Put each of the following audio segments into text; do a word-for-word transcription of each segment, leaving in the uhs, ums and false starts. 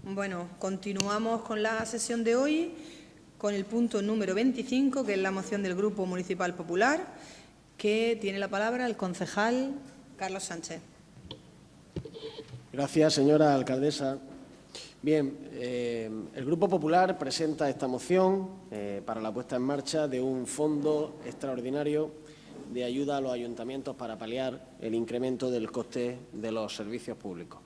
Bueno, continuamos con la sesión de hoy, con el punto número veinticinco, que es la moción del Grupo Municipal Popular, que tiene la palabra el concejal Carlos Sánchez. Gracias, señora alcaldesa. Bien, eh, el Grupo Popular presenta esta moción eh, para la puesta en marcha de un fondo extraordinario de ayuda a los ayuntamientos para paliar el incremento del coste de los servicios públicos.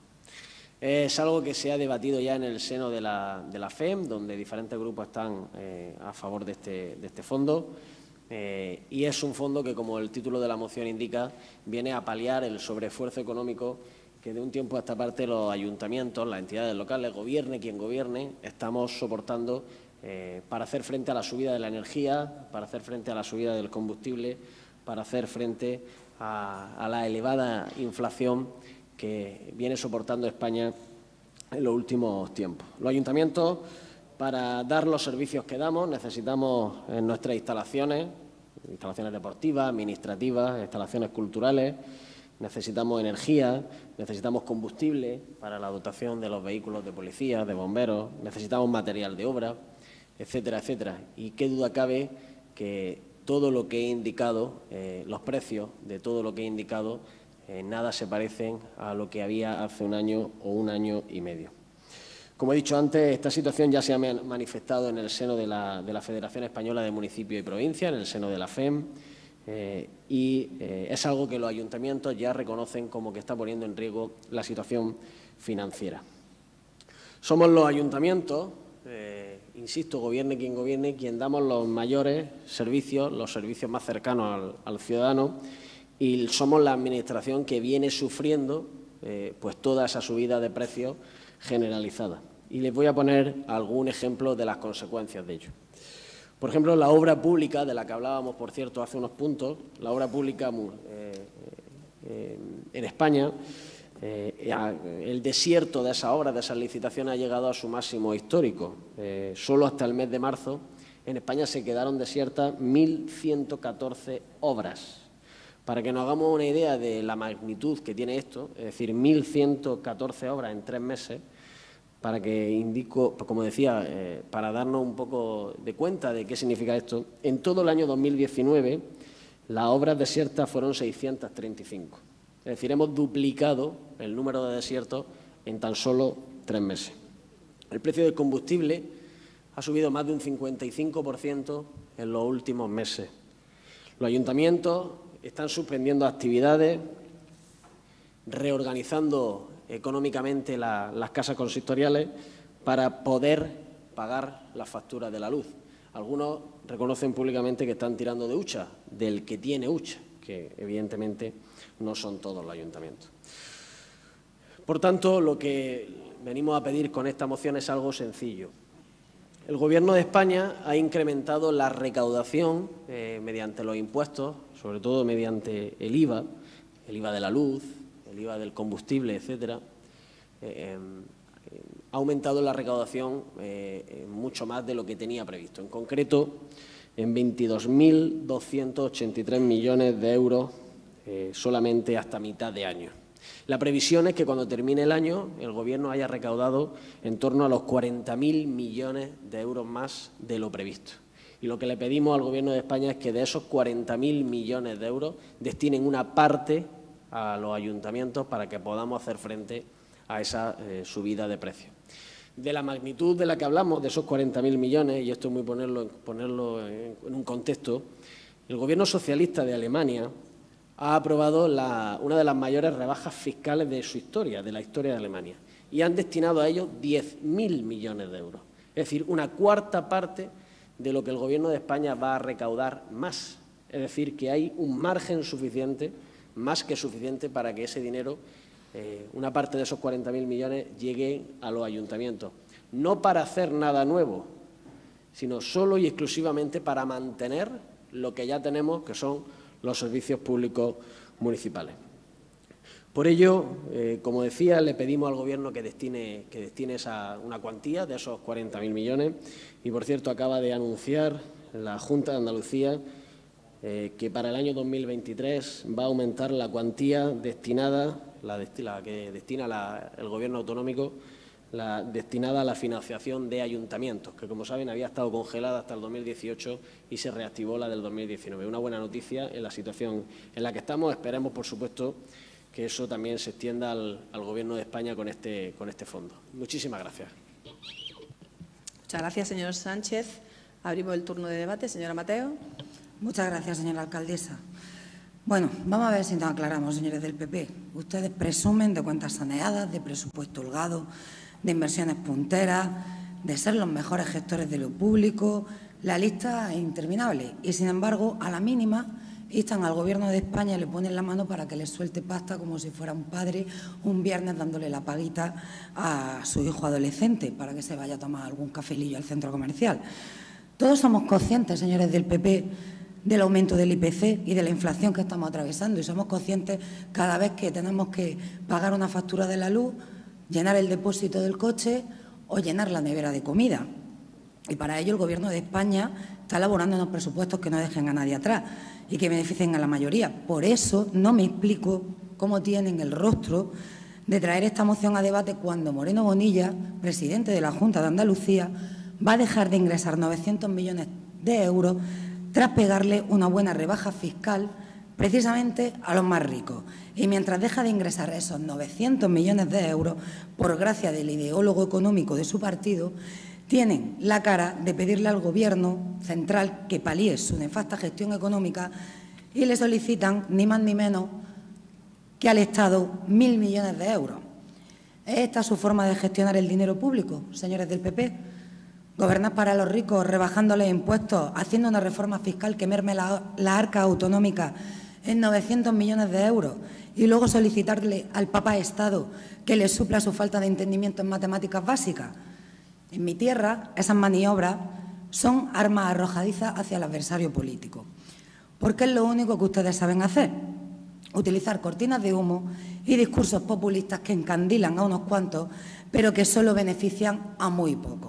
Es algo que se ha debatido ya en el seno de la, de la F E M, donde diferentes grupos están eh, a favor de este, de este fondo. Eh, y es un fondo que, como el título de la moción indica, viene a paliar el sobreesfuerzo económico que de un tiempo a esta parte los ayuntamientos, las entidades locales, gobierne quien gobierne, estamos soportando eh, para hacer frente a la subida de la energía, para hacer frente a la subida del combustible, para hacer frente a, a la elevada inflación que viene soportando España en los últimos tiempos. Los ayuntamientos, para dar los servicios que damos, necesitamos en nuestras instalaciones, instalaciones deportivas, administrativas, instalaciones culturales, necesitamos energía, necesitamos combustible para la dotación de los vehículos de policía, de bomberos, necesitamos material de obra, etcétera, etcétera. Y qué duda cabe que todo lo que he indicado, eh, los precios de todo lo que he indicado, eh, nada se parecen a lo que había hace un año o un año y medio. Como he dicho antes, esta situación ya se ha manifestado en el seno de la, de la Federación Española de Municipios y Provincias, en el seno de la F E M, eh, y eh, es algo que los ayuntamientos ya reconocen como que está poniendo en riesgo la situación financiera. Somos los ayuntamientos, eh, insisto, gobierne quien gobierne, quien damos los mayores servicios, los servicios más cercanos al, al ciudadano, y somos la administración que viene sufriendo eh, pues toda esa subida de precios generalizada. Y les voy a poner algún ejemplo de las consecuencias de ello. Por ejemplo, la obra pública, de la que hablábamos, por cierto, hace unos puntos, la obra pública eh, eh, en España, eh, el desierto de esa obra, de esas licitaciones, ha llegado a su máximo histórico. Eh, solo hasta el mes de marzo, en España se quedaron desiertas mil ciento catorce obras. Para que nos hagamos una idea de la magnitud que tiene esto, es decir, mil ciento catorce obras en tres meses, para que indico, como decía, eh, para darnos un poco de cuenta de qué significa esto, en todo el año dos mil diecinueve las obras desiertas fueron seiscientas treinta y cinco. Es decir, hemos duplicado el número de desiertos en tan solo tres meses. El precio del combustible ha subido más de un cincuenta y cinco por ciento en los últimos meses. Los ayuntamientos están suspendiendo actividades, reorganizando económicamente la, las casas consistoriales para poder pagar las facturas de la luz. Algunos reconocen públicamente que están tirando de hucha, del que tiene hucha, que evidentemente no son todos los ayuntamientos. Por tanto, lo que venimos a pedir con esta moción es algo sencillo. El Gobierno de España ha incrementado la recaudación eh, mediante los impuestos, sobre todo mediante el I V A, el I V A de la luz, el I V A del combustible, etcétera. Eh, eh, ha aumentado la recaudación eh, mucho más de lo que tenía previsto. En concreto, en veintidós mil doscientos ochenta y tres millones de euros eh, solamente hasta mitad de año. La previsión es que cuando termine el año el Gobierno haya recaudado en torno a los cuarenta mil millones de euros más de lo previsto. Y lo que le pedimos al Gobierno de España es que de esos cuarenta mil millones de euros destinen una parte a los ayuntamientos para que podamos hacer frente a esa eh, subida de precios. De la magnitud de la que hablamos, de esos cuarenta mil millones, y esto es muy ponerlo, ponerlo en, en un contexto, el Gobierno socialista de Alemania ha aprobado la, una de las mayores rebajas fiscales de su historia, de la historia de Alemania, y han destinado a ello diez mil millones de euros. Es decir, una cuarta parte de lo que el Gobierno de España va a recaudar más. Es decir, que hay un margen suficiente, más que suficiente, para que ese dinero, eh, una parte de esos cuarenta mil millones, llegue a los ayuntamientos. No para hacer nada nuevo, sino solo y exclusivamente para mantener lo que ya tenemos, que son los servicios públicos municipales. Por ello, eh, como decía, le pedimos al Gobierno que destine, que destine esa, una cuantía de esos cuarenta mil millones y, por cierto, acaba de anunciar la Junta de Andalucía eh, que para el año dos mil veintitrés va a aumentar la cuantía destinada, la, la que destina la, el Gobierno autonómico la, destinada a la financiación de ayuntamientos, que como saben había estado congelada hasta el dos mil dieciocho y se reactivó la del dos mil diecinueve. Una buena noticia en la situación en la que estamos. Esperemos, por supuesto, que eso también se extienda al, al Gobierno de España con este, con este fondo. Muchísimas gracias. Muchas gracias, señor Sánchez. Abrimos el turno de debate. Señora Mateo. Muchas gracias, señora alcaldesa. Bueno, vamos a ver si nos aclaramos, señores del P P. Ustedes presumen de cuentas saneadas, de presupuesto holgado, de inversiones punteras, de ser los mejores gestores de lo público. La lista es interminable y, sin embargo, a la mínima instan al Gobierno de España y le ponen la mano para que les suelte pasta como si fuera un padre un viernes dándole la paguita a su hijo adolescente para que se vaya a tomar algún cafelillo al centro comercial. Todos somos conscientes, señores del P P, del aumento del I P C y de la inflación que estamos atravesando, y somos conscientes cada vez que tenemos que pagar una factura de la luz, llenar el depósito del coche o llenar la nevera de comida. Y para ello el Gobierno de España está elaborando unos presupuestos que no dejen a nadie atrás y que beneficien a la mayoría. Por eso no me explico cómo tienen el rostro de traer esta moción a debate cuando Moreno Bonilla, presidente de la Junta de Andalucía, va a dejar de ingresar novecientos millones de euros tras pegarle una buena rebaja fiscal precisamente a los más ricos. Y mientras deja de ingresar esos novecientos millones de euros, por gracia del ideólogo económico de su partido, tienen la cara de pedirle al Gobierno central que palíe su nefasta gestión económica y le solicitan ni más ni menos que al Estado mil millones de euros. ¿Es esta su forma de gestionar el dinero público, señores del P P? Gobernar para los ricos, rebajándoles impuestos, haciendo una reforma fiscal que merme la, la arca autonómica en novecientos millones de euros y luego solicitarle al Papá Estado que le supla su falta de entendimiento en matemáticas básicas. En mi tierra, esas maniobras son armas arrojadizas hacia el adversario político, porque es lo único que ustedes saben hacer: utilizar cortinas de humo y discursos populistas que encandilan a unos cuantos, pero que solo benefician a muy pocos.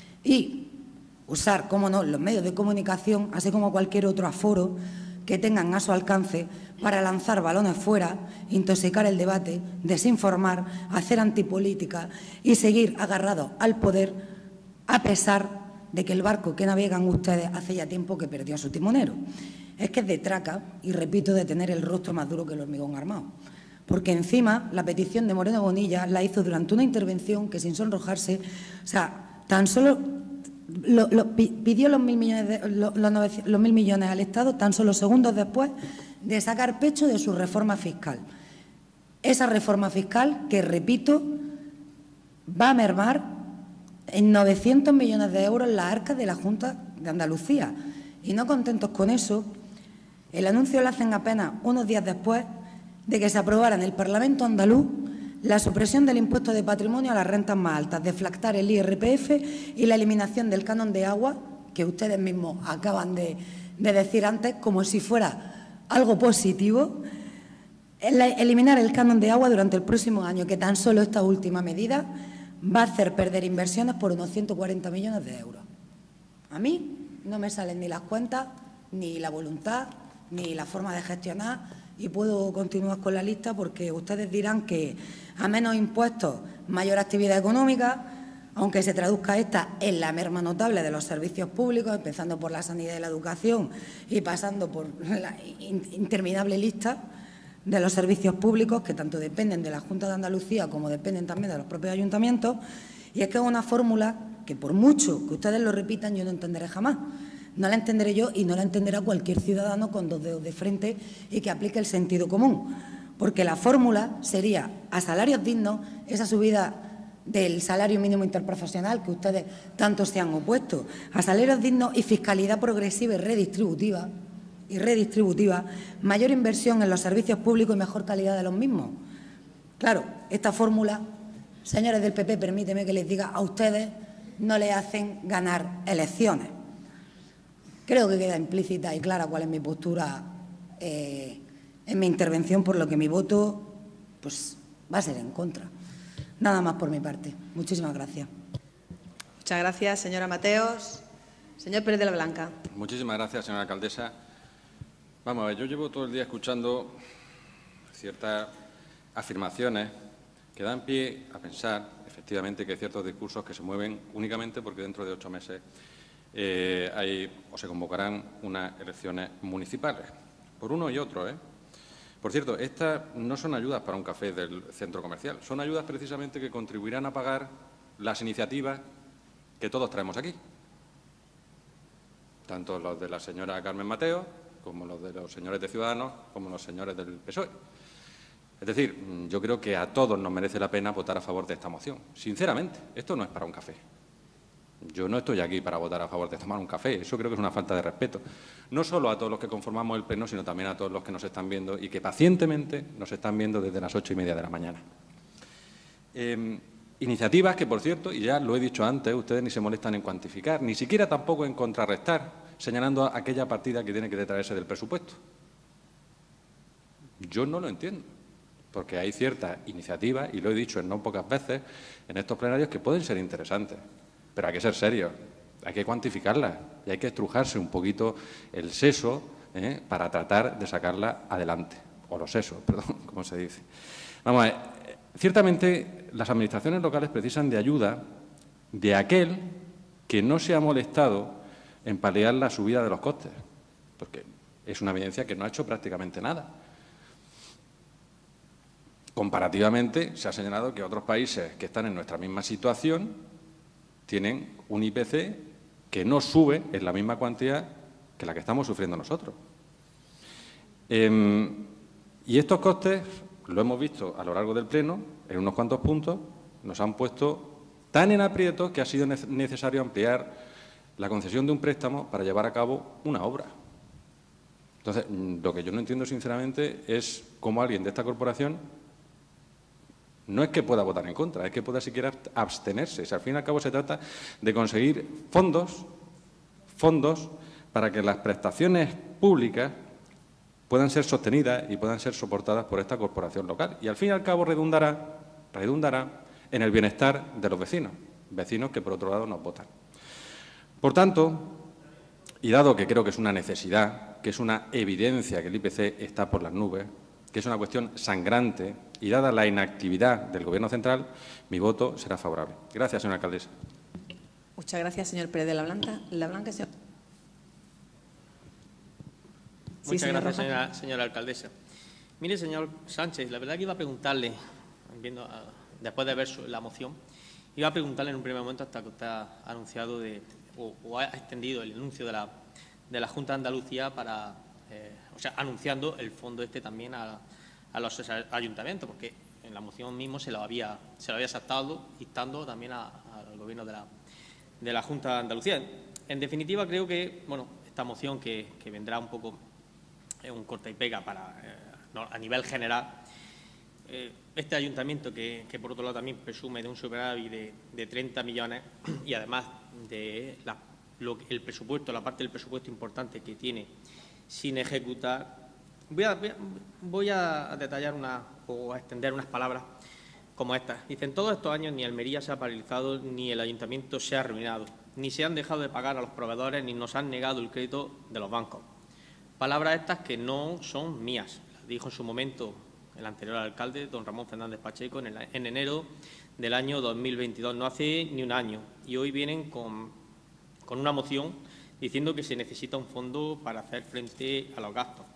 Y usar, cómo no, los medios de comunicación, así como cualquier otro aforo que tengan a su alcance, para lanzar balones fuera, intoxicar el debate, desinformar, hacer antipolítica y seguir agarrados al poder, a pesar de que el barco que navegan ustedes hace ya tiempo que perdió a su timonero. Es que es de traca, y repito, de tener el rostro más duro que el hormigón armado. Porque encima la petición de Moreno Bonilla la hizo durante una intervención que, sin sonrojarse, o sea, tan solo lo, lo, pidió los mil, millones de, lo, los, novecientos, los mil millones al Estado tan solo segundos después de sacar pecho de su reforma fiscal. Esa reforma fiscal que, repito, va a mermar en novecientos millones de euros las arcas de la Junta de Andalucía. Y no contentos con eso, el anuncio lo hacen apenas unos días después de que se aprobara en el Parlamento andaluz la supresión del impuesto de patrimonio a las rentas más altas, deflactar el I R P F y la eliminación del canon de agua, que ustedes mismos acaban de, de decir antes, como si fuera algo positivo. Eliminar el canon de agua durante el próximo año, que tan solo esta última medida va a hacer perder inversiones por unos ciento cuarenta millones de euros. A mí no me salen ni las cuentas, ni la voluntad, ni la forma de gestionar. Y puedo continuar con la lista porque ustedes dirán que a menos impuestos, mayor actividad económica, aunque se traduzca esta en la merma notable de los servicios públicos, empezando por la sanidad y la educación y pasando por la interminable lista de los servicios públicos que tanto dependen de la Junta de Andalucía como dependen también de los propios ayuntamientos. Y es que es una fórmula que, por mucho que ustedes lo repitan, yo no entenderé jamás. No la entenderé yo y no la entenderá cualquier ciudadano con dos dedos de frente y que aplique el sentido común. Porque la fórmula sería, a salarios dignos, esa subida del salario mínimo interprofesional que ustedes tanto se han opuesto, a salarios dignos y fiscalidad progresiva y redistributiva, y redistributiva, mayor inversión en los servicios públicos y mejor calidad de los mismos. Claro, esta fórmula, señores del P P, permíteme que les diga, a ustedes no les hacen ganar elecciones. Creo que queda implícita y clara cuál es mi postura eh, en mi intervención, por lo que mi voto pues, va a ser en contra. Nada más por mi parte. Muchísimas gracias. Muchas gracias, señora Mateos. Señor Pérez de la Blanca. Muchísimas gracias, señora alcaldesa. Vamos a ver, yo llevo todo el día escuchando ciertas afirmaciones que dan pie a pensar, efectivamente, que hay ciertos discursos que se mueven únicamente porque dentro de ocho meses eh, hay, o se convocarán unas elecciones municipales, por uno y otro, ¿eh? Por cierto, estas no son ayudas para un café del centro comercial, son ayudas precisamente que contribuirán a pagar las iniciativas que todos traemos aquí, tanto los de la señora Carmen Mateo, como los de los señores de Ciudadanos, como los señores del P S O E. Es decir, yo creo que a todos nos merece la pena votar a favor de esta moción. Sinceramente, esto no es para un café. Yo no estoy aquí para votar a favor de tomar un café. Eso creo que es una falta de respeto. No solo a todos los que conformamos el Pleno, sino también a todos los que nos están viendo y que pacientemente nos están viendo desde las ocho y media de la mañana. Eh, iniciativas que, por cierto, y ya lo he dicho antes, ustedes ni se molestan en cuantificar, ni siquiera tampoco en contrarrestar, señalando aquella partida que tiene que detraerse del presupuesto. Yo no lo entiendo, porque hay ciertas iniciativas, y lo he dicho en no pocas veces en estos plenarios, que pueden ser interesantes, pero hay que ser serios, hay que cuantificarlas y hay que estrujarse un poquito el seso ¿eh? para tratar de sacarla adelante, o los sesos, perdón, como se dice. Vamos a ver, ciertamente las administraciones locales precisan de ayuda de aquel que no se ha molestado en paliar la subida de los costes, porque es una evidencia que no ha hecho prácticamente nada. Comparativamente, se ha señalado que otros países que están en nuestra misma situación tienen un I P C que no sube en la misma cantidad que la que estamos sufriendo nosotros. Eh, y estos costes, lo hemos visto a lo largo del Pleno, en unos cuantos puntos, nos han puesto tan en aprietos que ha sido necesario ampliar la concesión de un préstamo para llevar a cabo una obra. Entonces, lo que yo no entiendo sinceramente es cómo alguien de esta corporación no es que pueda votar en contra, es que pueda siquiera abstenerse. Si al fin y al cabo se trata de conseguir fondos, fondos para que las prestaciones públicas puedan ser sostenidas y puedan ser soportadas por esta corporación local. Y al fin y al cabo redundará, redundará en el bienestar de los vecinos, vecinos que por otro lado nos votan. Por tanto, y dado que creo que es una necesidad, que es una evidencia que el I P C está por las nubes, que es una cuestión sangrante, y dada la inactividad del Gobierno central, mi voto será favorable. Gracias, señora alcaldesa. Muchas gracias, señor Pérez de la Blanca. La Blanca, señor. Muchas sí, señor gracias, Rojas. señora, señora alcaldesa. Mire, señor Sánchez, la verdad que iba a preguntarle, viendo, después de ver su, la moción, iba a preguntarle en un primer momento hasta que usted ha anunciado de, o, o ha extendido el anuncio de la, de la Junta de Andalucía para, eh, o sea, anunciando el fondo este también a, a los ayuntamientos, porque en la moción mismo se lo había, se lo había aceptado, instando también a, al Gobierno de la, de la Junta de Andalucía. En definitiva, creo que, bueno, esta moción que, que vendrá un poco eh, un corta y pega para, eh, no, a nivel general, eh, este ayuntamiento que, que, por otro lado, también presume de un superávit de, de treinta millones y, además, de la, lo, el presupuesto, la parte del presupuesto importante que tiene sin ejecutar. Voy a, voy a detallar una, o a extender unas palabras como estas. Dicen, todos estos años ni Almería se ha paralizado, ni el ayuntamiento se ha arruinado, ni se han dejado de pagar a los proveedores, ni nos han negado el crédito de los bancos. Palabras estas que no son mías. Las dijo en su momento el anterior alcalde, don Ramón Fernández Pacheco, en, el, en enero del año dos mil veintidós, no hace ni un año. Y hoy vienen con, con una moción diciendo que se necesita un fondo para hacer frente a los gastos.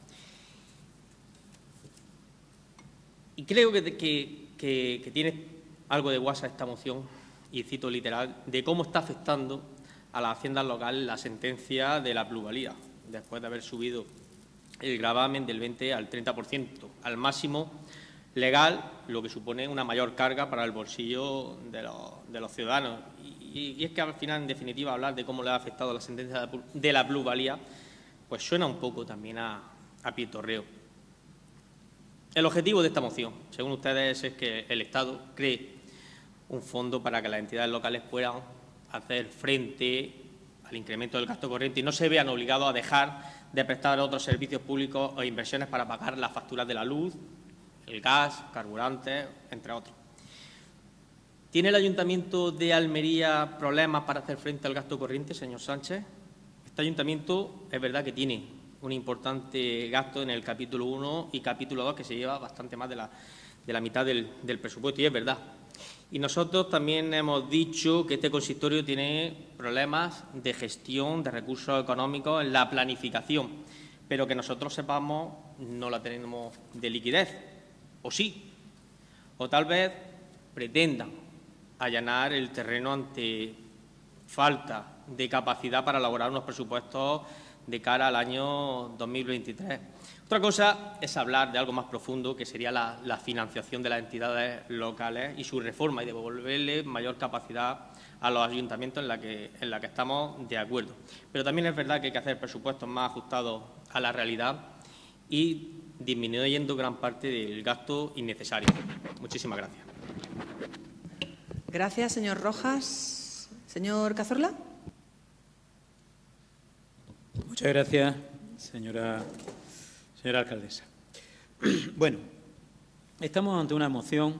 Y creo que, que, que, que tiene algo de guasa esta moción, y cito literal, de cómo está afectando a las haciendas locales la sentencia de la plusvalía, después de haber subido el gravamen del veinte al treinta por ciento, al máximo legal, lo que supone una mayor carga para el bolsillo de los, de los ciudadanos. Y, y es que al final, en definitiva, hablar de cómo le ha afectado la sentencia de la plusvalía, pues suena un poco también a, a pietorreo. El objetivo de esta moción, según ustedes, es que el Estado cree un fondo para que las entidades locales puedan hacer frente al incremento del gasto corriente y no se vean obligados a dejar de prestar otros servicios públicos o inversiones para pagar las facturas de la luz, el gas, carburantes, entre otros. ¿Tiene el Ayuntamiento de Almería problemas para hacer frente al gasto corriente, señor Sánchez? Este ayuntamiento es verdad que tiene un importante gasto en el capítulo uno y capítulo dos, que se lleva bastante más de la, de la mitad del, del presupuesto, y es verdad. Y nosotros también hemos dicho que este consistorio tiene problemas de gestión de recursos económicos en la planificación, pero que nosotros sepamos no la tenemos de liquidez, o sí, o tal vez pretendan allanar el terreno ante falta de capacidad para elaborar unos presupuestos de cara al año dos mil veintitrés. Otra cosa es hablar de algo más profundo, que sería la, la financiación de las entidades locales y su reforma, y devolverle mayor capacidad a los ayuntamientos, en la que, en la que estamos de acuerdo. Pero también es verdad que hay que hacer presupuestos más ajustados a la realidad y disminuyendo gran parte del gasto innecesario. Muchísimas gracias. Gracias, señor Rojas. Señor Cazorla. Muchas gracias, señora, señora alcaldesa. Bueno, estamos ante una moción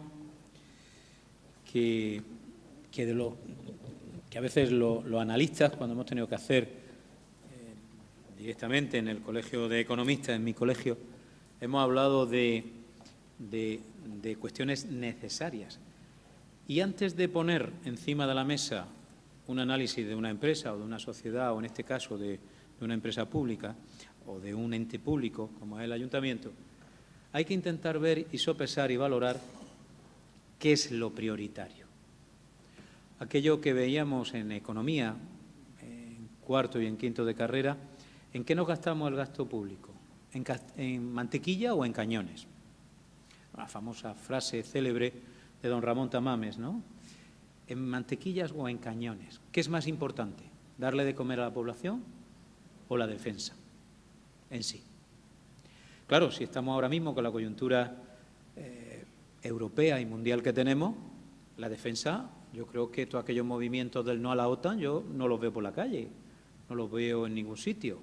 que, que, de lo, que a veces los lo analistas, cuando hemos tenido que hacer eh, directamente en el Colegio de Economistas, en mi colegio, hemos hablado de, de, de cuestiones necesarias. Y antes de poner encima de la mesa un análisis de una empresa o de una sociedad, o en este caso de, de una empresa pública o de un ente público, como es el ayuntamiento, hay que intentar ver y sopesar y valorar qué es lo prioritario. Aquello que veíamos en economía, en cuarto y en quinto de carrera, ¿en qué nos gastamos el gasto público? ¿En, en mantequilla o en cañones? La famosa frase célebre de don Ramón Tamames, ¿no? ¿En mantequillas o en cañones? ¿Qué es más importante? ¿Darle de comer a la población o la defensa en sí? Claro, si estamos ahora mismo con la coyuntura eh, europea y mundial que tenemos, la defensa, yo creo que todos aquellos movimientos del no a la OTAN, yo no los veo por la calle, no los veo en ningún sitio.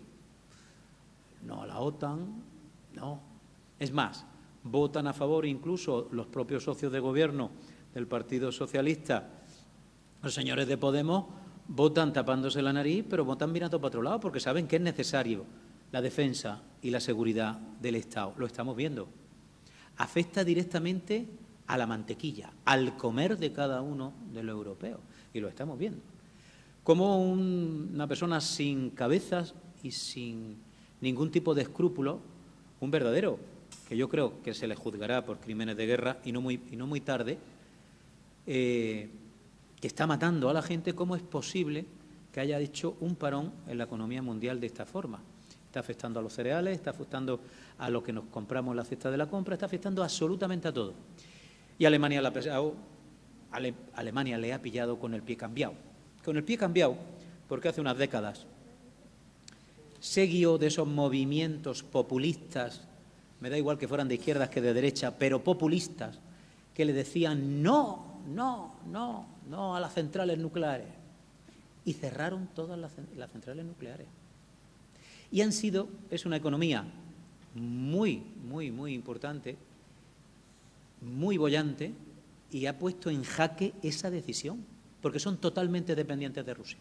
No a la OTAN, no. Es más, votan a favor incluso los propios socios de gobierno del Partido Socialista, los señores de Podemos, votan tapándose la nariz, pero votan mirando para otro lado porque saben que es necesario la defensa y la seguridad del Estado. Lo estamos viendo. Afecta directamente a la mantequilla, al comer de cada uno de los europeos, y lo estamos viendo. Como un, una persona sin cabezas y sin ningún tipo de escrúpulo, un verdadero, que yo creo que se le juzgará por crímenes de guerra y no muy, y no muy tarde, eh, que está matando a la gente. ¿Cómo es posible que haya hecho un parón en la economía mundial de esta forma? Está afectando a los cereales, está afectando a lo que nos compramos en la cesta de la compra, está afectando absolutamente a todo. Y Alemania, la, Ale, Alemania le ha pillado con el pie cambiado. Con el pie cambiado porque hace unas décadas se guió de esos movimientos populistas, me da igual que fueran de izquierdas que de derecha, pero populistas, que le decían no, no, no, no a las centrales nucleares. Y cerraron todas las, las centrales nucleares. Y han sido, es una economía muy, muy, muy importante, muy bollante, y ha puesto en jaque esa decisión, porque son totalmente dependientes de Rusia.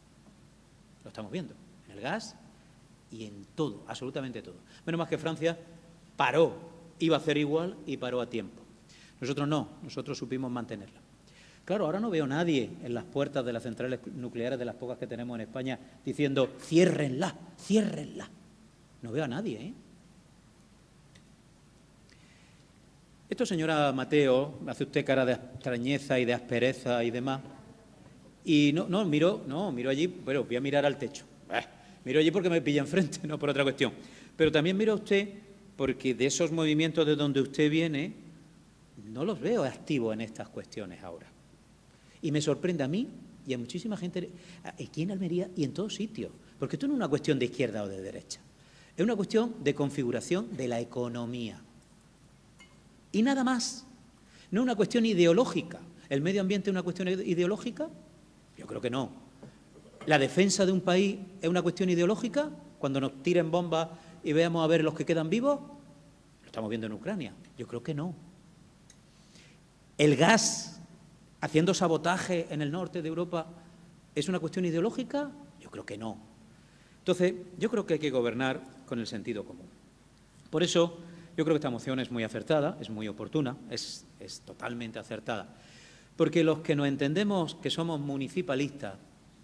Lo estamos viendo, en el gas y en todo, absolutamente todo. Menos más que Francia paró, iba a hacer igual y paró a tiempo. Nosotros no, nosotros supimos mantenerla. Claro, ahora no veo a nadie en las puertas de las centrales nucleares, de las pocas que tenemos en España, diciendo ciérrenla, ciérrenla. No veo a nadie, ¿eh? Esto, señora Mateo, hace usted cara de extrañeza y de aspereza y demás. Y no, no, miro, no, miro allí, bueno, voy a mirar al techo. Eh, miro allí porque me pilla enfrente, no por otra cuestión. Pero también miro a usted porque de esos movimientos de donde usted viene, no los veo activos en estas cuestiones ahora. Y me sorprende a mí y a muchísima gente aquí en Almería y en todos sitios. Porque esto no es una cuestión de izquierda o de derecha. Es una cuestión de configuración de la economía. Y nada más. No es una cuestión ideológica. ¿El medio ambiente es una cuestión ideológica? Yo creo que no. ¿La defensa de un país es una cuestión ideológica? Cuando nos tiren bombas y veamos a ver los que quedan vivos. Lo estamos viendo en Ucrania. Yo creo que no. ¿El gas haciendo sabotaje en el norte de Europa es una cuestión ideológica? Yo creo que no. Entonces, yo creo que hay que gobernar con el sentido común. Por eso, Yo creo que esta moción es muy acertada, es muy oportuna, es, es totalmente acertada, porque los que nos entendemos que somos municipalistas,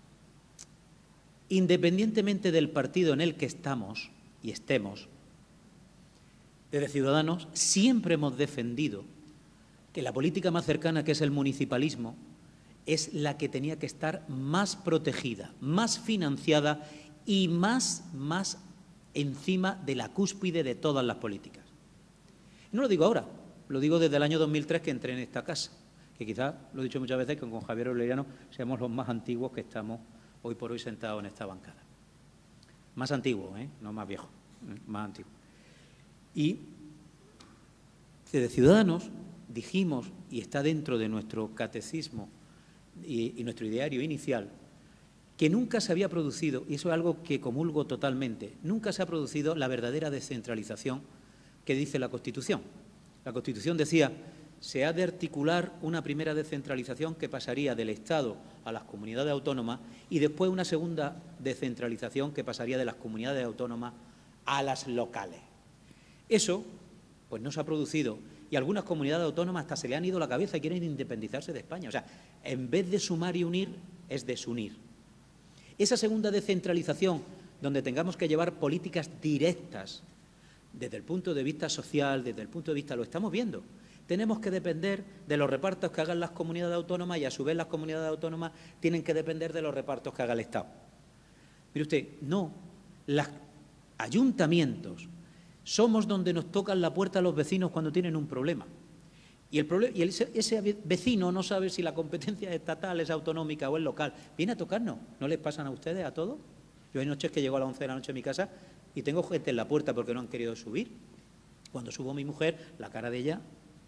independientemente del partido en el que estamos y estemos, desde Ciudadanos siempre hemos defendido que la política más cercana, que es el municipalismo, es la que tenía que estar más protegida, más financiada y más, más encima de la cúspide de todas las políticas. No lo digo ahora, lo digo desde el año dos mil tres que entré en esta casa, que quizás, lo he dicho muchas veces, que con Javier Oleriano seamos los más antiguos que estamos hoy por hoy sentados en esta bancada. Más antiguos, ¿eh? No más viejos, ¿eh? Más antiguos. Y desde Ciudadanos dijimos, y está dentro de nuestro catecismo y, y nuestro ideario inicial, que nunca se había producido, y eso es algo que comulgo totalmente, nunca se ha producido la verdadera descentralización que dice la Constitución. La Constitución decía, se ha de articular una primera descentralización que pasaría del Estado a las comunidades autónomas y después una segunda descentralización que pasaría de las comunidades autónomas a las locales. Eso, pues no se ha producido y algunas comunidades autónomas hasta se le han ido la cabeza y quieren independizarse de España. O sea, en vez de sumar y unir, es desunir. Esa segunda descentralización, donde tengamos que llevar políticas directas desde el punto de vista social, desde el punto de vista, lo estamos viendo. Tenemos que depender de los repartos que hagan las comunidades autónomas y a su vez las comunidades autónomas tienen que depender de los repartos que haga el Estado. Mire usted, no, los ayuntamientos somos donde nos tocan la puerta a los vecinos cuando tienen un problema. Y, el proble- y el, ese vecino no sabe si la competencia es estatal, es autonómica o es local. Viene a tocarnos. ¿No les pasan a ustedes, a todos? Yo hay noches que llego a las once de la noche a mi casa y tengo gente en la puerta porque no han querido subir. Cuando subo a mi mujer, la cara de ella...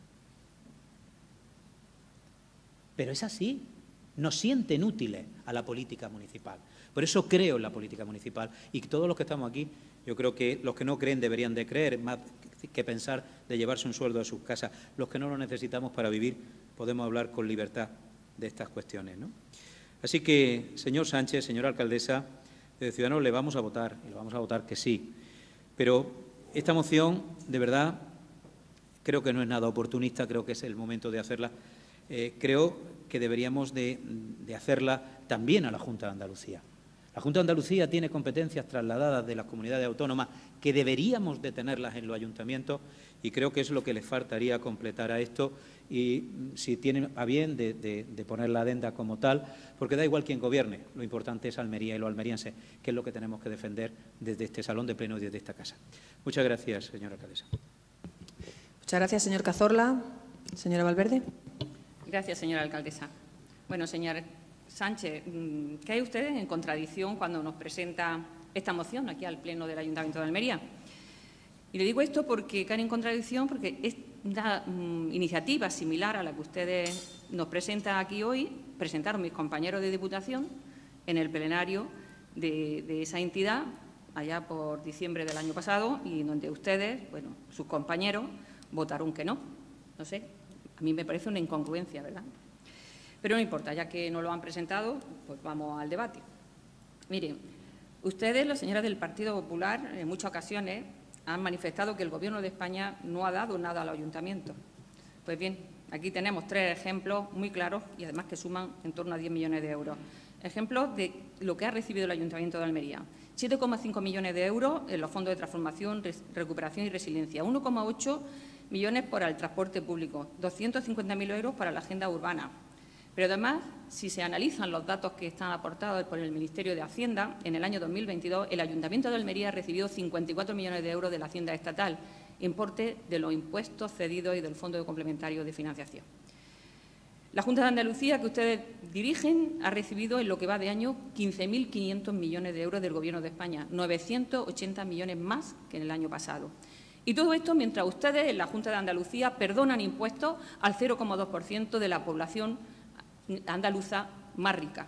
Pero es así. Nos sienten útiles a la política municipal. Por eso creo en la política municipal. Y todos los que estamos aquí, yo creo que los que no creen deberían de creer, más que pensar de llevarse un sueldo a sus casas. Los que no lo necesitamos para vivir, podemos hablar con libertad de estas cuestiones, ¿no? Así que, señor Sánchez, señora alcaldesa, desde Ciudadanos le vamos a votar, y le vamos a votar que sí. Pero esta moción, de verdad, creo que no es nada oportunista, creo que es el momento de hacerla. Eh, creo que deberíamos de, de hacerla también a la Junta de Andalucía. La Junta de Andalucía tiene competencias trasladadas de las comunidades autónomas que deberíamos de tenerlas en los ayuntamientos y creo que es lo que les faltaría completar a esto y si tienen a bien de, de, de poner la adenda como tal, porque da igual quién gobierne, lo importante es Almería y los almerienses, que es lo que tenemos que defender desde este salón de pleno y desde esta casa. Muchas gracias, señora alcaldesa. Muchas gracias, señor Cazorla. Señora Valverde. Gracias, señora alcaldesa. Bueno, señor Sánchez, ¿qué hay ustedes en contradicción cuando nos presenta esta moción aquí al Pleno del Ayuntamiento de Almería? Y le digo esto porque caen en contradicción porque es una um, iniciativa similar a la que ustedes nos presentan aquí hoy, presentaron mis compañeros de Diputación en el plenario de, de esa entidad allá por diciembre del año pasado y donde ustedes, bueno, sus compañeros, votaron que no. No sé, a mí me parece una incongruencia, ¿verdad? Pero no importa, ya que no lo han presentado, pues vamos al debate. Miren, ustedes, las señoras del Partido Popular, en muchas ocasiones han manifestado que el Gobierno de España no ha dado nada al Ayuntamiento. Pues bien, aquí tenemos tres ejemplos muy claros y además que suman en torno a diez millones de euros. Ejemplos de lo que ha recibido el Ayuntamiento de Almería. siete coma cinco millones de euros en los fondos de transformación, recuperación y resiliencia. uno coma ocho millones para el transporte público. doscientos cincuenta mil euros para la agenda urbana. Pero además, si se analizan los datos que están aportados por el Ministerio de Hacienda, en el año dos mil veintidós el Ayuntamiento de Almería recibió cincuenta y cuatro millones de euros de la Hacienda estatal, importe de los impuestos cedidos y del Fondo Complementario de Financiación. La Junta de Andalucía, que ustedes dirigen, ha recibido en lo que va de año quince mil quinientos millones de euros del Gobierno de España, novecientos ochenta millones más que en el año pasado. Y todo esto mientras ustedes en la Junta de Andalucía perdonan impuestos al cero coma dos por ciento de la población andaluza más rica.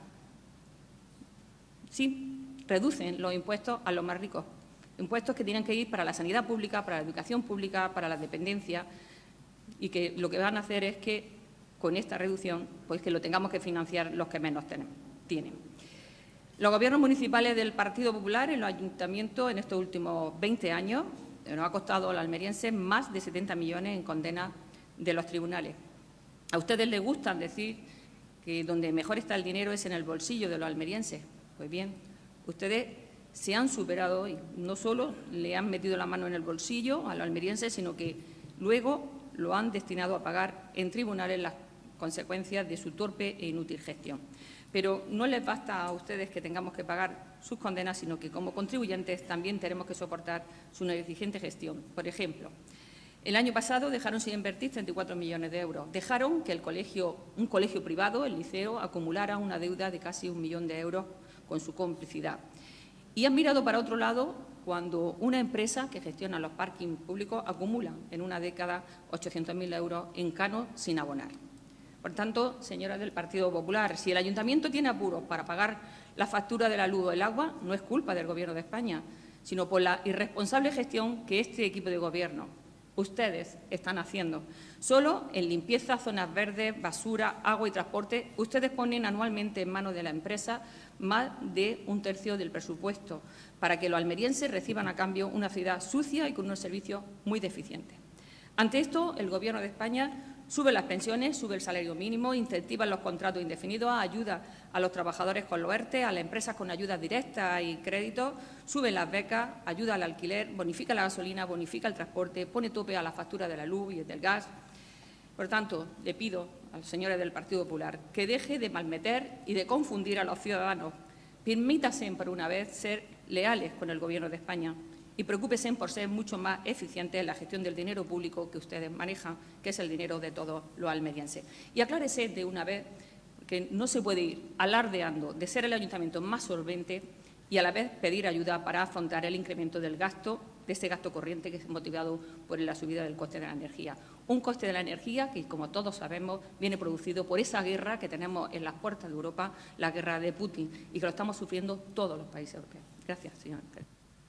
Sí, reducen los impuestos a los más ricos, impuestos que tienen que ir para la sanidad pública, para la educación pública, para la dependencia y que lo que van a hacer es que con esta reducción pues que lo tengamos que financiar los que menos tienen. Los gobiernos municipales del Partido Popular en los ayuntamientos en estos últimos veinte años nos ha costado a los almerienses más de setenta millones en condenas de los tribunales. A ustedes les gusta decir que donde mejor está el dinero es en el bolsillo de los almerienses. Pues bien, ustedes se han superado y no solo le han metido la mano en el bolsillo a los almerienses, sino que luego lo han destinado a pagar en tribunales las consecuencias de su torpe e inútil gestión. Pero no les basta a ustedes que tengamos que pagar sus condenas, sino que como contribuyentes también tenemos que soportar su negligente gestión. Por ejemplo, el año pasado dejaron sin invertir treinta y cuatro millones de euros. Dejaron que el colegio, un colegio privado, el liceo, acumulara una deuda de casi un millón de euros con su complicidad. Y han mirado para otro lado cuando una empresa que gestiona los parkings públicos acumula en una década ochocientos mil euros en canon sin abonar. Por tanto, señoras del Partido Popular, si el Ayuntamiento tiene apuros para pagar la factura de la luz o el agua, no es culpa del Gobierno de España, sino por la irresponsable gestión que este equipo de Gobierno, ustedes, están haciendo. Solo en limpieza, zonas verdes, basura, agua y transporte, ustedes ponen anualmente en manos de la empresa más de un tercio del presupuesto para que los almerienses reciban a cambio una ciudad sucia y con unos servicios muy deficientes. Ante esto, el Gobierno de España sube las pensiones, sube el salario mínimo, incentiva los contratos indefinidos, ayuda a los trabajadores con los ERTE, a las empresas con ayudas directas y créditos, sube las becas, ayuda al alquiler, bonifica la gasolina, bonifica el transporte, pone tope a la factura de la luz y del gas. Por tanto, le pido a los señores del Partido Popular que deje de malmeter y de confundir a los ciudadanos. Permítase por una vez ser leales con el Gobierno de España y preocúpense por ser mucho más eficientes en la gestión del dinero público que ustedes manejan, que es el dinero de todos los almerienses. Y aclárese de una vez que no se puede ir alardeando de ser el ayuntamiento más solvente y a la vez pedir ayuda para afrontar el incremento del gasto, de ese gasto corriente que es motivado por la subida del coste de la energía. Un coste de la energía que, como todos sabemos, viene producido por esa guerra que tenemos en las puertas de Europa, la guerra de Putin, y que lo estamos sufriendo todos los países europeos. Gracias, señor alcalde.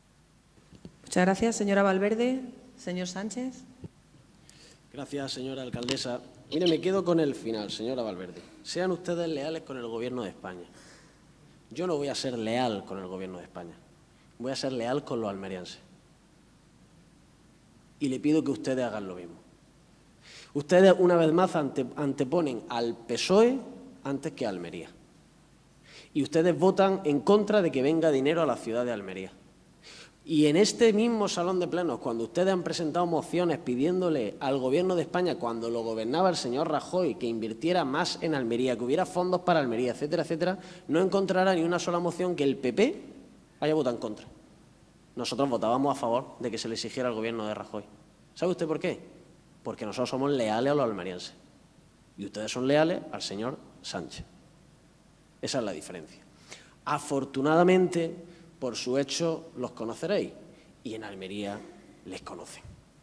Muchas gracias, señora Valverde. Señor Sánchez. Gracias, señora alcaldesa. Mire, me quedo con el final, señora Valverde. Sean ustedes leales con el Gobierno de España. Yo no voy a ser leal con el Gobierno de España. Voy a ser leal con los almerienses. Y le pido que ustedes hagan lo mismo. Ustedes, una vez más, ante, anteponen al P S O E antes que a Almería. Y ustedes votan en contra de que venga dinero a la ciudad de Almería. Y en este mismo salón de plenos, cuando ustedes han presentado mociones pidiéndole al Gobierno de España, cuando lo gobernaba el señor Rajoy, que invirtiera más en Almería, que hubiera fondos para Almería, etcétera, etcétera, no encontrará ni una sola moción que el P P haya votado en contra. Nosotros votábamos a favor de que se le exigiera al Gobierno de Rajoy. ¿Sabe usted por qué? Porque nosotros somos leales a los almerienses. Y ustedes son leales al señor Sánchez. Esa es la diferencia. Afortunadamente, por su hecho los conoceréis, y en Almería les conocen,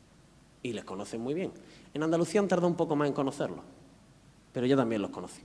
y les conocen muy bien. En Andalucía han tardado un poco más en conocerlos, pero ya también los conocen,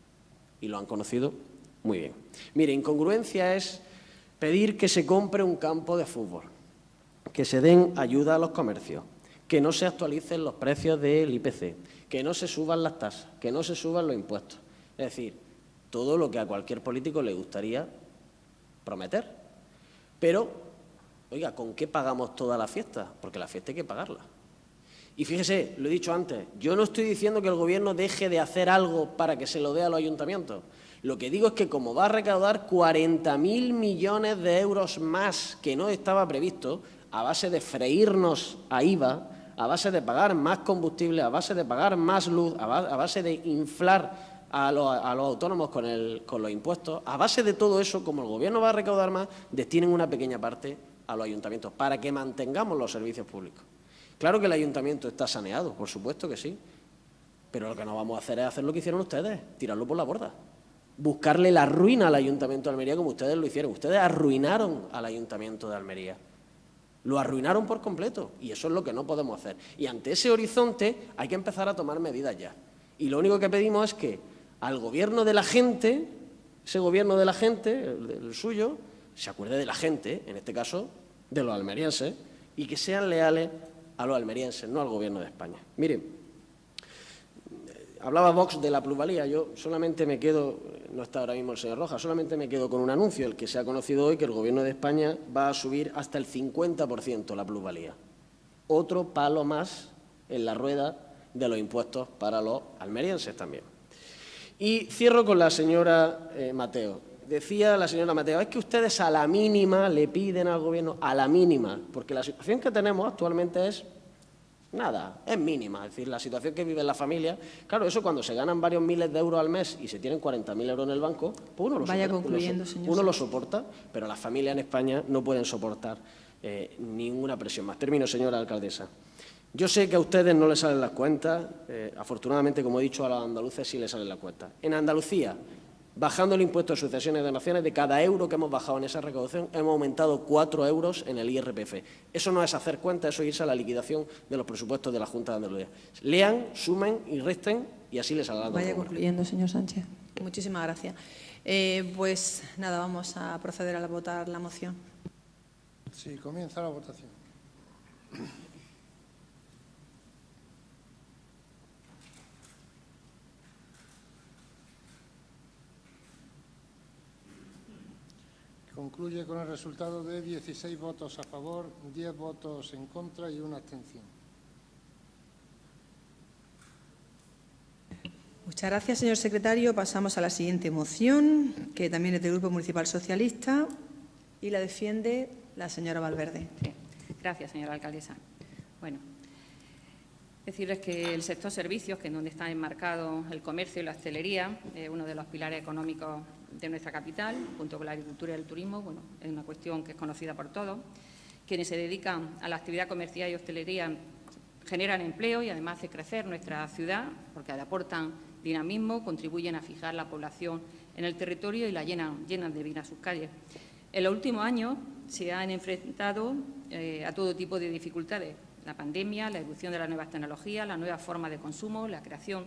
y lo han conocido muy bien. Mire, incongruencia es pedir que se compre un campo de fútbol, que se den ayuda a los comercios, que no se actualicen los precios del I P C, que no se suban las tasas, que no se suban los impuestos. Es decir, todo lo que a cualquier político le gustaría prometer. Pero, oiga, ¿con qué pagamos toda la fiesta? Porque la fiesta hay que pagarla. Y fíjese, lo he dicho antes, yo no estoy diciendo que el Gobierno deje de hacer algo para que se lo dé a los ayuntamientos. Lo que digo es que como va a recaudar cuarenta mil millones de euros más que no estaba previsto, a base de freírnos a I V A, a base de pagar más combustible, a base de pagar más luz, a base de inflar A los, a los autónomos con, el, con los impuestos, a base de todo eso, como el Gobierno va a recaudar más, destinen una pequeña parte a los ayuntamientos para que mantengamos los servicios públicos. Claro que el ayuntamiento está saneado, por supuesto que sí, pero lo que no vamos a hacer es hacer lo que hicieron ustedes, tirarlo por la borda, buscarle la ruina al Ayuntamiento de Almería como ustedes lo hicieron. Ustedes arruinaron al Ayuntamiento de Almería, lo arruinaron por completo, y eso es lo que no podemos hacer. Y ante ese horizonte hay que empezar a tomar medidas ya. Y lo único que pedimos es que al Gobierno de la gente, ese Gobierno de la gente, el, el suyo, se acuerde de la gente, en este caso de los almerienses, y que sean leales a los almerienses, no al Gobierno de España. Miren, hablaba Vox de la plusvalía, yo solamente me quedo, no está ahora mismo el señor Rojas, solamente me quedo con un anuncio, el que se ha conocido hoy, que el Gobierno de España va a subir hasta el cincuenta por ciento la plusvalía. otro palo más en la rueda de los impuestos para los almerienses también. Y cierro con la señora eh, Mateo. Decía la señora Mateo, es que ustedes a la mínima le piden al Gobierno, a la mínima, porque la situación que tenemos actualmente es nada, es mínima. Es decir, la situación que vive la familia, claro, eso cuando se ganan varios miles de euros al mes y se tienen cuarenta mil euros en el banco, pues uno lo, Vaya soporta, concluyendo, uno, señor uno lo Sánchez. soporta, pero las familias en España no pueden soportar eh, ninguna presión más. Termino, señora alcaldesa. Yo sé que a ustedes no les salen las cuentas, eh, afortunadamente, como he dicho, a los andaluces sí les salen las cuentas. En Andalucía, bajando el impuesto de sucesiones y donaciones, de cada euro que hemos bajado en esa recaudación, hemos aumentado cuatro euros en el I R P F. Eso no es hacer cuentas, eso es irse a la liquidación de los presupuestos de la Junta de Andalucía. Lean, sumen y resten y así les saldrá. Vaya concluyendo, señor Sánchez. Muchísimas gracias. Eh, pues nada, vamos a proceder a votar la moción. Sí, comienza la votación. Concluye con el resultado de dieciséis votos a favor, diez votos en contra y una abstención. Muchas gracias, señor secretario. Pasamos a la siguiente moción, que también es del Grupo Municipal Socialista y la defiende la señora Valverde. Sí. Gracias, señora alcaldesa. Bueno, decirles que el sector servicios, que es donde está enmarcado el comercio y la hostelería, es uno de los pilares económicos de nuestra capital, junto con la agricultura y el turismo. Bueno, es una cuestión que es conocida por todos. Quienes se dedican a la actividad comercial y hostelería generan empleo y además hace crecer nuestra ciudad, porque le aportan dinamismo, contribuyen a fijar la población en el territorio y la llenan, llenan de vida sus calles. En los últimos años se han enfrentado eh, a todo tipo de dificultades. La pandemia, la evolución de las nuevas tecnologías, la nueva forma de consumo, la creación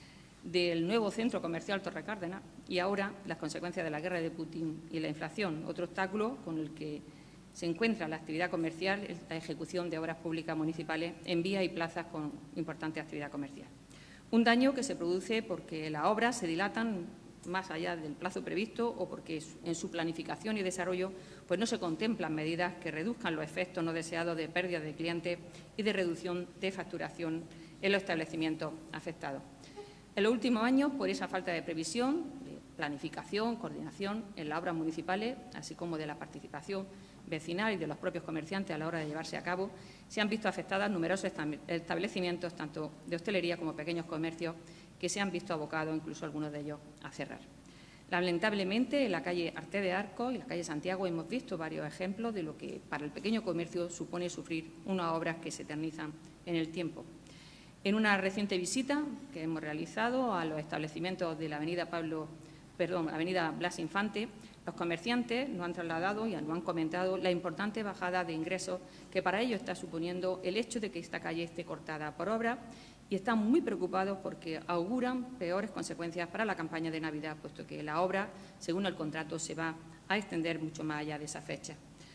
del nuevo centro comercial Torre Cárdenas y ahora las consecuencias de la guerra de Putin y la inflación, otro obstáculo con el que se encuentra la actividad comercial, la ejecución de obras públicas municipales en vías y plazas con importante actividad comercial. Un daño que se produce porque las obras se dilatan más allá del plazo previsto o porque en su planificación y desarrollo pues no se contemplan medidas que reduzcan los efectos no deseados de pérdida de clientes y de reducción de facturación en los establecimientos afectados. En los últimos años, por esa falta de previsión, de planificación, coordinación en las obras municipales, así como de la participación vecinal y de los propios comerciantes a la hora de llevarse a cabo, se han visto afectadas numerosos establecimientos, tanto de hostelería como pequeños comercios, que se han visto abocados, incluso algunos de ellos, a cerrar. Lamentablemente, en la calle Arte de Arcos y la calle Santiago hemos visto varios ejemplos de lo que para el pequeño comercio supone sufrir unas obras que se eternizan en el tiempo. En una reciente visita que hemos realizado a los establecimientos de la avenida Pablo, perdón, avenida Blas Infante, los comerciantes nos han trasladado y nos han comentado la importante bajada de ingresos que para ellos está suponiendo el hecho de que esta calle esté cortada por obra y están muy preocupados porque auguran peores consecuencias para la campaña de Navidad, puesto que la obra, según el contrato, se va a extender mucho más allá de esa fecha.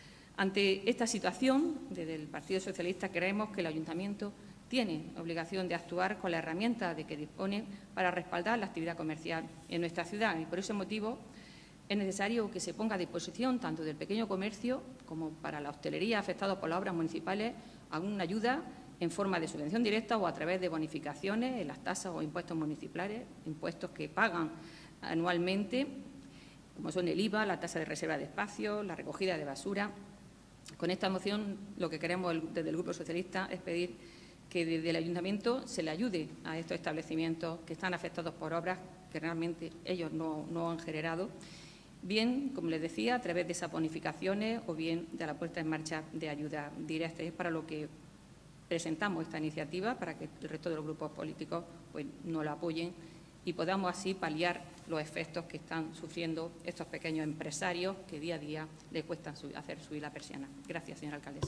Ante esta situación, desde el Partido Socialista creemos que el Ayuntamiento tiene obligación de actuar con la herramienta de que dispone para respaldar la actividad comercial en nuestra ciudad y por ese motivo es necesario que se ponga a disposición tanto del pequeño comercio como para la hostelería afectados por las obras municipales alguna ayuda en forma de subvención directa o a través de bonificaciones en las tasas o impuestos municipales, impuestos que pagan anualmente, como son el I V A, la tasa de reserva de espacio, la recogida de basura. Con esta moción lo que queremos desde el Grupo Socialista es pedir que desde el Ayuntamiento se le ayude a estos establecimientos que están afectados por obras que realmente ellos no, no han generado, bien, como les decía, a través de esas bonificaciones o bien de la puesta en marcha de ayuda directa. Es para lo que presentamos esta iniciativa, para que el resto de los grupos políticos pues, nos la apoyen y podamos así paliar los efectos que están sufriendo estos pequeños empresarios que día a día les cuesta hacer subir la persiana. Gracias, señora alcaldesa.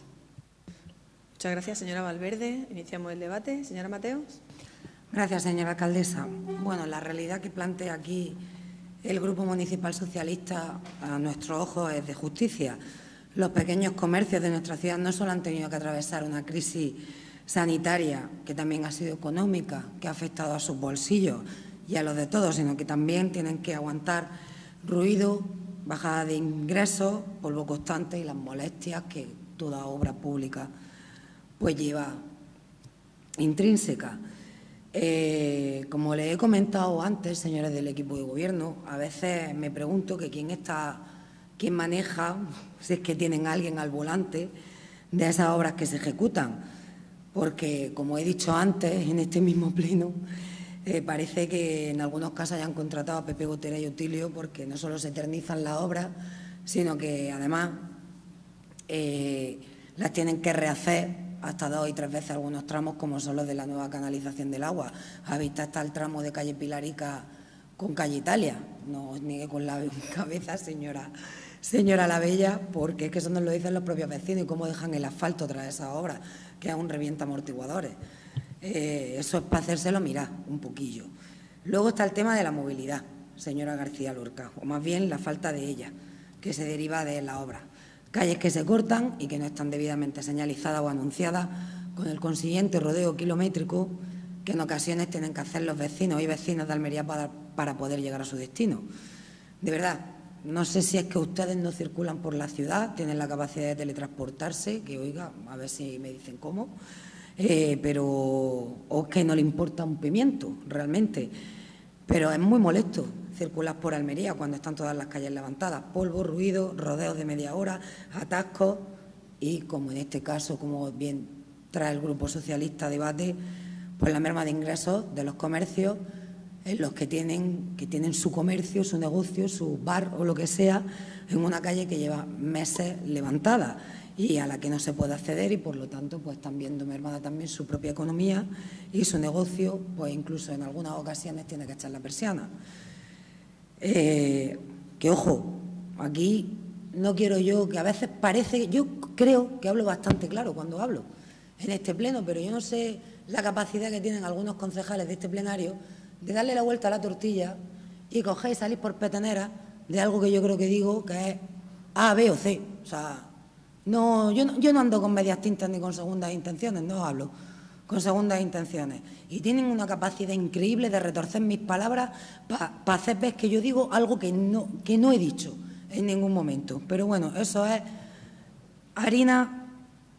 Muchas gracias, señora Valverde. Iniciamos el debate. Señora Mateos. Gracias, señora alcaldesa. Bueno, la realidad que plantea aquí el Grupo Municipal Socialista, a nuestros ojos, es de justicia. Los pequeños comercios de nuestra ciudad no solo han tenido que atravesar una crisis sanitaria, que también ha sido económica, que ha afectado a sus bolsillos y a los de todos, sino que también tienen que aguantar ruido, bajada de ingresos, polvo constante y las molestias que toda obra pública pues lleva intrínseca. Eh, como les he comentado antes, señores del equipo de gobierno, a veces me pregunto que quién está, quién maneja, si es que tienen a alguien al volante de esas obras que se ejecutan, porque, como he dicho antes, en este mismo pleno, eh, parece que en algunos casos hayan contratado a Pepe Gotera y Otilio porque no solo se eternizan las obras, sino que además eh, las tienen que rehacer hasta dos y tres veces algunos tramos, como son los de la nueva canalización del agua. A vista está el tramo de calle Pilarica con calle Italia. No os niegue con la cabeza, señora, señora La Bella, porque es que eso nos lo dicen los propios vecinos y cómo dejan el asfalto tras esas obras, que es un revienta amortiguadores. Eh, eso es para hacérselo mirar un poquillo. Luego está el tema de la movilidad, señora García Lorca, o más bien la falta de ella, que se deriva de la obra. Calles que se cortan y que no están debidamente señalizadas o anunciadas, con el consiguiente rodeo kilométrico que en ocasiones tienen que hacer los vecinos y vecinas de Almería para, para poder llegar a su destino. De verdad, no sé si es que ustedes no circulan por la ciudad, tienen la capacidad de teletransportarse, que oiga, a ver si me dicen cómo, eh, pero o es que no le importa un pimiento realmente, pero es muy molesto circular por Almería cuando están todas las calles levantadas, polvo, ruido, rodeos de media hora, atascos y, como en este caso, como bien trae el Grupo Socialista a debate, pues la merma de ingresos de los comercios en los que tienen, que tienen su comercio, su negocio, su bar o lo que sea, en una calle que lleva meses levantada y a la que no se puede acceder y, por lo tanto, pues están viendo mermada también su propia economía y su negocio, pues incluso en algunas ocasiones tiene que echar la persiana. Eh, que, ojo, aquí no quiero yo, que a veces parece, yo creo que hablo bastante claro cuando hablo en este pleno, pero yo no sé la capacidad que tienen algunos concejales de este plenario de darle la vuelta a la tortilla y coger y salir por petenera de algo que yo creo que digo que es A, B o C. O sea, no, yo, no, yo no ando con medias tintas ni con segundas intenciones, no hablo con segundas intenciones. Y tienen una capacidad increíble de retorcer mis palabras para pa hacer ver que yo digo algo que no, que no he dicho en ningún momento. Pero bueno, eso es harina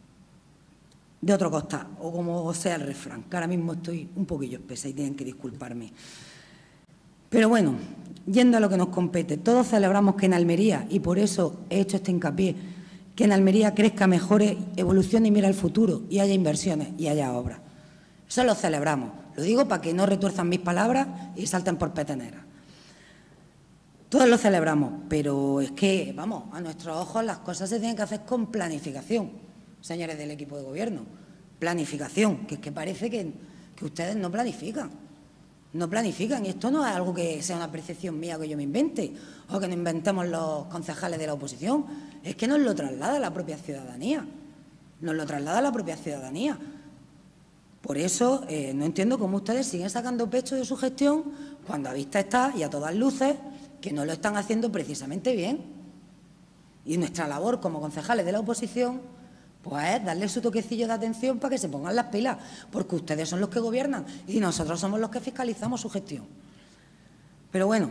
de otro costal, o como sea el refrán, que ahora mismo estoy un poquillo espesa y tienen que disculparme. Pero bueno, yendo a lo que nos compete, todos celebramos que en Almería, y por eso he hecho este hincapié, que en Almería crezca, mejore, evolucione y mire al futuro, y haya inversiones y haya obras. Eso lo celebramos. Lo digo para que no retuerzan mis palabras y salten por peteneras. Todos lo celebramos, pero es que, vamos, a nuestros ojos las cosas se tienen que hacer con planificación, señores del equipo de gobierno. Planificación, que es que parece que, que ustedes no planifican. No planifican, y esto no es algo que sea una percepción mía que yo me invente o que nos inventemos los concejales de la oposición, es que nos lo traslada la propia ciudadanía, nos lo traslada la propia ciudadanía. Por eso eh, no entiendo cómo ustedes siguen sacando pecho de su gestión cuando a vista está y a todas luces que no lo están haciendo precisamente bien. Y nuestra labor como concejales de la oposición pues es darle su toquecillo de atención para que se pongan las pilas, porque ustedes son los que gobiernan y nosotros somos los que fiscalizamos su gestión. Pero bueno,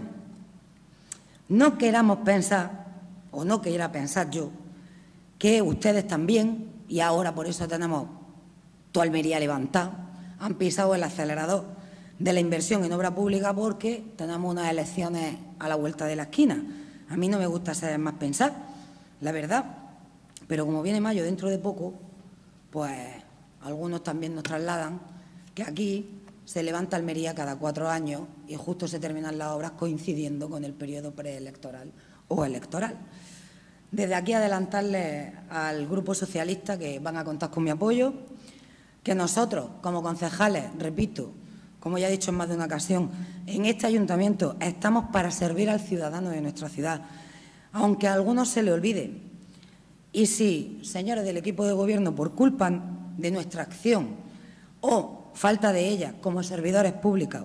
no queramos pensar, o no quiera pensar yo, que ustedes también, y ahora por eso tenemos toda Almería levantada, han pisado el acelerador de la inversión en obra pública porque tenemos unas elecciones a la vuelta de la esquina. A mí no me gusta ser más pensar, la verdad. Pero como viene mayo dentro de poco, pues algunos también nos trasladan que aquí se levanta Almería cada cuatro años y justo se terminan las obras coincidiendo con el periodo preelectoral o electoral. Desde aquí adelantarles al Grupo Socialista que van a contar con mi apoyo, que nosotros como concejales, repito, como ya he dicho en más de una ocasión, en este ayuntamiento estamos para servir al ciudadano de nuestra ciudad, aunque a algunos se le olvide. Y si, señores del equipo de gobierno, por culpa de nuestra acción o falta de ella como servidores públicos,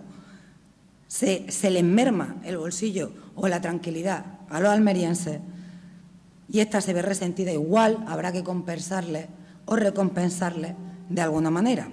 se, se les merma el bolsillo o la tranquilidad a los almerienses y esta se ve resentida, igual habrá que compensarles o recompensarles de alguna manera.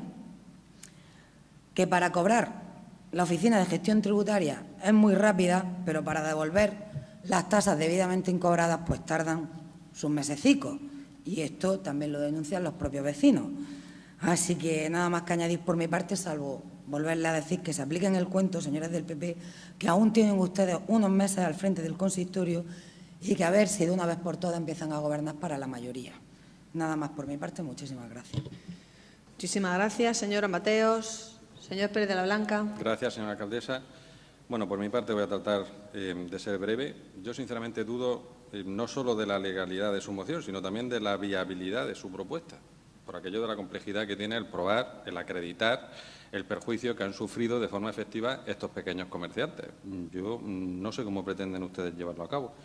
Que para cobrar la Oficina de Gestión Tributaria es muy rápida, pero para devolver las tasas debidamente incobradas pues tardan sus mesecicos, y esto también lo denuncian los propios vecinos. Así que nada más que añadir por mi parte, salvo volverle a decir que se apliquen el cuento, señores del P P, que aún tienen ustedes unos meses al frente del consistorio y que a ver si de una vez por todas empiezan a gobernar para la mayoría. Nada más por mi parte, muchísimas gracias. Muchísimas gracias, señora Mateos. Señor Pérez de la Blanca. Gracias, señora alcaldesa. Bueno, por mi parte voy a tratar eh, de ser breve. Yo, sinceramente, dudo eh, no solo de la legalidad de su moción, sino también de la viabilidad de su propuesta, por aquello de la complejidad que tiene el probar, el acreditar el perjuicio que han sufrido de forma efectiva estos pequeños comerciantes. Yo no sé cómo pretenden ustedes llevarlo a cabo.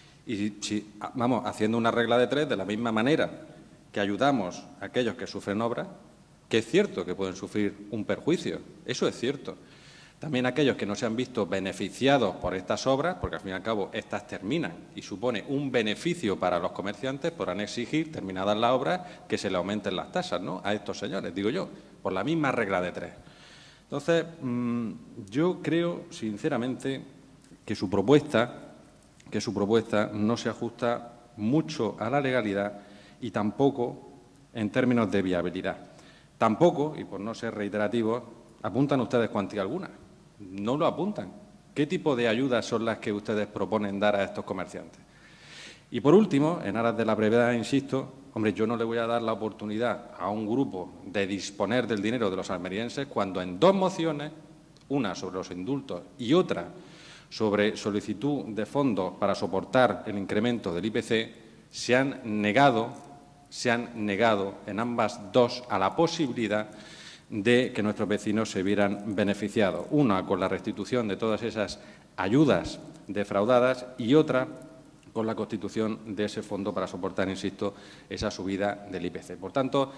Y si, vamos, haciendo una regla de tres, de la misma manera que ayudamos a aquellos que sufren obras, que es cierto que pueden sufrir un perjuicio, eso es cierto. También aquellos que no se han visto beneficiados por estas obras, porque al fin y al cabo estas terminan y supone un beneficio para los comerciantes, podrán exigir, terminadas las obras, que se le aumenten las tasas, ¿no?, a estos señores, digo yo, por la misma regla de tres. Entonces, mmm, yo creo, sinceramente, que su propuesta, que su propuesta no se ajusta mucho a la legalidad y tampoco en términos de viabilidad. Tampoco, y por no ser reiterativos, apuntan ustedes cuantía alguna. No lo apuntan. ¿Qué tipo de ayudas son las que ustedes proponen dar a estos comerciantes? Y, por último, en aras de la brevedad, insisto, hombre, yo no le voy a dar la oportunidad a un grupo de disponer del dinero de los almerienses cuando en dos mociones, una sobre los indultos y otra sobre solicitud de fondos para soportar el incremento del I P C, se han negado, se han negado en ambas dos a la posibilidad de que nuestros vecinos se vieran beneficiados. Una con la restitución de todas esas ayudas defraudadas y otra con la constitución de ese fondo para soportar, insisto, esa subida del I P C. Por tanto,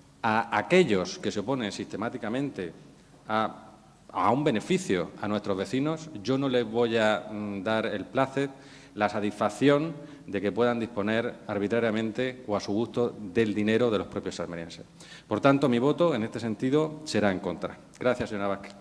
a aquellos que se oponen sistemáticamente a, a un beneficio a nuestros vecinos, yo no les voy a mm, dar el placer, la satisfacción de que puedan disponer arbitrariamente o a su gusto del dinero de los propios almerienses. Por tanto, mi voto en este sentido será en contra. Gracias, señora Vázquez.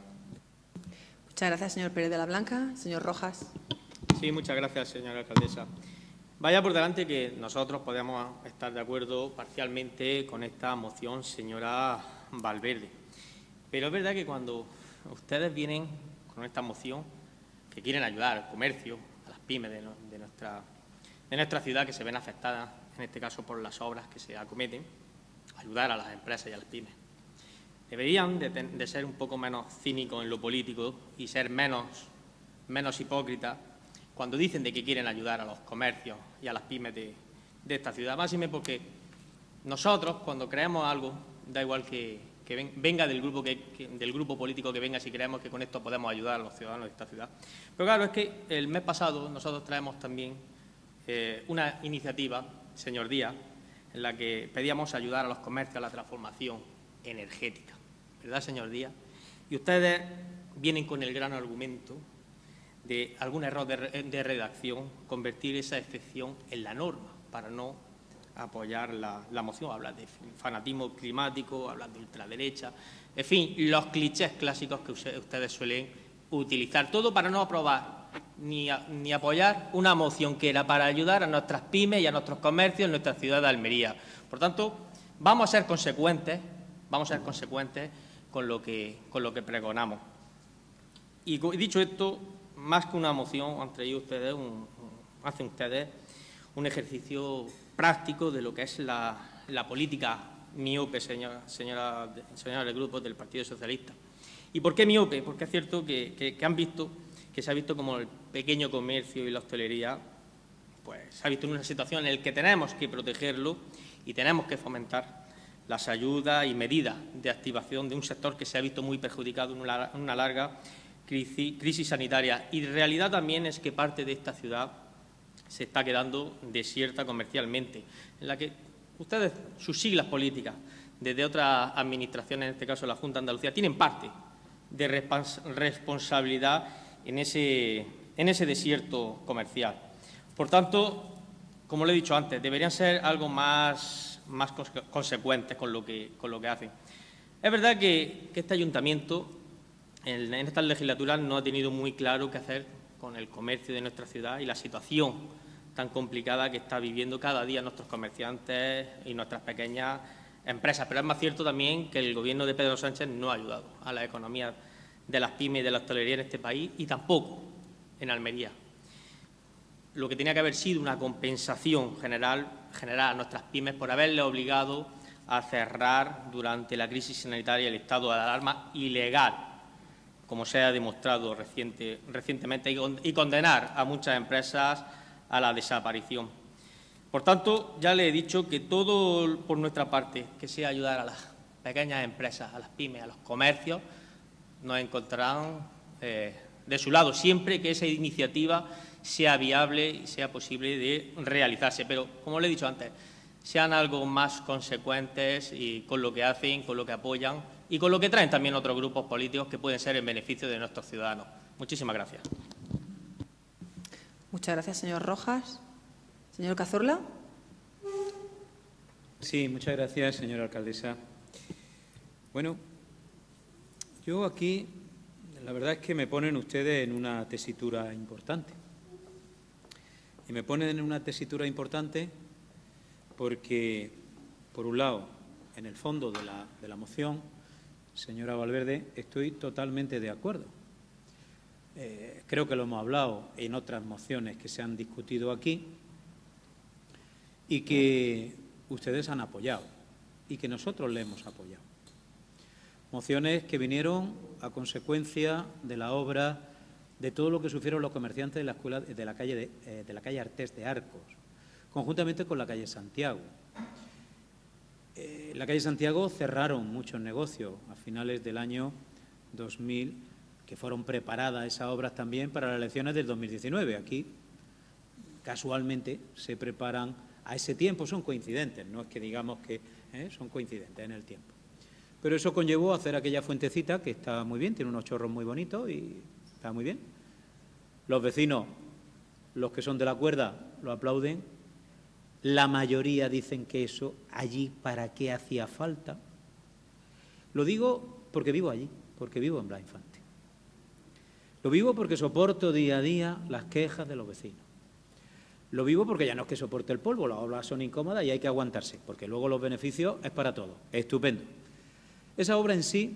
Muchas gracias, señor Pérez de la Blanca. Señor Rojas. Sí, muchas gracias, señora alcaldesa. Vaya por delante que nosotros podemos estar de acuerdo parcialmente con esta moción, señora Valverde. Pero es verdad que cuando ustedes vienen con esta moción, que quieren ayudar al comercio, a las pymes de, no, de, nuestra, de nuestra ciudad que se ven afectadas, en este caso por las obras que se acometen, ayudar a las empresas y a las pymes. Deberían de, de ser un poco menos cínicos en lo político y ser menos, menos hipócritas cuando dicen de que quieren ayudar a los comercios y a las pymes de, de esta ciudad. Máxime porque nosotros, cuando creemos algo, da igual que, que ven, venga del grupo, que, que, del grupo político que venga, si creemos que con esto podemos ayudar a los ciudadanos de esta ciudad. Pero claro, es que el mes pasado nosotros traemos también eh, una iniciativa, señor Díaz, en la que pedíamos ayudar a los comercios a la transformación energética. ¿Verdad, señor Díaz? Y ustedes vienen con el gran argumento de algún error de, de redacción, convertir esa excepción en la norma para no apoyar la, la moción. Hablan de fanatismo climático, hablan de ultraderecha, en fin, los clichés clásicos que ustedes suelen utilizar. Todo para no aprobar ni, a, ni apoyar una moción que era para ayudar a nuestras pymes y a nuestros comercios en nuestra ciudad de Almería. Por tanto, vamos a ser consecuentes, vamos a ser consecuentes con lo que, con lo que pregonamos. Y dicho esto, más que una moción, han traído ustedes, un, hacen ustedes un ejercicio práctico de lo que es la, la política miope, señora, señora, señora del Grupo del Partido Socialista. ¿Y por qué miope? Porque es cierto que, que, que han visto, que se ha visto como el pequeño comercio y la hostelería, pues se ha visto en una situación en la que tenemos que protegerlo y tenemos que fomentar las ayudas y medidas de activación de un sector que se ha visto muy perjudicado en una, en una larga crisis, crisis sanitaria. Y la realidad también es que parte de esta ciudad se está quedando desierta comercialmente, en la que ustedes, sus siglas políticas, desde otras administraciones, en este caso la Junta de Andalucía, tienen parte de respons responsabilidad en ese, en ese desierto comercial. Por tanto, como le he dicho antes, deberían ser algo más, más consecuentes con lo, que, con lo que hacen. Es verdad que, que este ayuntamiento, en, en esta legislatura, no ha tenido muy claro qué hacer con el comercio de nuestra ciudad y la situación tan complicada que está viviendo cada día nuestros comerciantes y nuestras pequeñas empresas. Pero es más cierto también que el Gobierno de Pedro Sánchez no ha ayudado a la economía de las pymes y de la hostelería en este país y tampoco en Almería. Lo que tenía que haber sido una compensación general, general a nuestras pymes por haberle obligado a cerrar durante la crisis sanitaria el estado de alarma ilegal, como se ha demostrado reciente, recientemente, y condenar a muchas empresas a la desaparición. Por tanto, ya le he dicho que todo por nuestra parte, que sea ayudar a las pequeñas empresas, a las pymes, a los comercios, nos encontrarán eh, de su lado, siempre que esa iniciativa sea viable y sea posible de realizarse. Pero, como le he dicho antes, sean algo más consecuentes y con lo que hacen, con lo que apoyan y con lo que traen también otros grupos políticos que pueden ser en beneficio de nuestros ciudadanos. Muchísimas gracias. Muchas gracias, señor Rojas. Señor Cazorla. Sí, muchas gracias, señora alcaldesa. Bueno, yo aquí, la verdad es que me ponen ustedes en una tesitura importante. Y me ponen en una tesitura importante porque, por un lado, en el fondo de la, de la moción, señora Valverde, estoy totalmente de acuerdo. Eh, creo que lo hemos hablado en otras mociones que se han discutido aquí y que ustedes han apoyado y que nosotros le hemos apoyado. Mociones que vinieron a consecuencia de la obra, de todo lo que sufrieron los comerciantes de la escuela de la calle, de, eh, de la calle Artés de Arcos, conjuntamente con la calle Santiago. Eh, la calle Santiago cerraron muchos negocios a finales del año dos mil, que fueron preparadas esas obras también para las elecciones del dos mil diecinueve. Aquí, casualmente, se preparan a ese tiempo, son coincidentes, no es que digamos que eh, son coincidentes en el tiempo. Pero eso conllevó a hacer aquella fuentecita que está muy bien, tiene unos chorros muy bonitos y está muy bien. Los vecinos, los que son de la cuerda, lo aplauden. La mayoría dicen que eso allí para qué hacía falta. Lo digo porque vivo allí, porque vivo en Blas Infante. Lo vivo porque soporto día a día las quejas de los vecinos. Lo vivo porque ya no es que soporte el polvo, las obras son incómodas y hay que aguantarse, porque luego los beneficios es para todos. Estupendo. Esa obra en sí,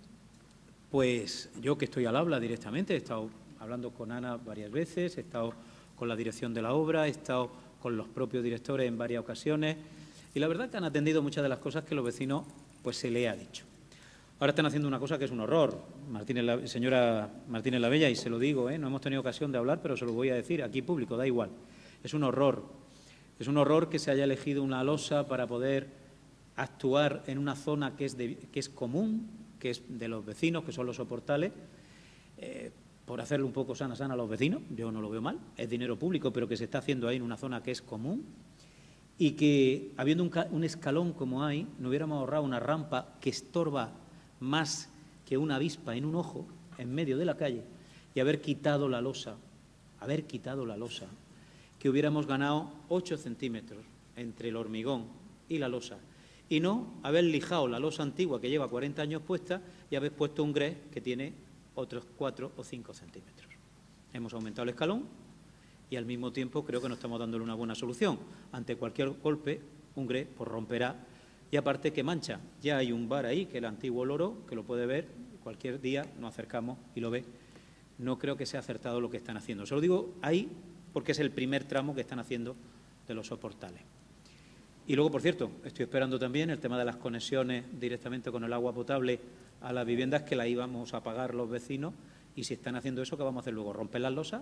pues yo que estoy al habla directamente, he estado hablando con Ana varias veces, he estado con la dirección de la obra, he estado con los propios directores en varias ocasiones y la verdad que han atendido muchas de las cosas que los vecinos pues se les ha dicho. Ahora están haciendo una cosa que es un horror, Martínez la, señora Martínez Lavella, y se lo digo, ¿eh? No hemos tenido ocasión de hablar, pero se lo voy a decir aquí público, da igual. Es un horror, es un horror que se haya elegido una losa para poder actuar en una zona que es, de, que es común, que es de los vecinos, que son los soportales, eh, por hacerle un poco sana sana a los vecinos, yo no lo veo mal, es dinero público, pero que se está haciendo ahí en una zona que es común y que, habiendo un, un escalón como hay, no hubiéramos ahorrado una rampa que estorba más que una avispa en un ojo, en medio de la calle, y haber quitado la losa, haber quitado la losa, que hubiéramos ganado ocho centímetros entre el hormigón y la losa, y no haber lijado la losa antigua que lleva cuarenta años puesta y haber puesto un grés que tiene otros cuatro o cinco centímetros. Hemos aumentado el escalón y al mismo tiempo creo que no estamos dándole una buena solución. Ante cualquier golpe, un grés pues romperá y aparte que mancha. Ya hay un bar ahí, que es el antiguo Loro, que lo puede ver, cualquier día nos acercamos y lo ve. No creo que sea acertado lo que están haciendo. Se lo digo ahí porque es el primer tramo que están haciendo de los soportales. Y luego, por cierto, estoy esperando también el tema de las conexiones directamente con el agua potable a las viviendas, que la íbamos a pagar los vecinos, y si están haciendo eso, ¿qué vamos a hacer luego? ¿Romper las losas?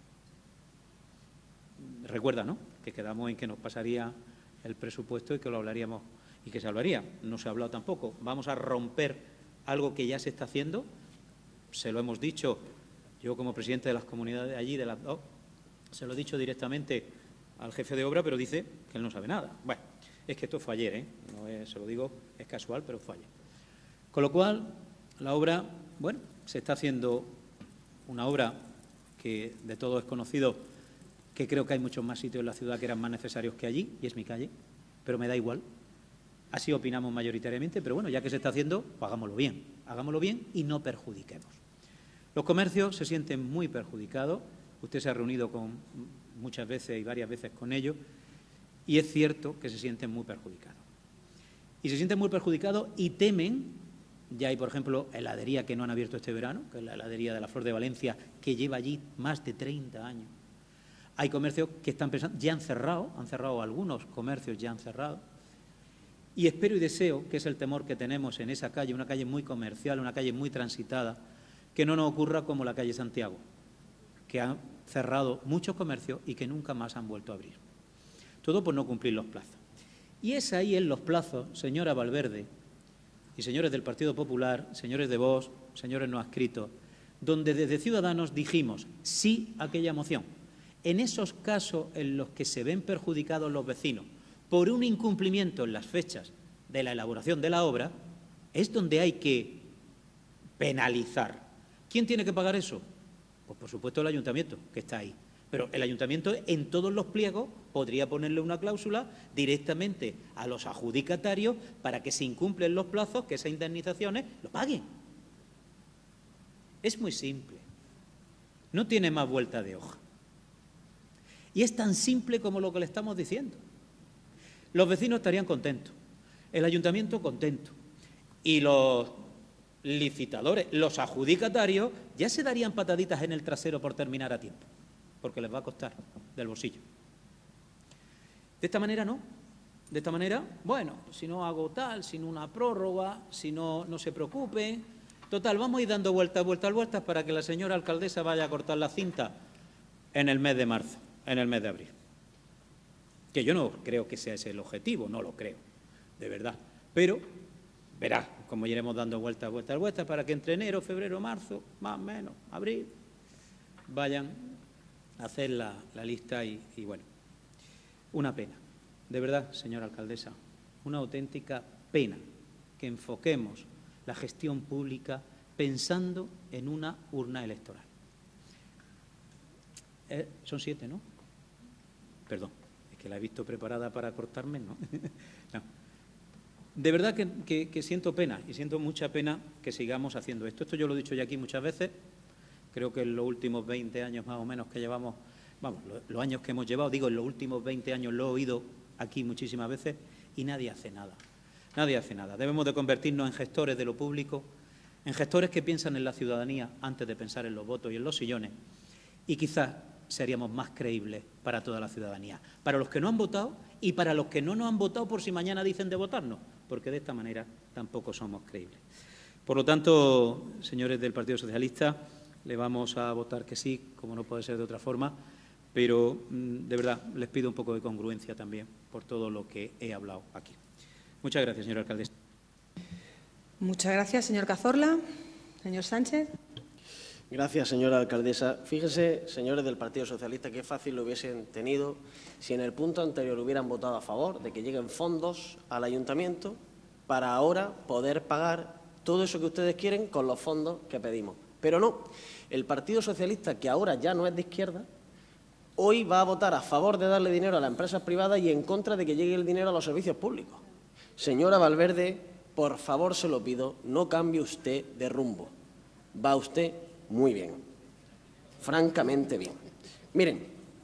Recuerda, ¿no?, que quedamos en que nos pasaría el presupuesto y que lo hablaríamos y que se hablaría. No se ha hablado tampoco. Vamos a romper algo que ya se está haciendo. Se lo hemos dicho, yo como presidente de las comunidades de allí, de las dos, se lo he dicho directamente al jefe de obra, pero dice que él no sabe nada. Bueno, es que esto fue ayer, ¿eh? No es, se lo digo, es casual, pero fue ayer. Con lo cual, la obra, bueno, se está haciendo una obra que de todo es conocido, que creo que hay muchos más sitios en la ciudad que eran más necesarios que allí, y es mi calle, pero me da igual. Así opinamos mayoritariamente, pero bueno, ya que se está haciendo, pues hagámoslo bien, hagámoslo bien y no perjudiquemos. Los comercios se sienten muy perjudicados. Usted se ha reunido con muchas veces y varias veces con ellos, y es cierto que se sienten muy perjudicados. y se sienten muy perjudicados y temen. Ya hay, por ejemplo, heladería que no han abierto este verano, que es la heladería de la Flor de Valencia, que lleva allí más de treinta años. Hay comercios que están pensando, ya han cerrado, han cerrado algunos comercios, ya han cerrado. Y espero y deseo, que es el temor que tenemos en esa calle, una calle muy comercial, una calle muy transitada, que no nos ocurra como la calle Santiago, que han cerrado muchos comercios y que nunca más han vuelto a abrir. Todo por no cumplir los plazos. Y es ahí en los plazos, señora Valverde y señores del Partido Popular, señores de Vox, señores no adscritos, donde desde Ciudadanos dijimos sí a aquella moción. En esos casos en los que se ven perjudicados los vecinos por un incumplimiento en las fechas de la elaboración de la obra, es donde hay que penalizar. ¿Quién tiene que pagar eso? Pues por supuesto el ayuntamiento, que está ahí. Pero el ayuntamiento en todos los pliegos podría ponerle una cláusula directamente a los adjudicatarios para que si incumplen los plazos, que esas indemnizaciones lo paguen. Es muy simple. No tiene más vuelta de hoja. Y es tan simple como lo que le estamos diciendo. Los vecinos estarían contentos, el ayuntamiento contento y los licitadores, los adjudicatarios, ya se darían pataditas en el trasero por terminar a tiempo, porque les va a costar del bolsillo. De esta manera no. De esta manera, bueno, si no hago tal, si no una prórroga, si no, no se preocupen. Total, vamos a ir dando vueltas, vueltas, vueltas para que la señora alcaldesa vaya a cortar la cinta en el mes de marzo, en el mes de abril. Que yo no creo que sea ese el objetivo, no lo creo, de verdad. Pero verá cómo iremos dando vueltas, vueltas, vueltas para que entre enero, febrero, marzo, más o menos, abril, vayan a hacer la, la lista y, y, bueno, una pena. De verdad, señora alcaldesa, una auténtica pena que enfoquemos la gestión pública pensando en una urna electoral. Eh, son siete, ¿no? Perdón, es que la he visto preparada para cortarme, ¿no? No. De verdad que, que, que siento pena y siento mucha pena que sigamos haciendo esto. Esto yo lo he dicho ya aquí muchas veces. Creo que en los últimos veinte años más o menos que llevamos, vamos, los, los años que hemos llevado, digo, en los últimos veinte años lo he oído aquí muchísimas veces y nadie hace nada. Nadie hace nada. Debemos de convertirnos en gestores de lo público, en gestores que piensan en la ciudadanía antes de pensar en los votos y en los sillones. Y quizás seríamos más creíbles para toda la ciudadanía, para los que no han votado y para los que no nos han votado por si mañana dicen de votarnos, porque de esta manera tampoco somos creíbles. Por lo tanto, señores del Partido Socialista, le vamos a votar que sí, como no puede ser de otra forma, pero de verdad les pido un poco de congruencia también por todo lo que he hablado aquí. Muchas gracias, señora alcaldesa. Muchas gracias, señor Cazorla. Señor Sánchez. Gracias, señora alcaldesa. Fíjese, señores del Partido Socialista, qué fácil lo hubiesen tenido si en el punto anterior hubieran votado a favor de que lleguen fondos al ayuntamiento para ahora poder pagar todo eso que ustedes quieren con los fondos que pedimos. Pero no, el Partido Socialista, que ahora ya no es de izquierda, hoy va a votar a favor de darle dinero a las empresas privadas y en contra de que llegue el dinero a los servicios públicos. Señora Valverde, por favor se lo pido, no cambie usted de rumbo. Va usted muy bien, francamente bien. Miren,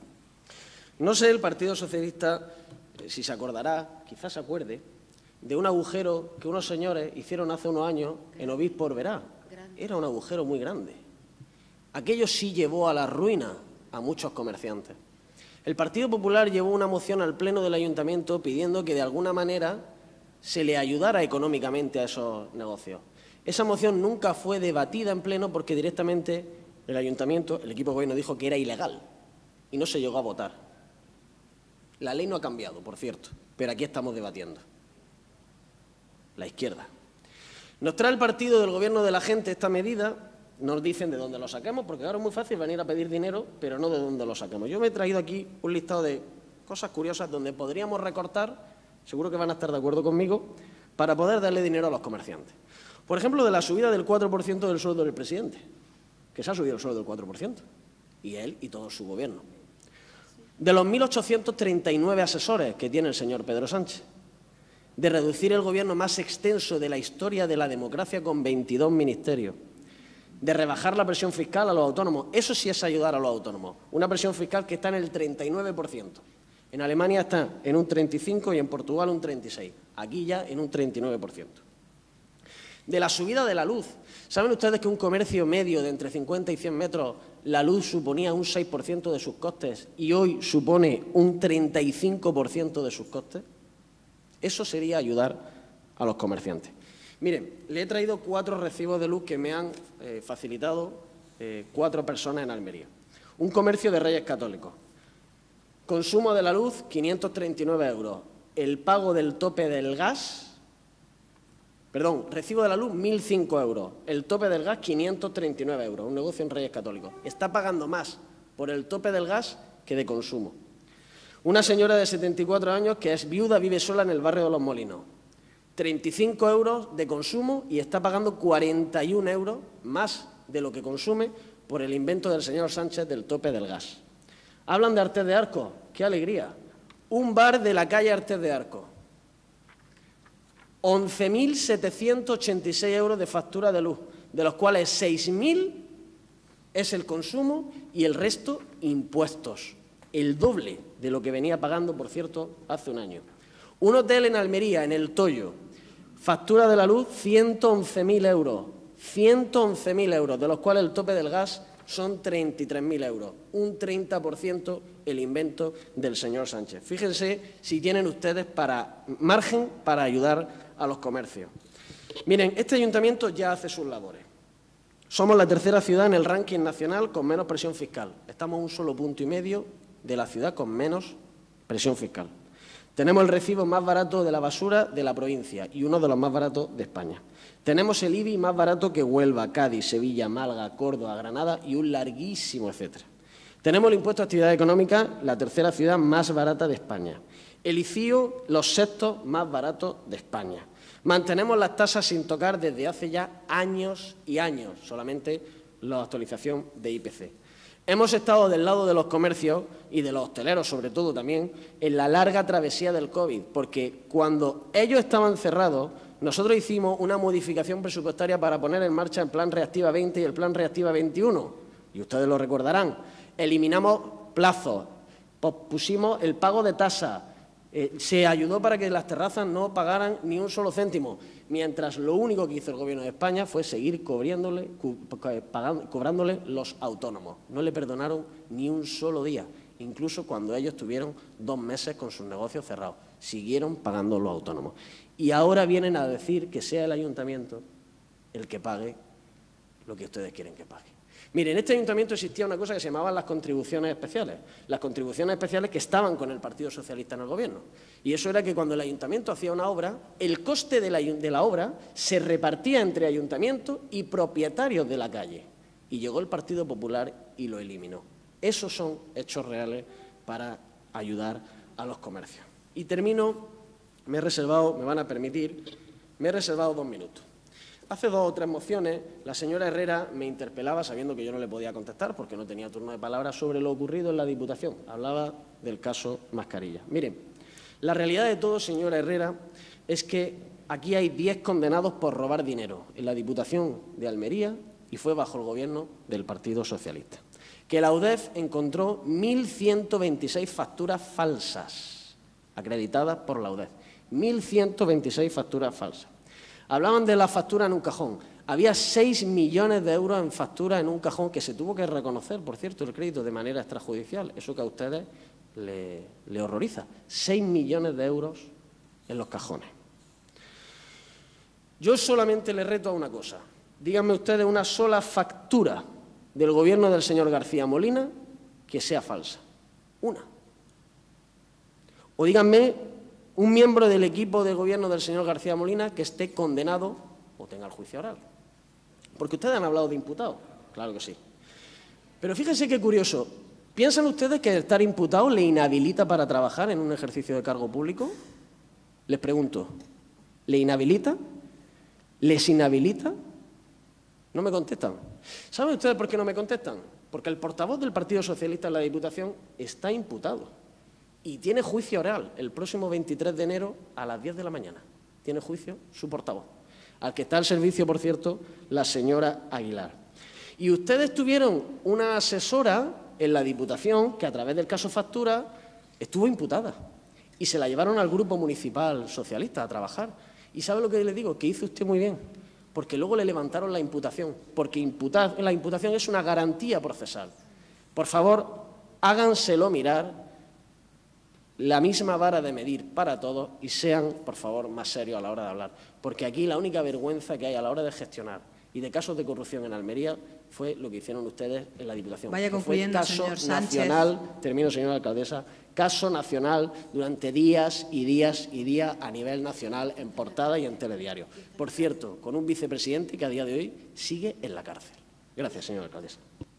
no sé el Partido Socialista eh, si se acordará, quizás se acuerde, de un agujero que unos señores hicieron hace unos años en Obispo Orberá. Era un agujero muy grande. Aquello sí llevó a la ruina a muchos comerciantes. El Partido Popular llevó una moción al Pleno del Ayuntamiento pidiendo que de alguna manera se le ayudara económicamente a esos negocios. Esa moción nunca fue debatida en pleno porque directamente el Ayuntamiento, el equipo de gobierno, dijo que era ilegal y no se llegó a votar. La ley no ha cambiado, por cierto, pero aquí estamos debatiendo. La izquierda. Nos trae el partido del Gobierno de la gente esta medida, nos dicen de dónde lo saquemos, porque ahora es muy fácil venir a pedir dinero, pero no de dónde lo saquemos. Yo me he traído aquí un listado de cosas curiosas donde podríamos recortar, seguro que van a estar de acuerdo conmigo, para poder darle dinero a los comerciantes. Por ejemplo, de la subida del cuatro por ciento del sueldo del presidente, que se ha subido el sueldo del cuatro por ciento, y él y todo su gobierno. De los mil ochocientos treinta y nueve asesores que tiene el señor Pedro Sánchez, de reducir el gobierno más extenso de la historia de la democracia con veintidós ministerios, de rebajar la presión fiscal a los autónomos. Eso sí es ayudar a los autónomos. Una presión fiscal que está en el treinta y nueve por ciento. En Alemania está en un treinta y cinco por ciento y en Portugal un treinta y seis por ciento. Aquí ya en un treinta y nueve por ciento. De la subida de la luz. ¿Saben ustedes que un comercio medio de entre cincuenta y cien metros, la luz suponía un seis por ciento de sus costes y hoy supone un treinta y cinco por ciento de sus costes? Eso sería ayudar a los comerciantes. Miren, le he traído cuatro recibos de luz que me han eh, facilitado eh, cuatro personas en Almería. Un comercio de Reyes Católicos. Consumo de la luz, quinientos treinta y nueve euros. El pago del tope del gas, perdón, recibo de la luz, mil cinco euros. El tope del gas, quinientos treinta y nueve euros. Un negocio en Reyes Católicos. Está pagando más por el tope del gas que de consumo. Una señora de setenta y cuatro años que es viuda, vive sola en el barrio de Los Molinos. treinta y cinco euros de consumo y está pagando cuarenta y un euros más de lo que consume por el invento del señor Sánchez del tope del gas. Hablan de Artés de Arcos, qué alegría. Un bar de la calle Artés de Arcos. once mil setecientos ochenta y seis euros de factura de luz, de los cuales seis mil es el consumo y el resto impuestos. El doble de lo que venía pagando, por cierto, hace un año. Un hotel en Almería, en El Toyo, factura de la luz ciento once mil euros. ciento once mil euros, de los cuales el tope del gas son treinta y tres mil euros. Un treinta por ciento el invento del señor Sánchez. Fíjense si tienen ustedes para, margen para ayudar a los comercios. Miren, este ayuntamiento ya hace sus labores. Somos la tercera ciudad en el ranking nacional con menos presión fiscal. Estamos a un solo punto y medio de la ciudad con menos presión fiscal. Tenemos el recibo más barato de la basura de la provincia y uno de los más baratos de España. Tenemos el I B I más barato que Huelva, Cádiz, Sevilla, Málaga, Córdoba, Granada y un larguísimo etcétera. Tenemos el impuesto a actividad económica, la tercera ciudad más barata de España. El I C I O, los sextos más baratos de España. Mantenemos las tasas sin tocar desde hace ya años y años, solamente la actualización de I P C. Hemos estado del lado de los comercios y de los hosteleros, sobre todo también, en la larga travesía del COVID, porque cuando ellos estaban cerrados, nosotros hicimos una modificación presupuestaria para poner en marcha el Plan Reactiva veinte y el Plan Reactiva veintiuno, y ustedes lo recordarán. Eliminamos plazos, pusimos el pago de tasa, eh, se ayudó para que las terrazas no pagaran ni un solo céntimo, mientras lo único que hizo el Gobierno de España fue seguir cobriándole, pagando, cobrándole los autónomos. No le perdonaron ni un solo día, incluso cuando ellos tuvieron dos meses con sus negocios cerrados. Siguieron pagando los autónomos. Y ahora vienen a decir que sea el ayuntamiento el que pague lo que ustedes quieren que pague. Mire, en este ayuntamiento existía una cosa que se llamaban las contribuciones especiales. Las contribuciones especiales que estaban con el Partido Socialista en el Gobierno. Y eso era que cuando el ayuntamiento hacía una obra, el coste de la, de la obra se repartía entre ayuntamiento y propietarios de la calle. Y llegó el Partido Popular y lo eliminó. Esos son hechos reales para ayudar a los comercios. Y termino, me he reservado, me van a permitir, me he reservado dos minutos. Hace dos o tres mociones, la señora Herrera me interpelaba, sabiendo que yo no le podía contestar porque no tenía turno de palabra, sobre lo ocurrido en la Diputación. Hablaba del caso Mascarilla. Miren, la realidad de todo, señora Herrera, es que aquí hay diez condenados por robar dinero en la Diputación de Almería y fue bajo el Gobierno del Partido Socialista. Que la U D E F encontró mil ciento veintiséis facturas falsas, acreditadas por la U D E F. mil ciento veintiséis facturas falsas. Hablaban de la factura en un cajón. Había seis millones de euros en factura en un cajón que se tuvo que reconocer, por cierto, el crédito de manera extrajudicial. Eso que a ustedes le, le horroriza. seis millones de euros en los cajones. Yo solamente les reto a una cosa. Díganme ustedes una sola factura del Gobierno del señor García Molina que sea falsa. Una. O díganme un miembro del equipo de gobierno del señor García Molina que esté condenado o tenga el juicio oral. Porque ustedes han hablado de imputado, claro que sí. Pero fíjense qué curioso. ¿Piensan ustedes que estar imputado le inhabilita para trabajar en un ejercicio de cargo público? Les pregunto, ¿le inhabilita? ¿Les inhabilita? No me contestan. ¿Saben ustedes por qué no me contestan? Porque el portavoz del Partido Socialista en la Diputación está imputado. Y tiene juicio oral el próximo veintitrés de enero a las diez de la mañana. Tiene juicio su portavoz, al que está al servicio, por cierto, la señora Aguilar. Y ustedes tuvieron una asesora en la Diputación que, a través del caso Factura, estuvo imputada y se la llevaron al Grupo Municipal Socialista a trabajar. ¿Y sabe lo que le digo? Que hizo usted muy bien, porque luego le levantaron la imputación, porque imputar, la imputación es una garantía procesal. Por favor, háganselo mirar, la misma vara de medir para todos y sean, por favor, más serios a la hora de hablar. Porque aquí la única vergüenza que hay a la hora de gestionar y de casos de corrupción en Almería fue lo que hicieron ustedes en la Diputación. Vaya concluyendo, caso señor Sánchez. nacional, termino, señora alcaldesa, caso nacional durante días y días y días a nivel nacional en portada y en telediario. Por cierto, con un vicepresidente que a día de hoy sigue en la cárcel. Gracias, señora alcaldesa.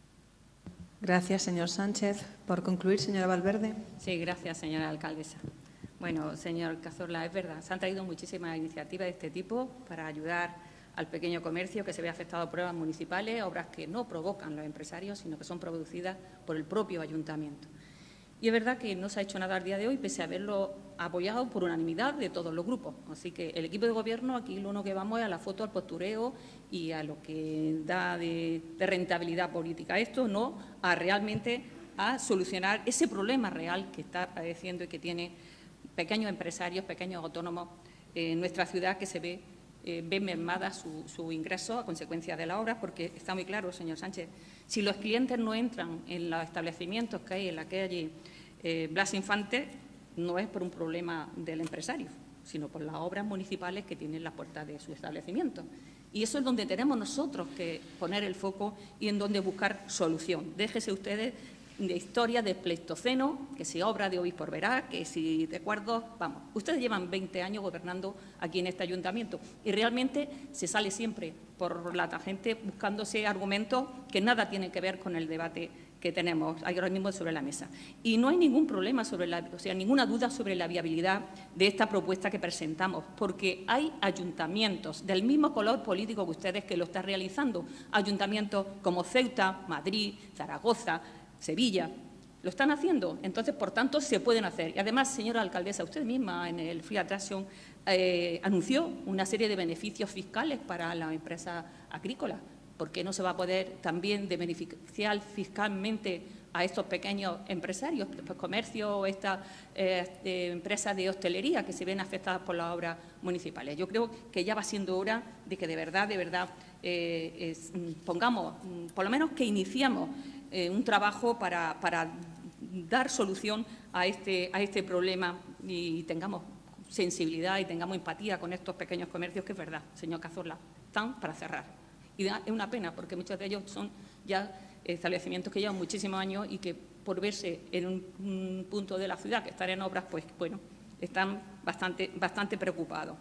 Gracias, señor Sánchez. Por concluir, señora Valverde. Sí, gracias, señora alcaldesa. Bueno, señor Cazorla, es verdad, se han traído muchísimas iniciativas de este tipo para ayudar al pequeño comercio que se ve afectado por obras municipales, obras que no provocan los empresarios, sino que son producidas por el propio ayuntamiento. Y es verdad que no se ha hecho nada al día de hoy, pese a haberlo apoyado por unanimidad de todos los grupos. Así que el equipo de Gobierno, aquí lo único que vamos es a la foto, al postureo y a lo que da de, de rentabilidad política. Esto no a realmente a solucionar ese problema real que está padeciendo y que tiene pequeños empresarios, pequeños autónomos en nuestra ciudad, que se ve eh, ven mermada su, su ingreso a consecuencia de la obra, porque está muy claro, señor Sánchez, si los clientes no entran en los establecimientos que hay en la calle eh, Blas Infante, no es por un problema del empresario, sino por las obras municipales que tienen la puerta de su establecimiento. Y eso es donde tenemos nosotros que poner el foco y en donde buscar solución. Déjese ustedes de historia del Pleistoceno, que si obra de Obispo Verá, que si recuerdos, vamos, ustedes llevan veinte años gobernando aquí en este ayuntamiento y realmente se sale siempre por la tangente buscándose argumentos que nada tienen que ver con el debate que tenemos ahora mismo sobre la mesa. Y no hay ningún problema sobre la, o sea, ninguna duda sobre la viabilidad de esta propuesta que presentamos, porque hay ayuntamientos del mismo color político que ustedes que lo están realizando, ayuntamientos como Ceuta, Madrid, Zaragoza, Sevilla, lo están haciendo, entonces, por tanto, se pueden hacer. Y además, señora alcaldesa, usted misma en el Free Attraction eh, anunció una serie de beneficios fiscales para las empresas agrícolas. ¿Por qué no se va a poder también de beneficiar fiscalmente a estos pequeños empresarios, pues, comercio, estas eh, eh, empresas de hostelería que se ven afectadas por las obras municipales? Yo creo que ya va siendo hora de que de verdad, de verdad, eh, es, pongamos, por lo menos que iniciamos eh, un trabajo para, para dar solución a este, a este problema y tengamos sensibilidad y tengamos empatía con estos pequeños comercios que es verdad, señor Cazorla, están para cerrar. Y es una pena porque muchos de ellos son ya establecimientos que llevan muchísimos años y que por verse en un, un punto de la ciudad que están en obras, pues bueno, están bastante, bastante preocupados.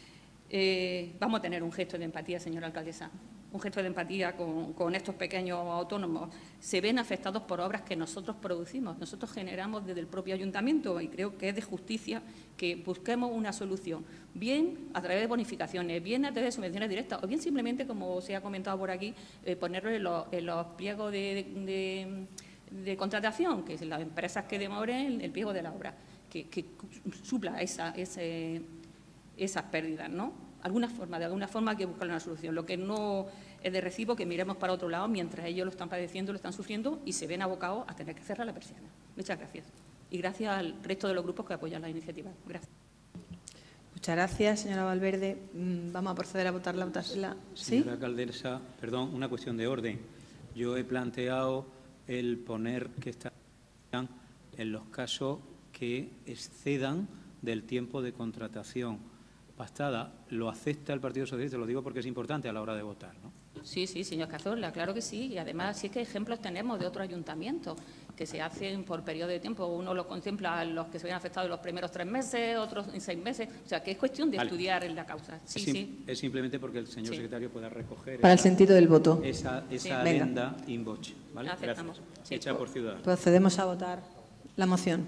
Eh, vamos a tener un gesto de empatía, señora alcaldesa, un gesto de empatía con, con estos pequeños autónomos. Se ven afectados por obras que nosotros producimos, nosotros generamos desde el propio ayuntamiento y creo que es de justicia que busquemos una solución, bien a través de bonificaciones, bien a través de subvenciones directas o bien simplemente, como se ha comentado por aquí, eh, ponerlo en los, en los pliegos de, de, de contratación, que es las empresas que demoren el pliego de la obra, que, que supla esa, ese, esas pérdidas, ¿no? Alguna forma, de alguna forma hay que buscar una solución. Lo que no es de recibo que miremos para otro lado mientras ellos lo están padeciendo, lo están sufriendo y se ven abocados a tener que cerrar la persiana. Muchas gracias. Y gracias al resto de los grupos que apoyan la iniciativa. Gracias. Muchas gracias, señora Valverde. Vamos a proceder a votar la votación. ¿Sí? Señora alcaldesa, perdón, una cuestión de orden. Yo he planteado el poner que están en los casos que excedan del tiempo de contratación pastada. ¿Lo acepta el Partido Socialista? Lo digo porque es importante a la hora de votar, ¿no? Sí, sí, señor Cazorla, claro que sí. Y además, sí que ejemplos tenemos de otros ayuntamientos que se hacen por periodo de tiempo. Uno lo contempla los que se ven afectados en los primeros tres meses, otros en seis meses. O sea, que es cuestión de vale. estudiar en la causa. Sí, es, sim sí. es simplemente porque el señor sí. secretario pueda recoger para esa, el sentido del voto. Esa, esa sí. adenda in voce. ¿Vale? Aceptamos. Gracias. Sí. Hecha por Ciudadanos. Procedemos a votar la moción.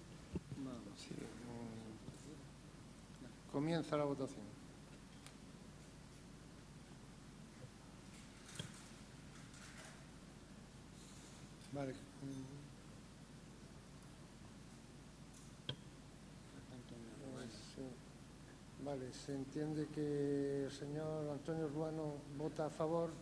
Comienza la votación. Vale. Vale, se entiende que el señor Antonio Ruano vota a favor.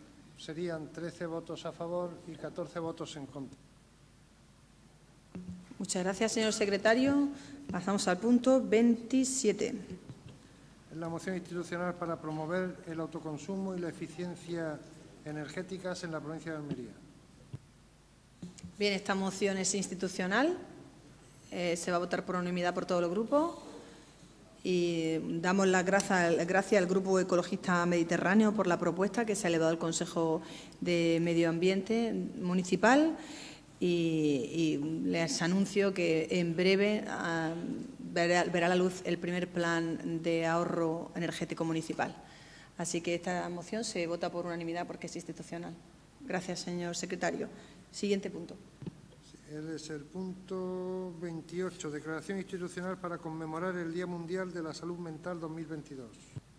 Serían trece votos a favor y catorce votos en contra. Muchas gracias, señor secretario. Pasamos al punto veintisiete. Es la moción institucional para promover el autoconsumo y la eficiencia energéticas en la provincia de Almería. Bien, esta moción es institucional. Eh, se va a votar por unanimidad por todos los grupos. Y damos las gracias, gracias al Grupo Ecologista Mediterráneo por la propuesta que se ha elevado al Consejo de Medio Ambiente Municipal. Y, y les anuncio que en breve uh, verá, verá la luz el primer plan de ahorro energético municipal. Así que esta moción se vota por unanimidad porque es institucional. Gracias, señor secretario. Siguiente punto. Es el punto veintiocho, declaración institucional para conmemorar el Día Mundial de la Salud Mental dos mil veintidós.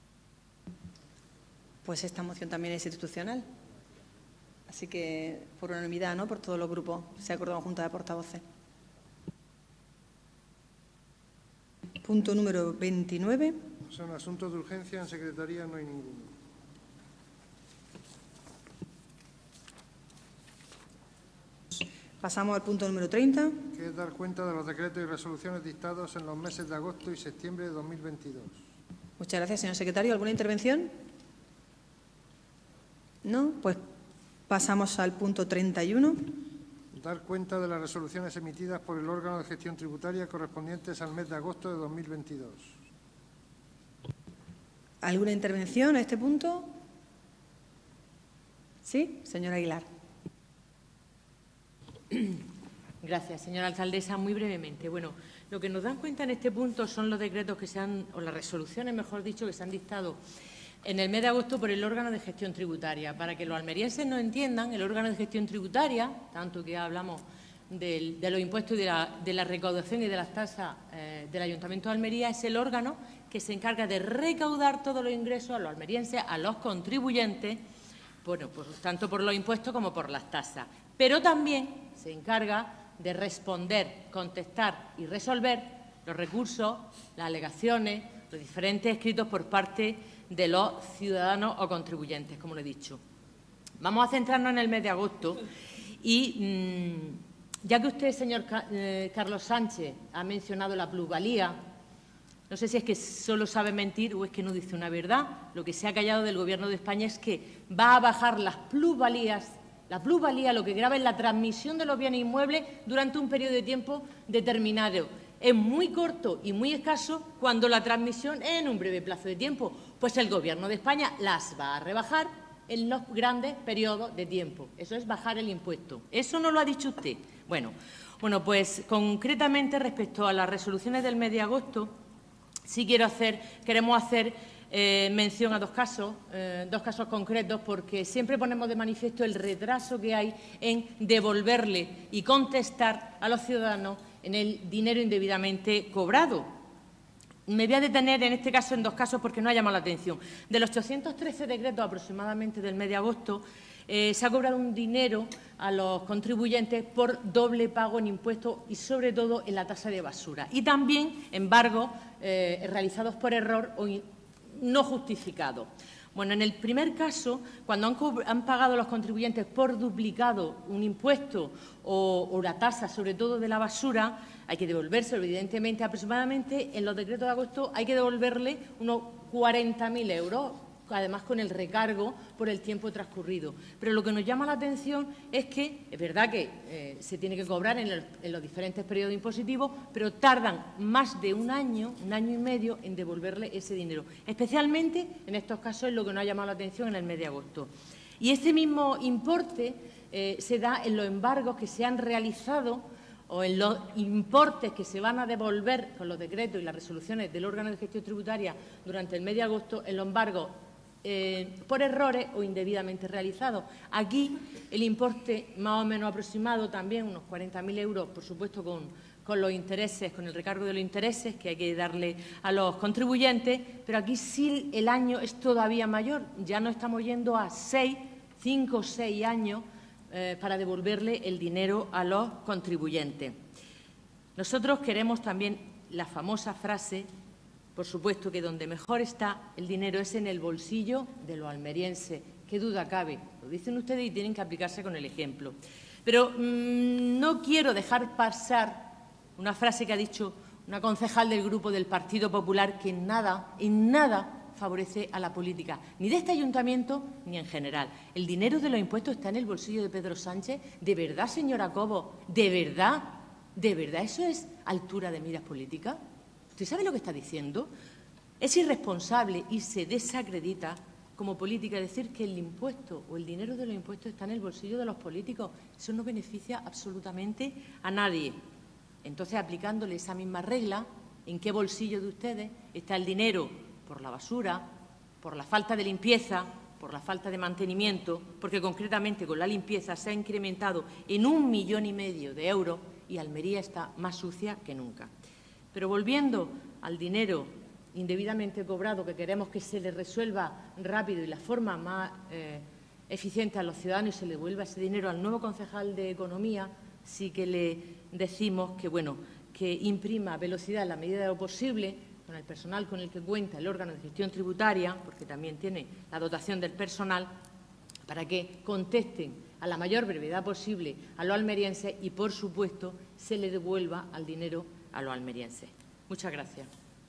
Pues esta moción también es institucional. Así que, por unanimidad, ¿no?, por todos los grupos, se ha acordado en Junta de Portavoces. Punto número veintinueve. Son asuntos de urgencia, en Secretaría no hay ninguno. Pasamos al punto número treinta. Que es dar cuenta de los decretos y resoluciones dictados en los meses de agosto y septiembre de dos mil veintidós. Muchas gracias, señor secretario. ¿Alguna intervención? No, pues pasamos al punto treinta y uno. Dar cuenta de las resoluciones emitidas por el órgano de gestión tributaria correspondientes al mes de agosto de dos mil veintidós. ¿Alguna intervención a este punto? Sí, señora Aguilar. Gracias, señora alcaldesa. Muy brevemente. Bueno, lo que nos dan cuenta en este punto son los decretos que se han, o las resoluciones, mejor dicho, que se han dictado en el mes de agosto por el órgano de gestión tributaria. Para que los almerienses no entiendan, el órgano de gestión tributaria, tanto que hablamos del, de los impuestos y de la, de la recaudación y de las tasas eh, del Ayuntamiento de Almería, es el órgano que se encarga de recaudar todos los ingresos a los almerienses, a los contribuyentes, bueno, pues tanto por los impuestos como por las tasas. Pero también se encarga de responder, contestar y resolver los recursos, las alegaciones, los diferentes escritos por parte de los ciudadanos o contribuyentes, como le he dicho. Vamos a centrarnos en el mes de agosto y, mmm, ya que usted, señor eh, Carlos Sánchez, ha mencionado la plusvalía, no sé si es que solo sabe mentir o es que no dice una verdad. Lo que se ha callado del Gobierno de España es que va a bajar las plusvalías, la plusvalía, lo que grava en la transmisión de los bienes inmuebles durante un periodo de tiempo determinado. Es muy corto y muy escaso cuando la transmisión es en un breve plazo de tiempo. Pues el Gobierno de España las va a rebajar en los grandes periodos de tiempo. Eso es bajar el impuesto. Eso no lo ha dicho usted. Bueno, bueno pues concretamente respecto a las resoluciones del mes de agosto, sí quiero hacer, queremos hacer eh, mención a dos casos, eh, dos casos concretos, porque siempre ponemos de manifiesto el retraso que hay en devolverle y contestar a los ciudadanos en el dinero indebidamente cobrado. Me voy a detener en este caso en dos casos porque no ha llamado la atención. De los ochocientos trece decretos aproximadamente del mes de agosto, eh, se ha cobrado un dinero a los contribuyentes por doble pago en impuestos y, sobre todo, en la tasa de basura. Y también embargos eh, realizados por error o no justificados. Bueno, en el primer caso, cuando han, han pagado los contribuyentes por duplicado un impuesto o, o la tasa, sobre todo de la basura, hay que devolverse, evidentemente, aproximadamente en los decretos de agosto hay que devolverle unos cuarenta mil euros, además con el recargo por el tiempo transcurrido. Pero lo que nos llama la atención es que, es verdad que eh, se tiene que cobrar en, el, en los diferentes periodos impositivos, pero tardan más de un año, un año y medio, en devolverle ese dinero. Especialmente en estos casos es lo que nos ha llamado la atención en el mes de agosto. Y este mismo importe eh, se da en los embargos que se han realizado o en los importes que se van a devolver con los decretos y las resoluciones del órgano de gestión tributaria durante el mes de agosto, en los embargos Eh, por errores o indebidamente realizados. Aquí el importe más o menos aproximado también, unos cuarenta mil euros, por supuesto con, con los intereses, con el recargo de los intereses que hay que darle a los contribuyentes, pero aquí sí el año es todavía mayor. Ya no estamos yendo a seis, cinco o seis años eh, para devolverle el dinero a los contribuyentes. Nosotros queremos también la famosa frase, por supuesto, que donde mejor está el dinero es en el bolsillo de los almerienses. ¿Qué duda cabe? Lo dicen ustedes y tienen que aplicarse con el ejemplo. Pero mmm, no quiero dejar pasar una frase que ha dicho una concejal del Grupo del Partido Popular que en nada, en nada favorece a la política, ni de este ayuntamiento ni en general. El dinero de los impuestos está en el bolsillo de Pedro Sánchez. ¿De verdad, señora Cobo? ¿De verdad? ¿De verdad eso es altura de miras políticas? ¿Usted sabe lo que está diciendo? Es irresponsable y se desacredita como política decir que el impuesto o el dinero de los impuestos está en el bolsillo de los políticos. Eso no beneficia absolutamente a nadie. Entonces, aplicándole esa misma regla, ¿en qué bolsillo de ustedes está el dinero? Por la basura, por la falta de limpieza, por la falta de mantenimiento, porque concretamente con la limpieza se ha incrementado en un millón y medio de euros y Almería está más sucia que nunca. Pero volviendo al dinero indebidamente cobrado, que queremos que se le resuelva rápido y la forma más eh, eficiente a los ciudadanos y se le devuelva ese dinero al nuevo concejal de Economía, sí que le decimos que, bueno, que imprima velocidad en la medida de lo posible, con el personal con el que cuenta el órgano de gestión tributaria, porque también tiene la dotación del personal, para que contesten a la mayor brevedad posible a los almerienses y, por supuesto, se le devuelva al dinero a los almerienses. Muchas gracias.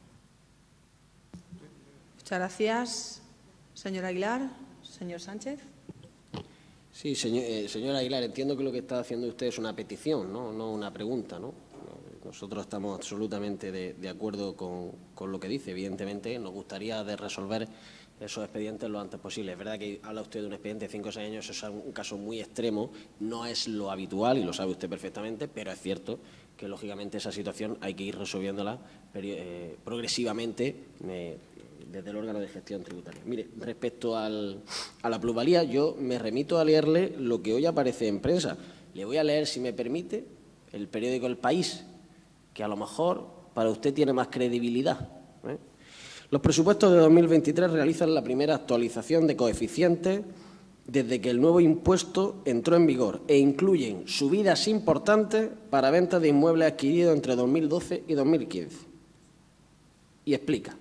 Muchas gracias. Señor Aguilar. Señor Sánchez. Sí, señor, eh, señor Aguilar, entiendo que lo que está haciendo usted es una petición, no, no una pregunta, ¿no? Nosotros estamos absolutamente de, de acuerdo con, con lo que dice. Evidentemente, nos gustaría de resolver esos expedientes lo antes posible. Es verdad que habla usted de un expediente de cinco o seis años, eso es un caso muy extremo, no es lo habitual y lo sabe usted perfectamente, pero es cierto que, lógicamente, esa situación hay que ir resolviéndola eh, progresivamente eh, desde el órgano de gestión tributaria. Mire, respecto al, a la plusvalía, yo me remito a leerle lo que hoy aparece en prensa. Le voy a leer, si me permite, el periódico El País, que a lo mejor para usted tiene más credibilidad. ¿eh? Los presupuestos de dos mil veintitrés realizan la primera actualización de coeficientes desde que el nuevo impuesto entró en vigor e incluyen subidas importantes para ventas de inmuebles adquiridos entre dos mil doce y dos mil quince. Y explica.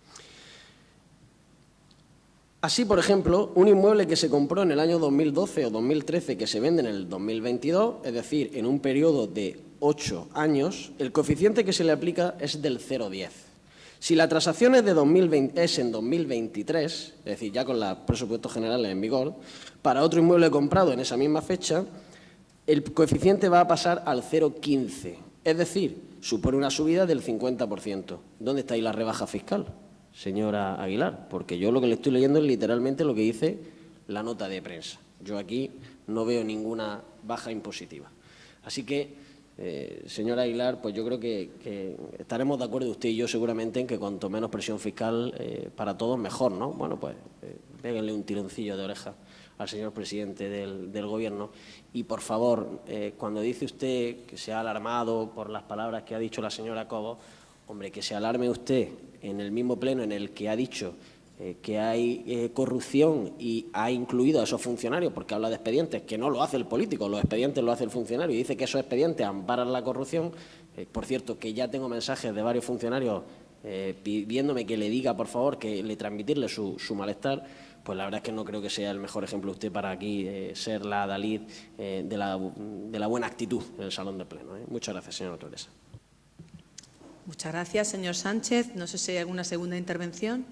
Así, por ejemplo, un inmueble que se compró en el año dos mil doce o dos mil trece que se vende en el dos mil veintidós, es decir, en un periodo de ocho años, el coeficiente que se le aplica es del cero coma diez. Si la transacción es, de dos mil veinte, es en dos mil veintitrés, es decir, ya con los presupuestos generales en vigor, para otro inmueble comprado en esa misma fecha, el coeficiente va a pasar al cero coma quince, es decir, supone una subida del cincuenta por ciento. ¿Dónde está ahí la rebaja fiscal, señora Aguilar? Porque yo lo que le estoy leyendo es literalmente lo que dice la nota de prensa. Yo aquí no veo ninguna baja impositiva. Así que, eh, señora Aguilar, pues yo creo que, que estaremos de acuerdo usted y yo seguramente en que cuanto menos presión fiscal eh, para todos, mejor, ¿no? Bueno, pues eh, péguenle un tironcillo de oreja al señor presidente del, del Gobierno y, por favor, eh, cuando dice usted que se ha alarmado por las palabras que ha dicho la señora Cobo, hombre, que se alarme usted en el mismo pleno en el que ha dicho eh, que hay eh, corrupción y ha incluido a esos funcionarios, porque habla de expedientes, que no lo hace el político, los expedientes lo hace el funcionario, y dice que esos expedientes amparan la corrupción. Eh, por cierto, que ya tengo mensajes de varios funcionarios eh, pidiéndome que le diga, por favor, que le transmitirle su, su malestar. Pues la verdad es que no creo que sea el mejor ejemplo usted para aquí eh, ser la adalid eh, de, la, de la buena actitud en el salón de pleno. ¿eh? Muchas gracias, señora alcaldesa. Muchas gracias, señor Sánchez. No sé si hay alguna segunda intervención.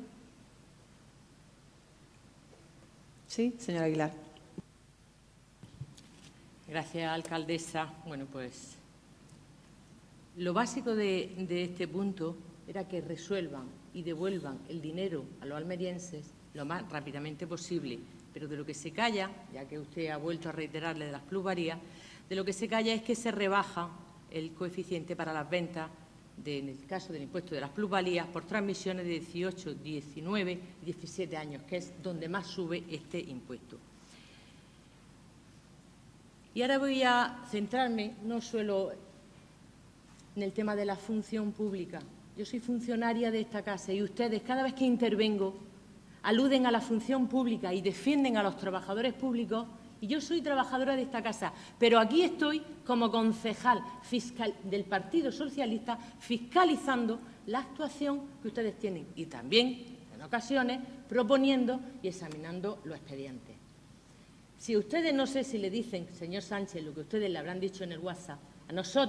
Sí, señora Aguilar. Gracias, alcaldesa. Bueno, pues lo básico de, de este punto era que resuelvan y devuelvan el dinero a los almerienses lo más rápidamente posible. Pero de lo que se calla, ya que usted ha vuelto a reiterarle de las plusvalías, de lo que se calla es que se rebaja el coeficiente para las ventas De, en el caso del impuesto de las plusvalías, por transmisiones de dieciocho, diecinueve y diecisiete años, que es donde más sube este impuesto. Y ahora voy a centrarme no solo en el tema de la función pública. Yo soy funcionaria de esta casa y ustedes, cada vez que intervengo, aluden a la función pública y defienden a los trabajadores públicos. Y yo soy trabajadora de esta casa, pero aquí estoy como concejal fiscal del Partido Socialista fiscalizando la actuación que ustedes tienen y también, en ocasiones, proponiendo y examinando los expedientes. Si ustedes, no sé si le dicen, señor Sánchez, lo que ustedes le habrán dicho en el WhatsApp, a nosotros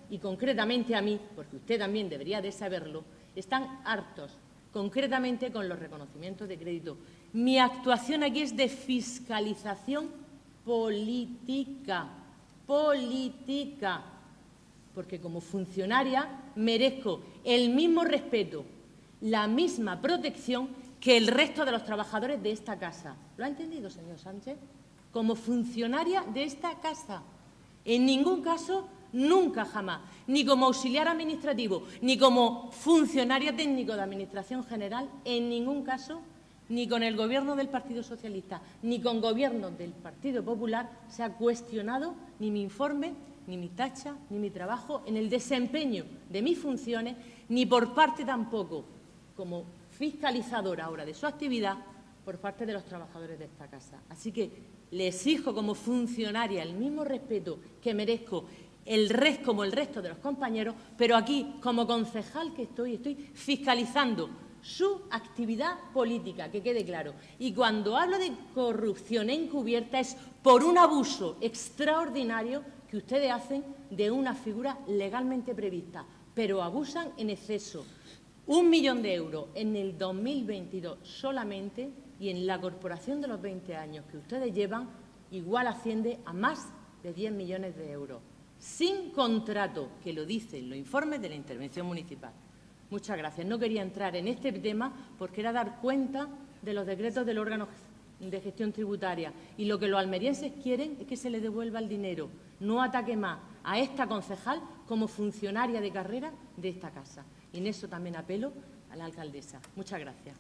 y concretamente a mí, porque usted también debería de saberlo, están hartos, concretamente con los reconocimientos de crédito. Mi actuación aquí es de fiscalización política, política, porque como funcionaria merezco el mismo respeto, la misma protección que el resto de los trabajadores de esta casa. ¿Lo ha entendido, señor Sánchez? Como funcionaria de esta casa. En ningún caso, nunca jamás, ni como auxiliar administrativo, ni como funcionaria técnico de Administración General, en ningún caso, ni con el Gobierno del Partido Socialista, ni con gobiernos del Partido Popular, se ha cuestionado ni mi informe, ni mi tacha, ni mi trabajo en el desempeño de mis funciones, ni por parte tampoco, como fiscalizadora ahora de su actividad, por parte de los trabajadores de esta casa. Así que le exijo como funcionaria el mismo respeto que merezco el resto, como el resto de los compañeros, pero aquí, como concejal que estoy, estoy fiscalizando su actividad política, que quede claro. Y cuando hablo de corrupción encubierta es por un abuso extraordinario que ustedes hacen de una figura legalmente prevista, pero abusan en exceso. Un millón de euros en el dos mil veintidós solamente, y en la corporación de los veinte años que ustedes llevan, igual asciende a más de diez millones de euros, sin contrato, que lo dicen los informes de la intervención municipal. Muchas gracias. No quería entrar en este tema porque era dar cuenta de los decretos del órgano de gestión tributaria. Y lo que los almerienses quieren es que se les devuelva el dinero. No ataque más a esta concejal como funcionaria de carrera de esta casa. Y en eso también apelo a la alcaldesa. Muchas gracias.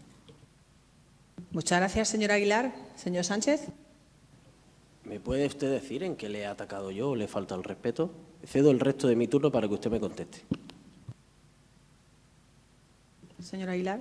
Muchas gracias, señora Aguilar. Señor Sánchez. ¿Me puede usted decir en qué le he atacado yo o le falta el respeto? Cedo el resto de mi turno para que usted me conteste. Señora Aguilar.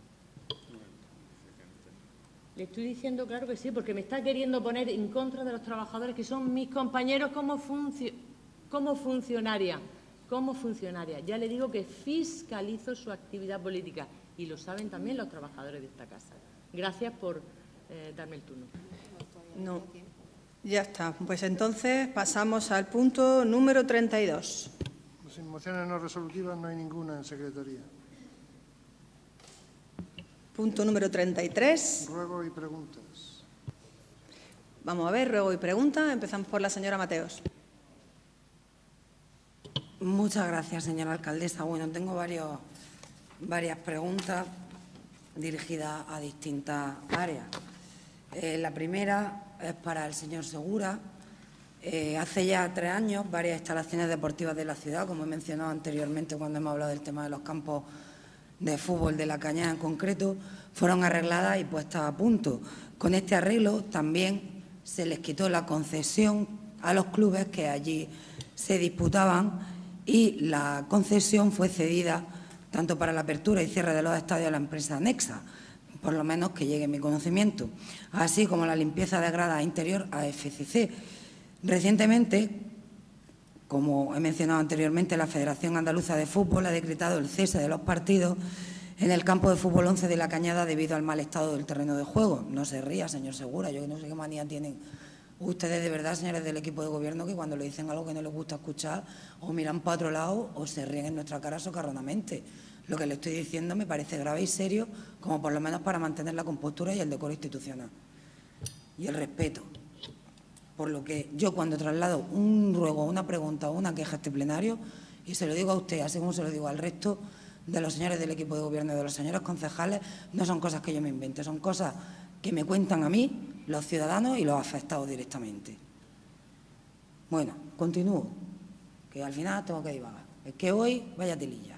Le estoy diciendo claro que sí, porque me está queriendo poner en contra de los trabajadores que son mis compañeros como, funcio como funcionaria. Como funcionaria. Ya le digo que fiscalizo su actividad política y lo saben también los trabajadores de esta casa. Gracias por eh, darme el turno. No, ya está. Pues entonces pasamos al punto número treinta y dos. Sin mociones no resolutivas no hay ninguna en Secretaría. Punto número treinta y tres. Ruego y preguntas. Vamos a ver, ruego y pregunta. Empezamos por la señora Mateos. Muchas gracias, señora alcaldesa. Bueno, tengo varios, varias preguntas dirigidas a distintas áreas. Eh, la primera es para el señor Segura. Eh, hace ya tres años, varias instalaciones deportivas de la ciudad, como he mencionado anteriormente cuando hemos hablado del tema de los campos de fútbol de La Cañada en concreto, fueron arregladas y puestas a punto. Con este arreglo también se les quitó la concesión a los clubes que allí se disputaban y la concesión fue cedida tanto para la apertura y cierre de los estadios a la empresa Nexa, por lo menos que llegue mi conocimiento, así como la limpieza de gradas interior a F C C. Recientemente, como he mencionado anteriormente, la Federación Andaluza de Fútbol ha decretado el cese de los partidos en el campo de fútbol once de La Cañada debido al mal estado del terreno de juego. No se ría, señor Segura, yo no sé qué manía tienen ustedes de verdad, señores del equipo de gobierno, que cuando le dicen algo que no les gusta escuchar, o miran para otro lado o se ríen en nuestra cara socarronamente. Lo que le estoy diciendo me parece grave y serio, como por lo menos para mantener la compostura y el decoro institucional. Y el respeto. Por lo que yo cuando traslado un ruego, una pregunta o una queja a este plenario, y se lo digo a usted, así como se lo digo al resto de los señores del equipo de gobierno y de los señores concejales, no son cosas que yo me invente, son cosas que me cuentan a mí los ciudadanos y los afectados directamente. Bueno, continúo, que al final tengo que divagar. Es que hoy, vaya telilla.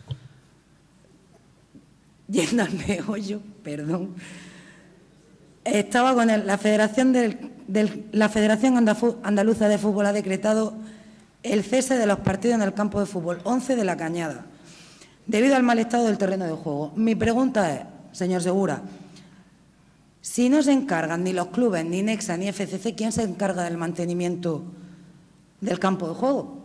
Yendo al meollo, perdón. Estaba con el, la Federación, del, del, la Federación Andaluza de Fútbol ha decretado el cese de los partidos en el campo de fútbol once de La Cañada, debido al mal estado del terreno de juego. Mi pregunta es, señor Segura, si no se encargan ni los clubes, ni Nexa, ni F C C, ¿quién se encarga del mantenimiento del campo de juego?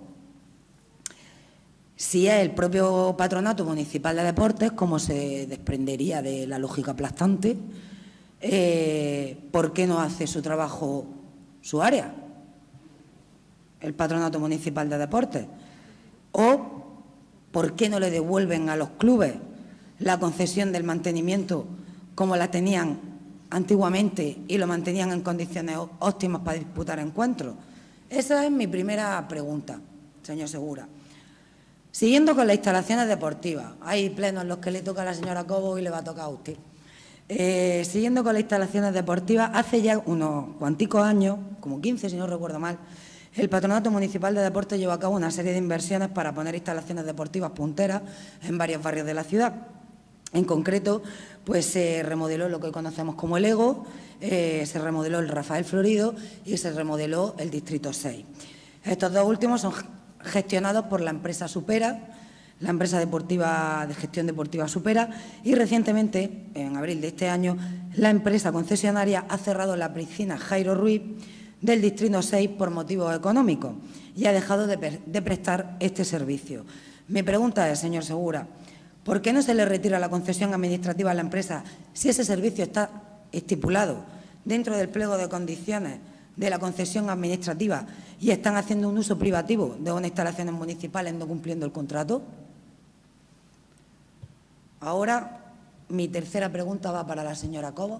Si es el propio Patronato Municipal de Deportes, como se desprendería de la lógica aplastante, eh, ¿por qué no hace su trabajo su área, el Patronato Municipal de Deportes? ¿O por qué no le devuelven a los clubes la concesión del mantenimiento como la tenían antiguamente y lo mantenían en condiciones óptimas para disputar encuentros? Esa es mi primera pregunta, señor Segura. Siguiendo con las instalaciones deportivas, hay plenos en los que le toca a la señora Cobo y le va a tocar a usted. Eh, siguiendo con las instalaciones deportivas, hace ya unos cuanticos años, como quince si no recuerdo mal, el Patronato Municipal de Deportes llevó a cabo una serie de inversiones para poner instalaciones deportivas punteras en varios barrios de la ciudad. En concreto, pues se remodeló lo que hoy conocemos como el EGO, eh, se remodeló el Rafael Florido y se remodeló el Distrito seis. Estos dos últimos son gestionados por la empresa Supera, la empresa deportiva de gestión deportiva Supera, y recientemente, en abril de este año, la empresa concesionaria ha cerrado la piscina Jairo Ruiz del Distrito seis por motivos económicos y ha dejado de, de prestar este servicio. Mi pregunta es, señor Segura, ¿por qué no se le retira la concesión administrativa a la empresa si ese servicio está estipulado dentro del pliego de condiciones de la concesión administrativa y están haciendo un uso privativo de unas instalaciones municipales no cumpliendo el contrato? Ahora, mi tercera pregunta va para la señora Cobo.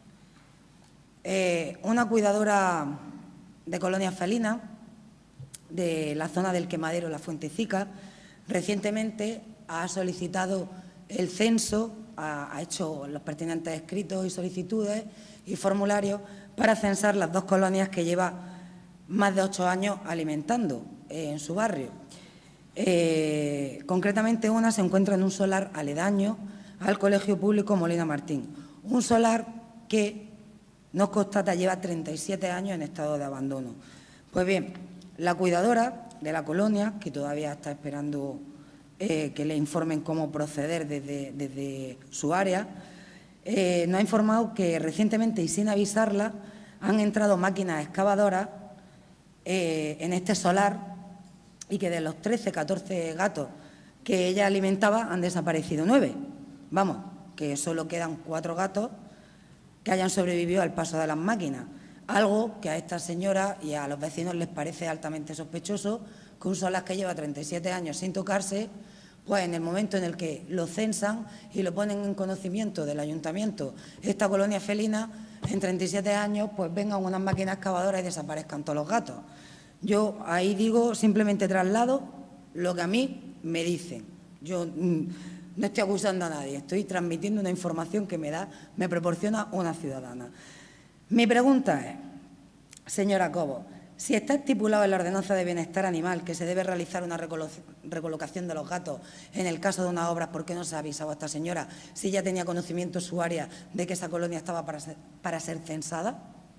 Eh, una cuidadora de colonias felinas de la zona del Quemadero, la Fuentecica, recientemente ha solicitado el censo, ha, ha hecho los pertinentes escritos y solicitudes y formularios para censar las dos colonias que lleva más de ocho años alimentando eh, en su barrio. Eh, concretamente, una se encuentra en un solar aledaño al Colegio Público Molina Martín, un solar que nos constata lleva treinta y siete años en estado de abandono. Pues bien, la cuidadora de la colonia, que todavía está esperando eh, que le informen cómo proceder desde, desde su área, eh, nos ha informado que recientemente y sin avisarla han entrado máquinas excavadoras eh, en este solar y que de los trece, catorce gatos que ella alimentaba han desaparecido nueve. Vamos, que solo quedan cuatro gatos que hayan sobrevivido al paso de las máquinas. Algo que a esta señora y a los vecinos les parece altamente sospechoso, que un solar que lleva treinta y siete años sin tocarse, pues en el momento en el que lo censan y lo ponen en conocimiento del ayuntamiento, esta colonia felina, en treinta y siete años, pues vengan unas máquinas excavadoras y desaparezcan todos los gatos. Yo ahí digo, simplemente traslado lo que a mí me dicen. Yo mmm, no estoy acusando a nadie, estoy transmitiendo una información que me da, me proporciona una ciudadana. Mi pregunta es, señora Cobo, si está estipulado en la ordenanza de bienestar animal que se debe realizar una recolocación de los gatos en el caso de unas obras, ¿por qué no se ha avisado a esta señora si ya tenía conocimiento su área de que esa colonia estaba para ser, para ser censada?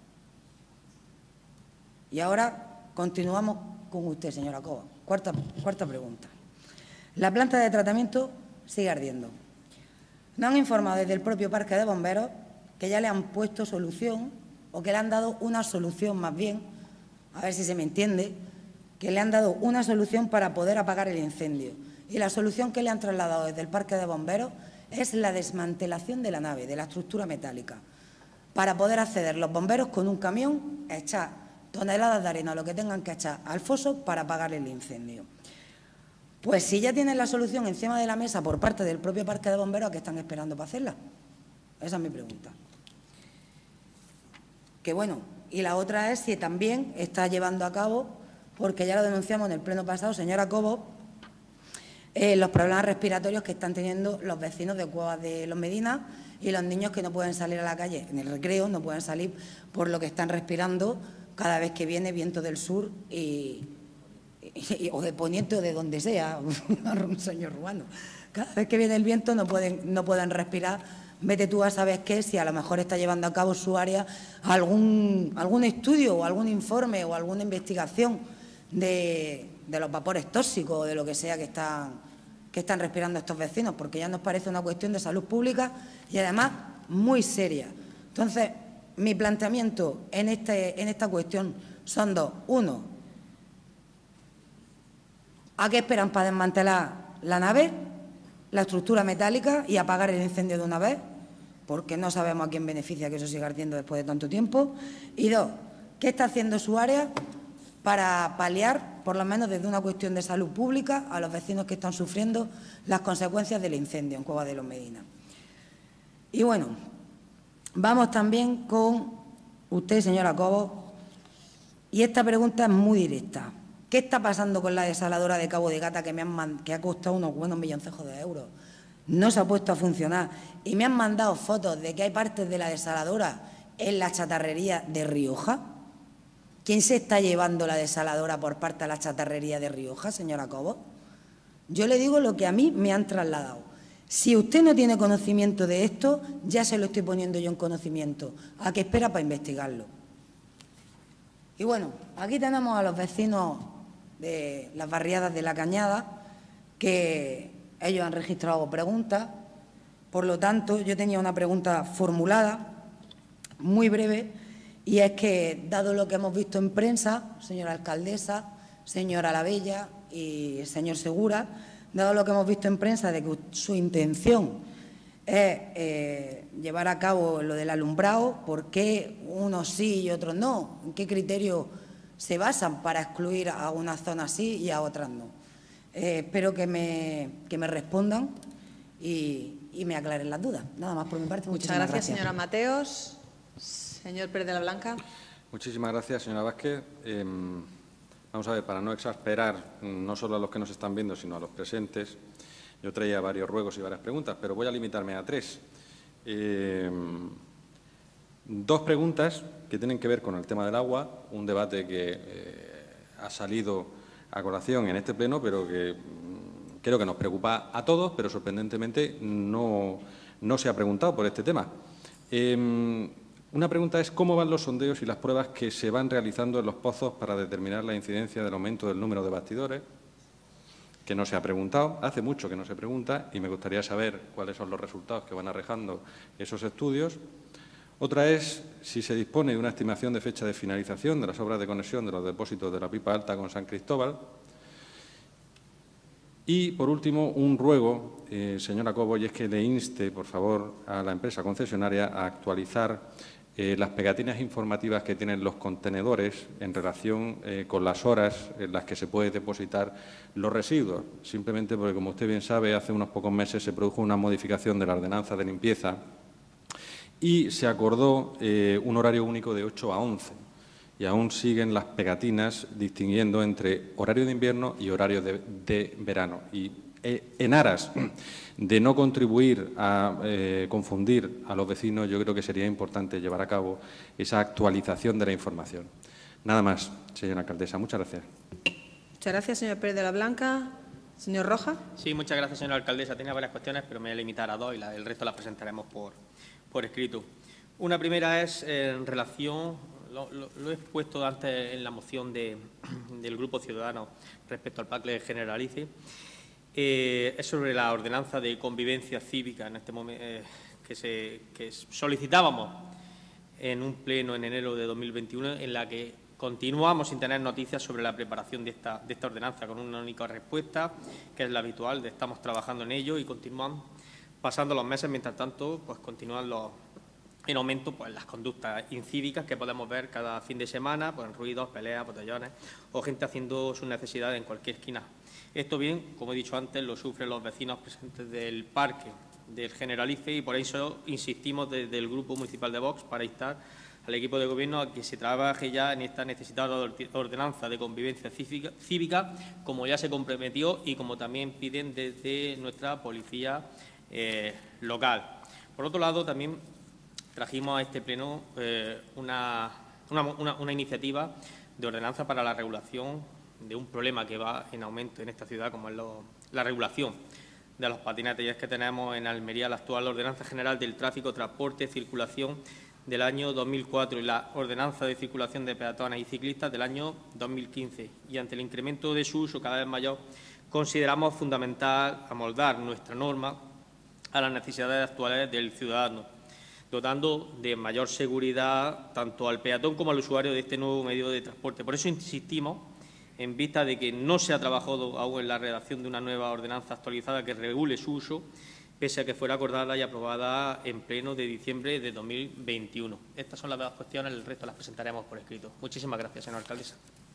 Y ahora continuamos con usted, señora Cobo. Cuarta, cuarta pregunta. La planta de tratamiento sigue ardiendo. Nos han informado desde el propio Parque de Bomberos que ya le han puesto solución, o que le han dado una solución más bien, a ver si se me entiende, que le han dado una solución para poder apagar el incendio. Y la solución que le han trasladado desde el Parque de Bomberos es la desmantelación de la nave, de la estructura metálica, para poder acceder los bomberos con un camión a echar toneladas de arena, lo que tengan que echar al foso para apagar el incendio. Pues si ya tienen la solución encima de la mesa por parte del propio Parque de Bomberos, ¿a qué están esperando para hacerla? Esa es mi pregunta. Que bueno, y la otra es si también está llevando a cabo, porque ya lo denunciamos en el pleno pasado, señora Cobo, eh, los problemas respiratorios que están teniendo los vecinos de Cuevas de los Medinas y los niños que no pueden salir a la calle en el recreo, no pueden salir por lo que están respirando cada vez que viene viento del sur y... o de poniente o de donde sea, un señor ruano. Cada vez que viene el viento no pueden, no pueden respirar. Vete tú a saber qué, si a lo mejor está llevando a cabo su área algún, algún estudio o algún informe o alguna investigación de, de los vapores tóxicos o de lo que sea que están, que están respirando estos vecinos, porque ya nos parece una cuestión de salud pública y además muy seria. Entonces, mi planteamiento en, este, en esta cuestión son dos. Uno, ¿a qué esperan para desmantelar la nave, la estructura metálica y apagar el incendio de una vez? Porque no sabemos a quién beneficia que eso siga ardiendo después de tanto tiempo. Y dos, ¿qué está haciendo su área para paliar, por lo menos desde una cuestión de salud pública, a los vecinos que están sufriendo las consecuencias del incendio en Cueva de los Medina. Y bueno, vamos también con usted, señora Cobo, y esta pregunta es muy directa. ¿Qué está pasando con la desaladora de Cabo de Gata que, me han que ha costado unos buenos milloncejos de euros? No se ha puesto a funcionar y me han mandado fotos de que hay partes de la desaladora en la chatarrería de Rioja. ¿Quién se está llevando la desaladora por parte de la chatarrería de Rioja, señora Cobo? Yo le digo lo que a mí me han trasladado. Si usted no tiene conocimiento de esto, ya se lo estoy poniendo yo en conocimiento. ¿A qué espera para investigarlo? Y bueno, aquí tenemos a los vecinos de las barriadas de La Cañada, que ellos han registrado preguntas. Por lo tanto, yo tenía una pregunta formulada, muy breve, y es que, dado lo que hemos visto en prensa, señora alcaldesa, señora Lavella y señor Segura, dado lo que hemos visto en prensa de que su intención es eh, llevar a cabo lo del alumbrado, ¿por qué unos sí y otros no? ¿En qué criterio se basan para excluir a unas zonas sí y a otras no? Eh, espero que me, que me respondan y, y me aclaren las dudas. Nada más por mi parte. Muchas gracias, gracias, señora Mateos. Señor Pérez de la Blanca. Muchísimas gracias, señora Vázquez. Eh, vamos a ver, para no exasperar no solo a los que nos están viendo, sino a los presentes, yo traía varios ruegos y varias preguntas, pero voy a limitarme a tres. Eh, dos preguntas que tienen que ver con el tema del agua, un debate que eh, ha salido a colación en este pleno, pero que mm, creo que nos preocupa a todos, pero sorprendentemente no, no se ha preguntado por este tema. Eh, una pregunta es cómo van los sondeos y las pruebas que se van realizando en los pozos para determinar la incidencia del aumento del número de bastidores, que no se ha preguntado, hace mucho que no se pregunta y me gustaría saber cuáles son los resultados que van arrojando esos estudios. Otra es si se dispone de una estimación de fecha de finalización de las obras de conexión de los depósitos de la Pipa Alta con San Cristóbal. Y, por último, un ruego, eh, señora Cobo, y es que le inste, por favor, a la empresa concesionaria a actualizar eh, las pegatinas informativas que tienen los contenedores en relación eh, con las horas en las que se puede depositar los residuos. Simplemente porque, como usted bien sabe, hace unos pocos meses se produjo una modificación de la ordenanza de limpieza y se acordó eh, un horario único de ocho a once. Y aún siguen las pegatinas distinguiendo entre horario de invierno y horario de, de verano. Y eh, en aras de no contribuir a eh, confundir a los vecinos, yo creo que sería importante llevar a cabo esa actualización de la información. Nada más, señora alcaldesa. Muchas gracias. Muchas gracias, señor Pérez de la Blanca. Señor Roja. Sí, muchas gracias, señora alcaldesa. Tenía varias cuestiones, pero me voy a limitar a dos y la, el resto las presentaremos por, por escrito. Una primera es eh, en relación... Lo, lo, lo he expuesto antes en la moción de, del Grupo Ciudadano respecto al Pacto Generalice. Eh, es sobre la ordenanza de convivencia cívica en este momento, eh, que, se, que solicitábamos en un pleno en enero de dos mil veintiuno, en la que continuamos sin tener noticias sobre la preparación de esta, de esta ordenanza, con una única respuesta, que es la habitual, de estamos trabajando en ello y continúan pasando los meses, mientras tanto, pues continúan los en aumento pues, las conductas incívicas que podemos ver cada fin de semana, pues, ruidos, peleas, botellones o gente haciendo sus necesidades en cualquier esquina. Esto bien, como he dicho antes, lo sufren los vecinos presentes del parque del Generalife y por eso insistimos desde el Grupo Municipal de Vox para instar al equipo de Gobierno a que se trabaje ya en esta necesitada ordenanza de convivencia cívica, como ya se comprometió y como también piden desde nuestra policía eh, local. Por otro lado, también trajimos a este pleno eh, una, una, una, una iniciativa de ordenanza para la regulación de un problema que va en aumento en esta ciudad, como es lo, la regulación de los patinetes. Y es que tenemos en Almería la actual Ordenanza General del Tráfico, Transporte y Circulación del año dos mil cuatro y la Ordenanza de Circulación de Peatones y Ciclistas del año dos mil quince. Y ante el incremento de su uso cada vez mayor, consideramos fundamental amoldar nuestra norma a las necesidades actuales del ciudadano, dotando de mayor seguridad tanto al peatón como al usuario de este nuevo medio de transporte. Por eso insistimos, en vista de que no se ha trabajado aún en la redacción de una nueva ordenanza actualizada que regule su uso, pese a que fuera acordada y aprobada en pleno de diciembre de dos mil veintiuno. Estas son las dos cuestiones, el resto las presentaremos por escrito. Muchísimas gracias, señora alcaldesa.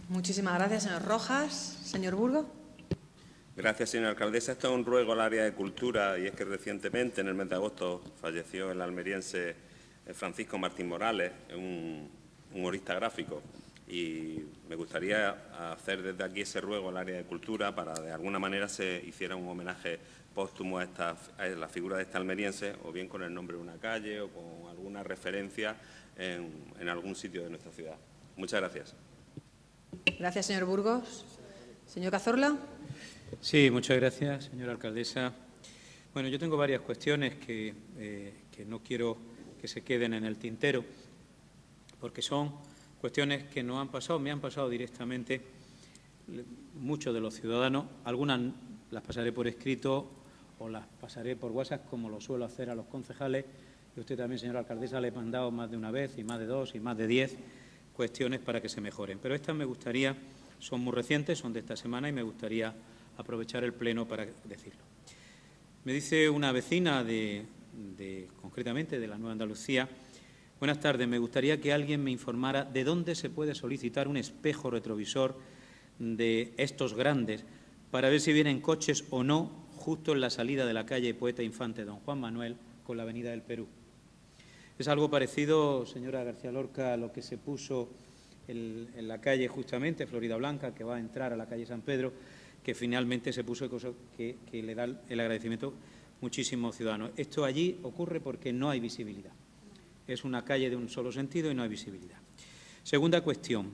Muchísimas gracias, señor Rojas. Señor Burgos. Gracias, señora alcaldesa. Esto es un ruego al área de cultura y es que recientemente, en el mes de agosto, falleció el almeriense Francisco Martín Morales, un humorista gráfico. Y me gustaría hacer desde aquí ese ruego al área de cultura para, de alguna manera, se hiciera un homenaje póstumo a, esta, a la figura de este almeriense, o bien con el nombre de una calle o con alguna referencia en, en algún sitio de nuestra ciudad. Muchas gracias. Gracias, señor Burgos. Señor Cazorla. Sí, muchas gracias, señora alcaldesa. Bueno, yo tengo varias cuestiones que, eh, que no quiero que se queden en el tintero, porque son cuestiones que no han pasado, me han pasado directamente muchos de los ciudadanos. Algunas las pasaré por escrito o las pasaré por WhatsApp, como lo suelo hacer a los concejales. Y usted también, señora alcaldesa, le he mandado más de una vez, y más de dos, y más de diez cuestiones para que se mejoren. Pero estas me gustaría, son muy recientes, son de esta semana, y me gustaría aprovechar el pleno para decirlo. Me dice una vecina, de, de, concretamente de la Nueva Andalucía: buenas tardes, me gustaría que alguien me informara de dónde se puede solicitar un espejo retrovisor de estos grandes para ver si vienen coches o no justo en la salida de la calle Poeta Infante Don Juan Manuel con la Avenida del Perú. Es algo parecido, señora García Lorca, a lo que se puso en, en la calle justamente Florida Blanca, que va a entrar a la calle San Pedro, que finalmente se puso, cosa que, que le da el agradecimiento muchísimos ciudadanos. Esto allí ocurre porque no hay visibilidad. Es una calle de un solo sentido y no hay visibilidad. Segunda cuestión.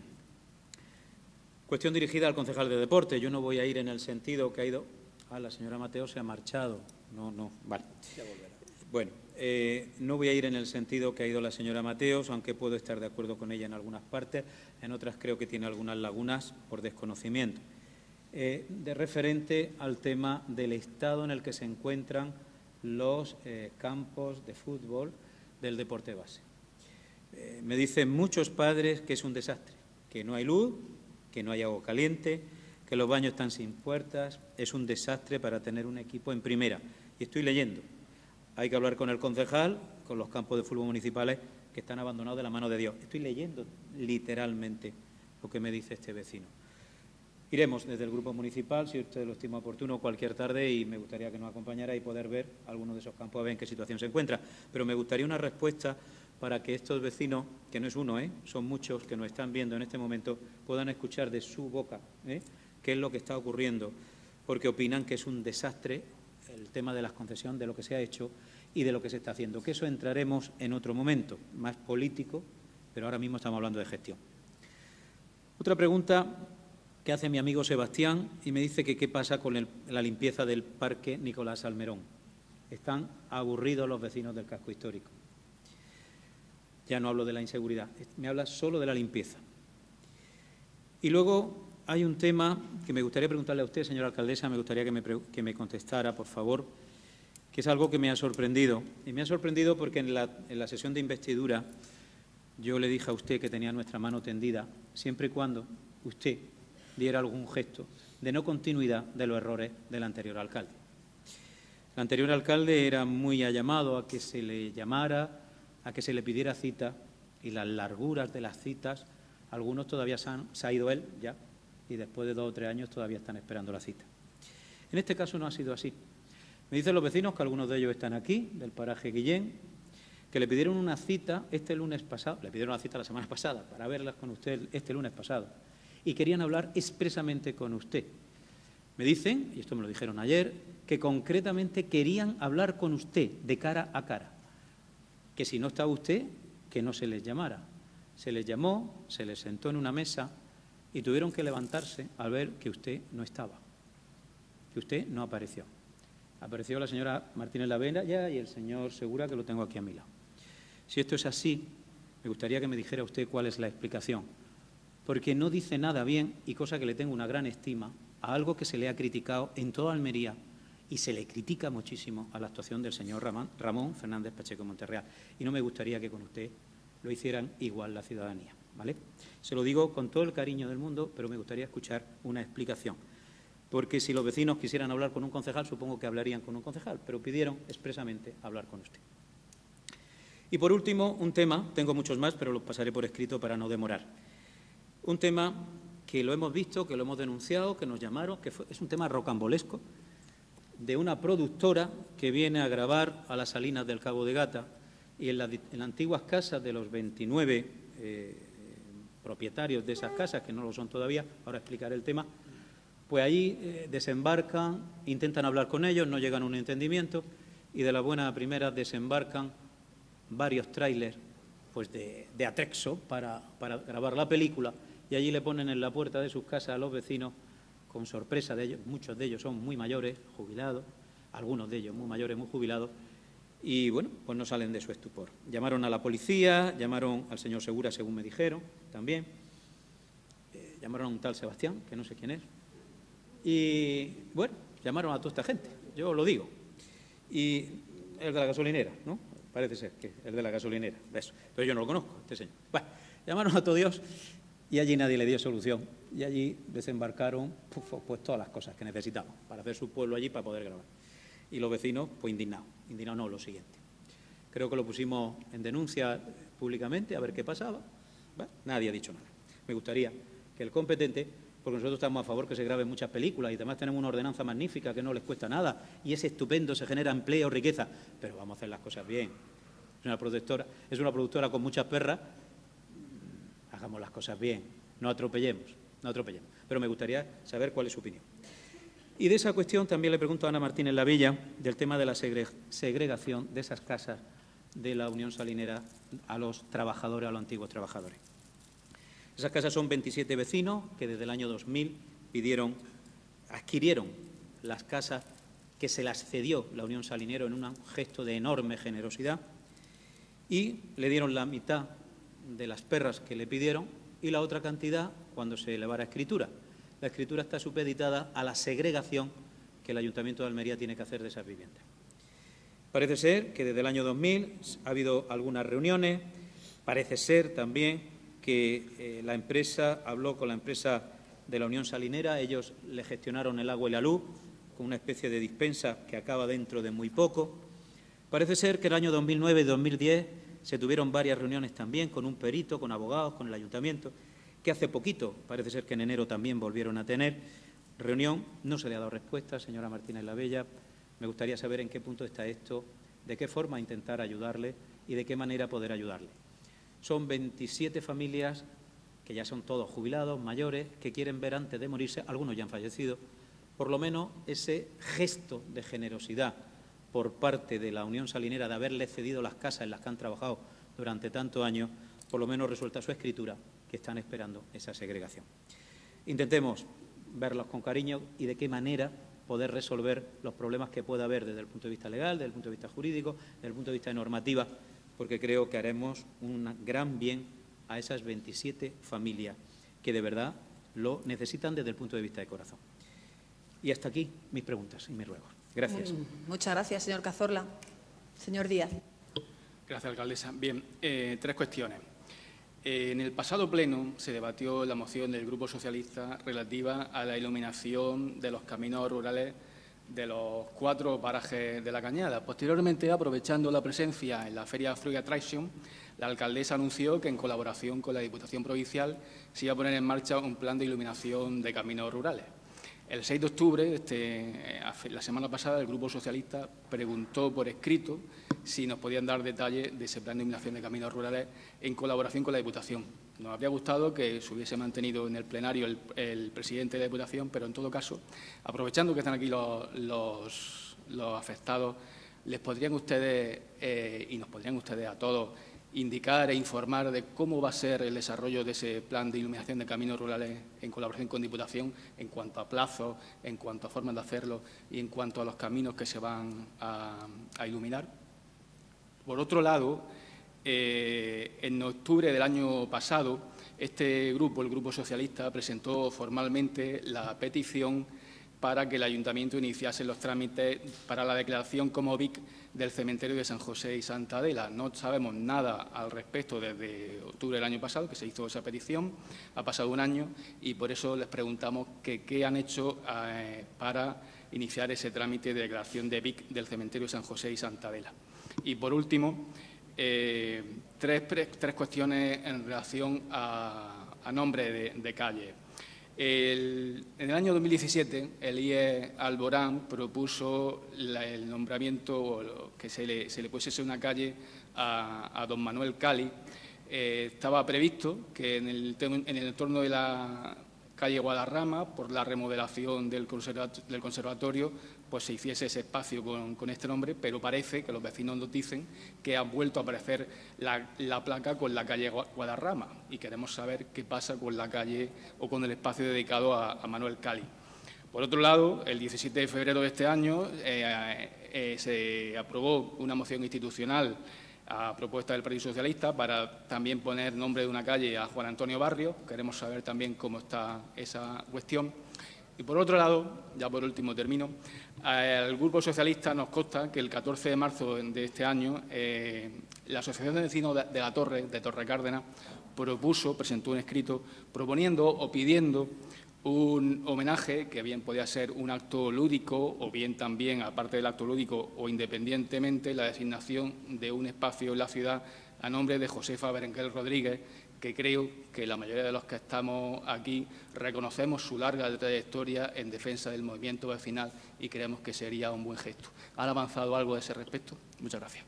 Cuestión dirigida al concejal de deporte. Yo no voy a ir en el sentido que ha ido... Ah, la señora Mateo se ha marchado. No, no, vale. Ya volverá. Bueno, eh, no voy a ir en el sentido que ha ido la señora Mateos, aunque puedo estar de acuerdo con ella en algunas partes, en otras creo que tiene algunas lagunas por desconocimiento. Eh, de referente al tema del estado en el que se encuentran los eh, campos de fútbol del deporte base. Eh, me dicen muchos padres que es un desastre, que no hay luz, que no hay agua caliente, que los baños están sin puertas. Es un desastre para tener un equipo en primera. Y estoy leyendo. Hay que hablar con el concejal, con los campos de fútbol municipales que están abandonados de la mano de Dios. Estoy leyendo literalmente lo que me dice este vecino. Iremos desde el grupo municipal, si usted lo estima oportuno, cualquier tarde, y me gustaría que nos acompañara y poder ver algunos de esos campos, a ver en qué situación se encuentra. Pero me gustaría una respuesta para que estos vecinos, que no es uno, ¿eh? son muchos que nos están viendo en este momento, puedan escuchar de su boca ¿eh? qué es lo que está ocurriendo, porque opinan que es un desastre el tema de las concesiones, de lo que se ha hecho y de lo que se está haciendo. Que eso entraremos en otro momento, más político, pero ahora mismo estamos hablando de gestión. Otra pregunta que hace mi amigo Sebastián, y me dice que qué pasa con el, la limpieza del Parque Nicolás Salmerón. Están aburridos los vecinos del casco histórico. Ya no hablo de la inseguridad, me habla solo de la limpieza. Y luego hay un tema que me gustaría preguntarle a usted, señora alcaldesa, me gustaría que me, que me contestara, por favor, que es algo que me ha sorprendido. Y me ha sorprendido porque en la, en la sesión de investidura yo le dije a usted que tenía nuestra mano tendida, siempre y cuando usted diera algún gesto de no continuidad de los errores del anterior alcalde. El anterior alcalde era muy llamado a que se le llamara, a que se le pidiera cita, y las larguras de las citas, algunos todavía se, han, se ha ido él ya, y después de dos o tres años todavía están esperando la cita. En este caso no ha sido así. Me dicen los vecinos, que algunos de ellos están aquí, del paraje Guillén, que le pidieron una cita este lunes pasado, le pidieron una cita la semana pasada para verlas con usted este lunes pasado, y querían hablar expresamente con usted. Me dicen, y esto me lo dijeron ayer, que concretamente querían hablar con usted de cara a cara, que si no estaba usted, que no se les llamara. Se les llamó, se les sentó en una mesa y tuvieron que levantarse al ver que usted no estaba, que usted no apareció. Apareció la señora Martínez Lavena ya y el señor Segura, que lo tengo aquí a mi lado. Si esto es así, me gustaría que me dijera usted cuál es la explicación, porque no dice nada bien, y cosa que le tengo una gran estima, a algo que se le ha criticado en toda Almería, y se le critica muchísimo a la actuación del señor Ramón, Ramón Fernández Pacheco Monterreal. Y no me gustaría que con usted lo hicieran igual la ciudadanía, ¿vale? Se lo digo con todo el cariño del mundo, pero me gustaría escuchar una explicación. Porque si los vecinos quisieran hablar con un concejal, supongo que hablarían con un concejal, pero pidieron expresamente hablar con usted. Y por último, un tema, tengo muchos más, pero los pasaré por escrito para no demorar. Un tema que que lo hemos visto, que lo hemos denunciado, que nos llamaron, que fue, es un tema rocambolesco, de una productora que viene a grabar a las salinas del Cabo de Gata y en, la, en las antiguas casas de los veintinueve eh, propietarios de esas casas, que no lo son todavía, ahora explicaré el tema, pues allí eh, desembarcan, intentan hablar con ellos, no llegan a un entendimiento y de la buena primera desembarcan varios tráilers pues de, de Atrexo para, para grabar la película y allí le ponen en la puerta de sus casas a los vecinos con sorpresa de ellos, muchos de ellos son muy mayores, jubilados, algunos de ellos muy mayores, muy jubilados, y bueno, pues no salen de su estupor. Llamaron a la policía, llamaron al señor Segura, según me dijeron, también, eh, llamaron a un tal Sebastián, que no sé quién es, y bueno, llamaron a toda esta gente, yo lo digo, y el de la gasolinera, ¿no? Parece ser que el de la gasolinera, eso, pero yo no lo conozco, este señor. Bueno, llamaron a todo Dios y allí nadie le dio solución. Y allí desembarcaron pues, pues todas las cosas que necesitaban para hacer su pueblo allí para poder grabar. Y los vecinos, pues indignados. Indignados no, lo siguiente. Creo que lo pusimos en denuncia públicamente a ver qué pasaba. Bueno, nadie ha dicho nada. Me gustaría que el competente, porque nosotros estamos a favor que se graben muchas películas y además tenemos una ordenanza magnífica que no les cuesta nada y es estupendo, se genera empleo, riqueza, pero vamos a hacer las cosas bien. Es una productora, es una productora con muchas perras, hagamos las cosas bien, no atropellemos, no atropellemos. Pero me gustaría saber cuál es su opinión. Y de esa cuestión también le pregunto a Ana Martínez Lavilla del tema de la segre segregación de esas casas de la Unión Salinera a los trabajadores, a los antiguos trabajadores. Esas casas son veintisiete vecinos que desde el año dos mil pidieron, adquirieron las casas que se las cedió la Unión Salinera en un gesto de enorme generosidad y le dieron la mitad de las perras que le pidieron y la otra cantidad cuando se elevara a escritura. La escritura está supeditada a la segregación que el Ayuntamiento de Almería tiene que hacer de esas viviendas. Parece ser que desde el año dos mil ha habido algunas reuniones, parece ser también que eh, la empresa habló con la empresa de la Unión Salinera, ellos le gestionaron el agua y la luz con una especie de dispensa que acaba dentro de muy poco. Parece ser que el año dos mil nueve y dos mil diez se tuvieron varias reuniones también con un perito, con abogados, con el Ayuntamiento, que hace poquito, parece ser que en enero también volvieron a tener reunión. No se le ha dado respuesta, señora Martínez Lavilla. Me gustaría saber en qué punto está esto, de qué forma intentar ayudarle y de qué manera poder ayudarle. Son veintisiete familias que ya son todos jubilados, mayores, que quieren ver antes de morirse, algunos ya han fallecido, por lo menos ese gesto de generosidad por parte de la Unión Salinera de haberles cedido las casas en las que han trabajado durante tantos años, por lo menos resuelta su escritura, que están esperando esa segregación. Intentemos verlos con cariño y de qué manera poder resolver los problemas que pueda haber desde el punto de vista legal, desde el punto de vista jurídico, desde el punto de vista de normativa, porque creo que haremos un gran bien a esas veintisiete familias que de verdad lo necesitan desde el punto de vista de corazón. Y hasta aquí mis preguntas y mis ruegos. Gracias. Muchas gracias, señor Cazorla. Señor Díaz. Gracias, alcaldesa. Bien, eh, tres cuestiones. Eh, en el pasado pleno se debatió la moción del Grupo Socialista relativa a la iluminación de los caminos rurales de los cuatro parajes de la Cañada. Posteriormente, aprovechando la presencia en la Feria Fruit Attraction, la alcaldesa anunció que, en colaboración con la Diputación Provincial, se iba a poner en marcha un plan de iluminación de caminos rurales. El seis de octubre, este, la semana pasada, el Grupo Socialista preguntó por escrito si nos podían dar detalles de ese plan de iluminación de caminos rurales en colaboración con la Diputación. Nos habría gustado que se hubiese mantenido en el plenario el, el presidente de la Diputación, pero en todo caso, aprovechando que están aquí los, los, los afectados, les podrían ustedes, eh, y nos podrían ustedes a todos, indicar e informar de cómo va a ser el desarrollo de ese plan de iluminación de caminos rurales en colaboración con Diputación en cuanto a plazos, en cuanto a formas de hacerlo y en cuanto a los caminos que se van a, a iluminar. Por otro lado, eh, en octubre del año pasado, este grupo, el Grupo Socialista, presentó formalmente la petición para que el Ayuntamiento iniciase los trámites para la declaración como B I C del cementerio de San José y Santa Adela. No sabemos nada al respecto desde octubre del año pasado, que se hizo esa petición, ha pasado un año y por eso les preguntamos que, qué han hecho eh, para iniciar ese trámite de declaración de B I C del cementerio de San José y Santa Adela. Y por último, eh, tres, tres cuestiones en relación a, a nombre de, de calle. El, en el año dos mil diecisiete, el I E Alborán propuso la, el nombramiento, o lo, que se le, se le pusiese una calle a, a don Manuel Cali. Eh, estaba previsto que en el, en el entorno de la calle Guadarrama, por la remodelación del conservatorio, del conservatorio pues se hiciese ese espacio con, con este nombre, pero parece que los vecinos nos dicen que ha vuelto a aparecer la, la placa con la calle Guadarrama y queremos saber qué pasa con la calle o con el espacio dedicado a, a Manuel Cali. Por otro lado, el diecisiete de febrero de este año eh, eh, se aprobó una moción institucional a propuesta del Partido Socialista para también poner nombre de una calle a Juan Antonio Barrios. Queremos saber también cómo está esa cuestión. Y por otro lado, ya por último termino, al Grupo Socialista nos consta que el catorce de marzo de este año eh, la Asociación de Vecinos de, de la Torre, de Torre Cárdenas, propuso, presentó un escrito proponiendo o pidiendo un homenaje que bien podía ser un acto lúdico o bien también, aparte del acto lúdico o independientemente, la designación de un espacio en la ciudad a nombre de Josefa Berenguer Rodríguez, que creo que la mayoría de los que estamos aquí reconocemos su larga trayectoria en defensa del movimiento vecinal y creemos que sería un buen gesto. ¿Han avanzado algo a ese respecto? Muchas gracias.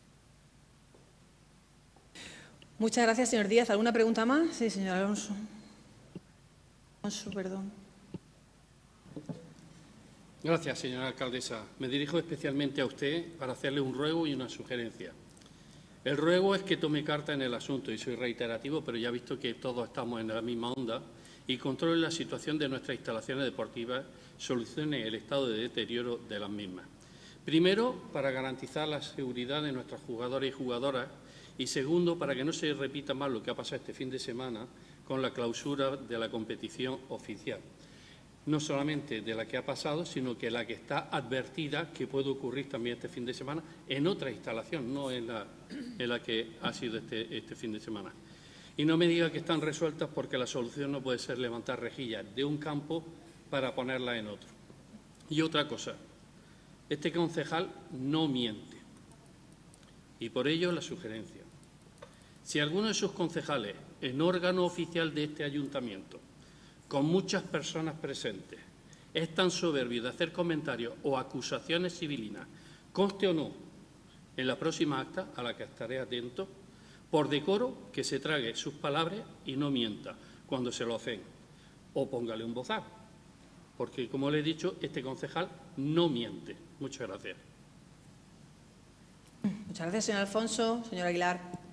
Muchas gracias, señor Díaz. ¿Alguna pregunta más? Sí, señor Alonso. Alonso, perdón. Gracias, señora alcaldesa. Me dirijo especialmente a usted para hacerle un ruego y una sugerencia. El ruego es que tome carta en el asunto, y soy reiterativo, pero ya he visto que todos estamos en la misma onda, y controle la situación de nuestras instalaciones deportivas, solucione el estado de deterioro de las mismas. Primero, para garantizar la seguridad de nuestras jugadoras y jugadoras, y segundo, para que no se repita más lo que ha pasado este fin de semana con la clausura de la competición oficial. No solamente de la que ha pasado, sino que la que está advertida que puede ocurrir también este fin de semana en otra instalación, no en la, en la que ha sido este, este fin de semana. Y no me diga que están resueltas porque la solución no puede ser levantar rejillas de un campo para ponerla en otro. Y otra cosa, este concejal no miente. Y por ello la sugerencia. Si alguno de sus concejales, en órgano oficial de este ayuntamiento, con muchas personas presentes, es tan soberbio de hacer comentarios o acusaciones civilinas, conste o no, en la próxima acta, a la que estaré atento, por decoro que se trague sus palabras y no mienta cuando se lo hacen, o póngale un bozal, porque, como le he dicho, este concejal no miente. Muchas gracias. Muchas gracias, señor Alfonso. Señor Aguilar.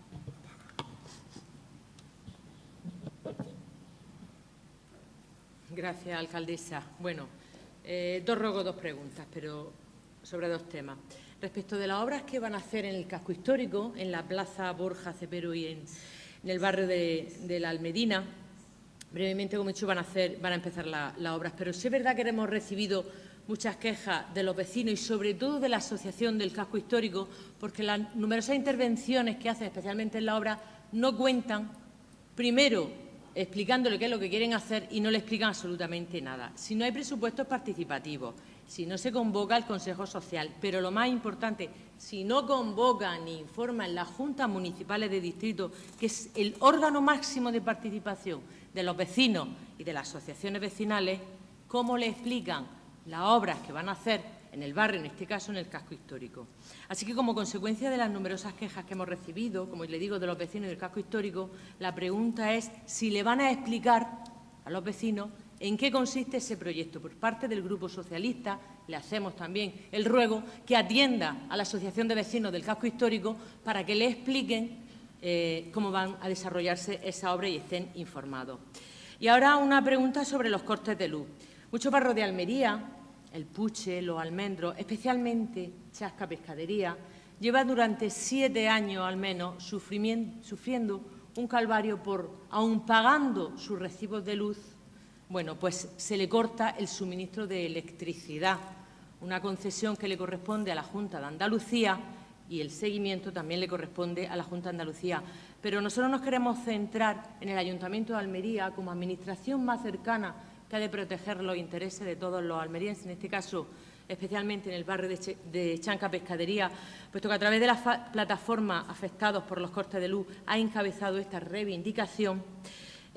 Gracias, alcaldesa. Bueno, eh, dos ruegos, dos preguntas, pero sobre dos temas. Respecto de las obras que van a hacer en el casco histórico, en la plaza Borja Cepero y en, en el barrio de, de la Almedina, brevemente, como he dicho, van a, hacer, van a empezar la, las obras. Pero sí es verdad que hemos recibido muchas quejas de los vecinos y sobre todo de la Asociación del Casco Histórico, porque las numerosas intervenciones que hacen, especialmente en la obra, no cuentan, primero, explicándole qué es lo que quieren hacer y no le explican absolutamente nada. Si no hay presupuestos participativos, si no se convoca el Consejo Social, pero lo más importante, si no convocan ni informan las juntas municipales de distrito, que es el órgano máximo de participación de los vecinos y de las asociaciones vecinales, ¿cómo le explican las obras que van a hacer en el barrio, en este caso en el casco histórico? Así que, como consecuencia de las numerosas quejas que hemos recibido, como le digo, de los vecinos del casco histórico, la pregunta es si le van a explicar a los vecinos en qué consiste ese proyecto. Por parte del Grupo Socialista le hacemos también el ruego que atienda a la Asociación de Vecinos del Casco Histórico para que le expliquen eh, cómo van a desarrollarse esa obra y estén informados. Y ahora una pregunta sobre los cortes de luz. Muchos barrios de Almería, El Puche, Los Almendros, especialmente Chasca Pescadería, lleva durante siete años al menos sufriendo un calvario por, aun pagando sus recibos de luz, bueno, pues se le corta el suministro de electricidad, una concesión que le corresponde a la Junta de Andalucía y el seguimiento también le corresponde a la Junta de Andalucía. Pero nosotros nos queremos centrar en el Ayuntamiento de Almería como administración más cercana que ha de proteger los intereses de todos los almerienses, en este caso especialmente en el barrio de, Ch de Chanca Pescadería, puesto que a través de las plataformas afectadas por los cortes de luz ha encabezado esta reivindicación.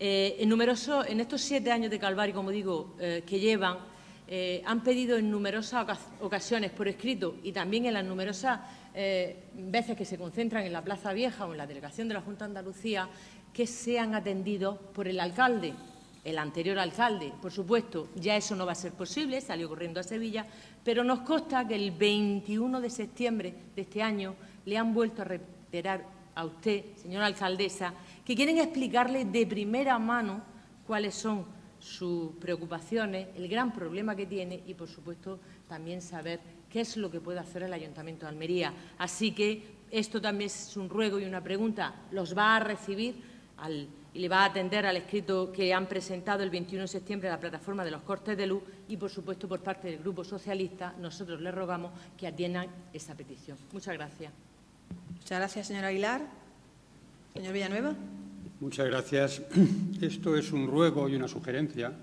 Eh, en, numerosos, en estos siete años de calvario, como digo, eh, que llevan, eh, han pedido en numerosas ocasiones por escrito y también en las numerosas eh, veces que se concentran en la Plaza Vieja o en la delegación de la Junta de Andalucía, que sean atendidos por el alcalde, el anterior alcalde. Por supuesto, ya eso no va a ser posible, salió corriendo a Sevilla, pero nos consta que el veintiuno de septiembre de este año le han vuelto a reiterar a usted, señora alcaldesa, que quieren explicarle de primera mano cuáles son sus preocupaciones, el gran problema que tiene y, por supuesto, también saber qué es lo que puede hacer el Ayuntamiento de Almería. Así que esto también es un ruego y una pregunta. Los va a recibir al, y le va a atender al escrito que han presentado el veintiuno de septiembre a la plataforma de los cortes de luz y, por supuesto, por parte del Grupo Socialista, nosotros le rogamos que atiendan esa petición. Muchas gracias. Muchas gracias, señora Aguilar. Señor Villanueva. Muchas gracias. Esto es un ruego y una sugerencia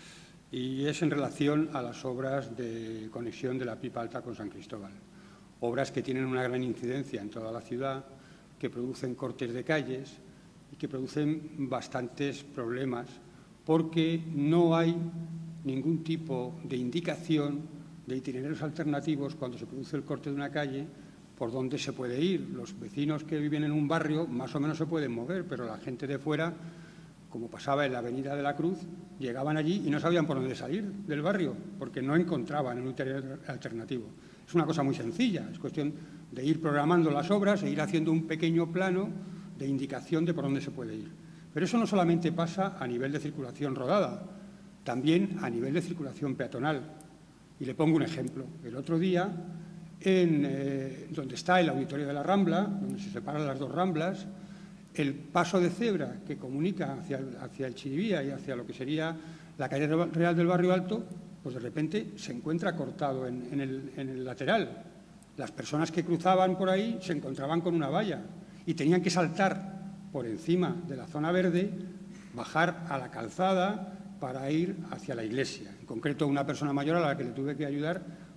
y es en relación a las obras de conexión de la Pipa Alta con San Cristóbal. Obras que tienen una gran incidencia en toda la ciudad, que producen cortes de calles y que producen bastantes problemas porque no hay ningún tipo de indicación de itinerarios alternativos cuando se produce el corte de una calle por dónde se puede ir. Los vecinos que viven en un barrio más o menos se pueden mover, pero la gente de fuera, como pasaba en la Avenida de la Cruz, llegaban allí y no sabían por dónde salir del barrio, porque no encontraban un itinerario alternativo. Es una cosa muy sencilla, es cuestión de ir programando las obras e ir haciendo un pequeño plano de indicación de por dónde se puede ir. Pero eso no solamente pasa a nivel de circulación rodada, también a nivel de circulación peatonal. Y le pongo un ejemplo. El otro día, en eh, donde está el auditorio de la Rambla, donde se separan las dos Ramblas, el paso de cebra que comunica hacia el, hacia el Chirivía y hacia lo que sería la calle real del Barrio Alto, pues de repente se encuentra cortado en, en, el, en el lateral. Las personas que cruzaban por ahí se encontraban con una valla y tenían que saltar por encima de la zona verde, bajar a la calzada para ir hacia la iglesia. En concreto, una persona mayor a la que le tuve que ayudar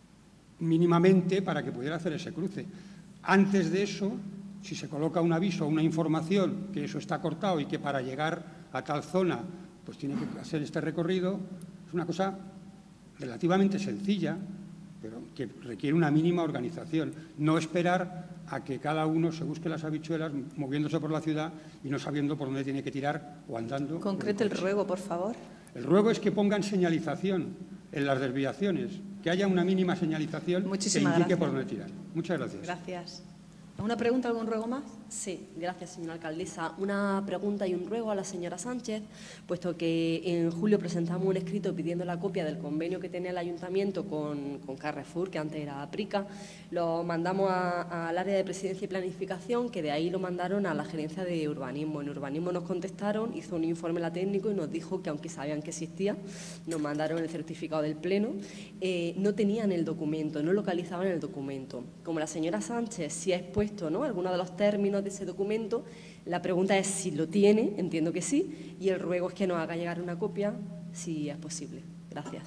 mínimamente para que pudiera hacer ese cruce. Antes de eso, si se coloca un aviso o una información que eso está cortado y que para llegar a tal zona pues tiene que hacer este recorrido, es una cosa relativamente sencilla, pero que requiere una mínima organización. No esperar a que cada uno se busque las habichuelas moviéndose por la ciudad y no sabiendo por dónde tiene que tirar o andando. Concrete el ruego, por favor. El ruego es que pongan señalización en las desviaciones, que haya una mínima señalización Muchísimas que indique gracias. por dónde tirar. Muchas gracias. Gracias. ¿Alguna pregunta, algún ruego más? Sí, gracias, señora alcaldesa. Una pregunta y un ruego a la señora Sánchez, puesto que en julio presentamos un escrito pidiendo la copia del convenio que tenía el ayuntamiento con, con Carrefour, que antes era Aprica. Lo mandamos a, al área de presidencia y planificación, que de ahí lo mandaron a la gerencia de urbanismo. En urbanismo nos contestaron, hizo un informe la técnico y nos dijo que, aunque sabían que existía, nos mandaron el certificado del pleno, eh, no tenían el documento, no localizaban el documento. Como la señora Sánchez sí ha expuesto ¿no? algunos de los términos de ese documento, la pregunta es si lo tiene, entiendo que sí, y el ruego es que nos haga llegar una copia si es posible. Gracias.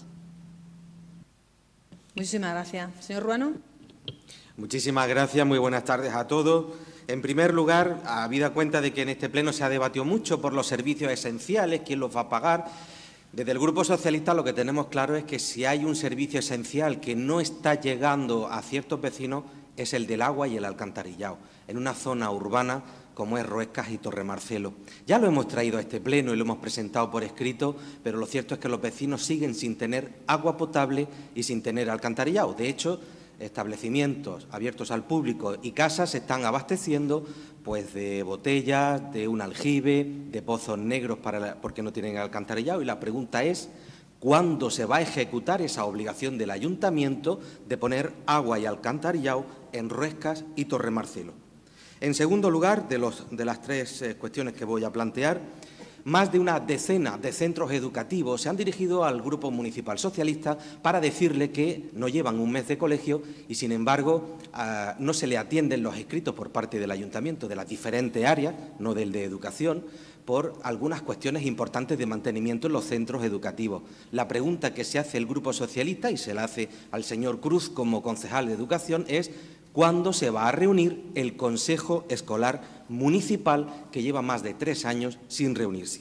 Muchísimas gracias. Señor Ruano. Muchísimas gracias, muy buenas tardes a todos. En primer lugar, habida cuenta de que en este pleno se ha debatido mucho por los servicios esenciales, quién los va a pagar. Desde el Grupo Socialista lo que tenemos claro es que si hay un servicio esencial que no está llegando a ciertos vecinos es el del agua y el alcantarillado, en una zona urbana como es Ruescas y Torremarcelo. Ya lo hemos traído a este pleno y lo hemos presentado por escrito, pero lo cierto es que los vecinos siguen sin tener agua potable y sin tener alcantarillado. De hecho, establecimientos abiertos al público y casas se están abasteciendo pues de botellas, de un aljibe, de pozos negros para la, porque no tienen alcantarillado. Y la pregunta es, ¿cuándo se va a ejecutar esa obligación del ayuntamiento de poner agua y alcantarillado en Ruescas y Torremarcelo? En segundo lugar, de, los, de las tres eh, cuestiones que voy a plantear, más de una decena de centros educativos se han dirigido al Grupo Municipal Socialista para decirle que no llevan un mes de colegio y, sin embargo, uh, no se le atienden los escritos por parte del ayuntamiento de las diferentes áreas, no del de educación, por algunas cuestiones importantes de mantenimiento en los centros educativos. La pregunta que se hace el Grupo Socialista, y se la hace al señor Cruz como concejal de Educación, es ¿cuándo se va a reunir el Consejo Escolar Municipal, que lleva más de tres años sin reunirse?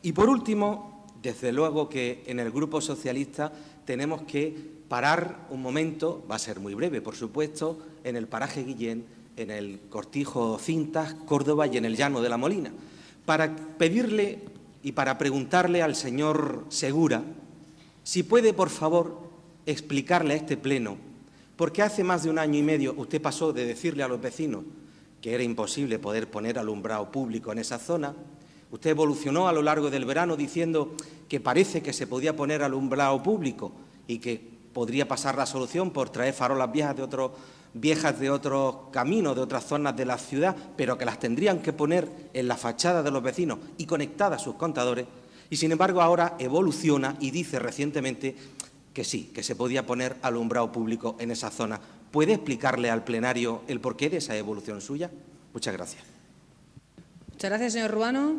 Y, por último, desde luego que en el Grupo Socialista tenemos que parar un momento, va a ser muy breve, por supuesto, en el paraje Guillén, en el Cortijo Cintas, Córdoba y en el Llano de la Molina, para pedirle y para preguntarle al señor Segura si puede, por favor, explicarle a este Pleno por qué hace más de un año y medio usted pasó de decirle a los vecinos que era imposible poder poner alumbrado público en esa zona. Usted evolucionó a lo largo del verano diciendo que parece que se podía poner alumbrado público y que podría pasar la solución por traer farolas viejas de otros viejas de otros caminos, de otras zonas de la ciudad, pero que las tendrían que poner en la fachada de los vecinos y conectadas a sus contadores. Y, sin embargo, ahora evoluciona y dice recientemente que sí, que se podía poner alumbrado público en esa zona. ¿Puede explicarle al plenario el porqué de esa evolución suya? Muchas gracias. Muchas gracias, señor Ruano.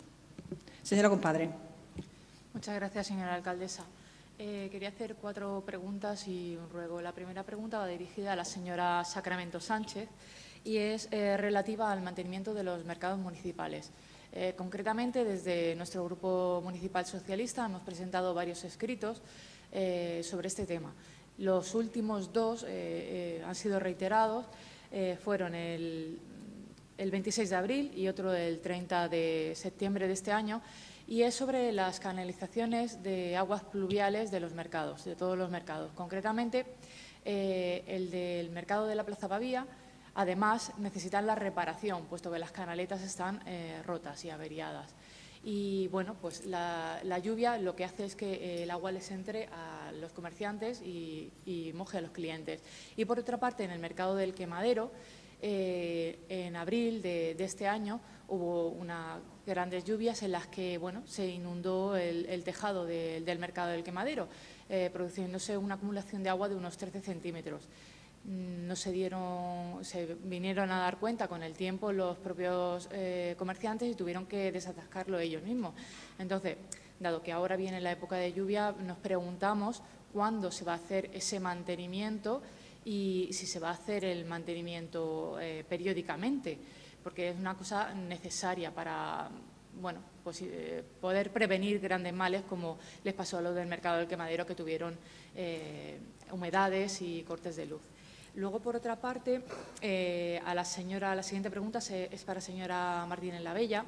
Señora Compadre. Muchas gracias, señora alcaldesa. Eh, quería hacer cuatro preguntas y un ruego. La primera pregunta va dirigida a la señora Sacramento Sánchez y es eh, relativa al mantenimiento de los mercados municipales. Eh, concretamente, desde nuestro Grupo Municipal Socialista hemos presentado varios escritos eh, sobre este tema. Los últimos dos eh, eh, han sido reiterados, eh, fueron el, el veintiséis de abril y otro el treinta de septiembre de este año, y es sobre las canalizaciones de aguas pluviales de los mercados, de todos los mercados. Concretamente, eh, el del mercado de la Plaza Pavía, además, necesitan la reparación, puesto que las canaletas están eh, rotas y averiadas. Y, bueno, pues la, la lluvia lo que hace es que eh, el agua les entre a los comerciantes y, y moje a los clientes. Y, por otra parte, en el mercado del Quemadero, eh, en abril de, de este año, hubo unas grandes lluvias en las que, bueno, se inundó el, el tejado de, del mercado del Quemadero, eh, produciéndose una acumulación de agua de unos trece centímetros. No se dieron, se vinieron a dar cuenta con el tiempo los propios eh, comerciantes y tuvieron que desatascarlo ellos mismos. Entonces, dado que ahora viene la época de lluvia, nos preguntamos cuándo se va a hacer ese mantenimiento y si se va a hacer el mantenimiento eh, periódicamente, porque es una cosa necesaria para, bueno, pues, eh, poder prevenir grandes males como les pasó a los del mercado del Quemadero, que tuvieron eh, humedades y cortes de luz. Luego, por otra parte, eh, a la señora, la siguiente pregunta se, es para la señora Martínez Lavella,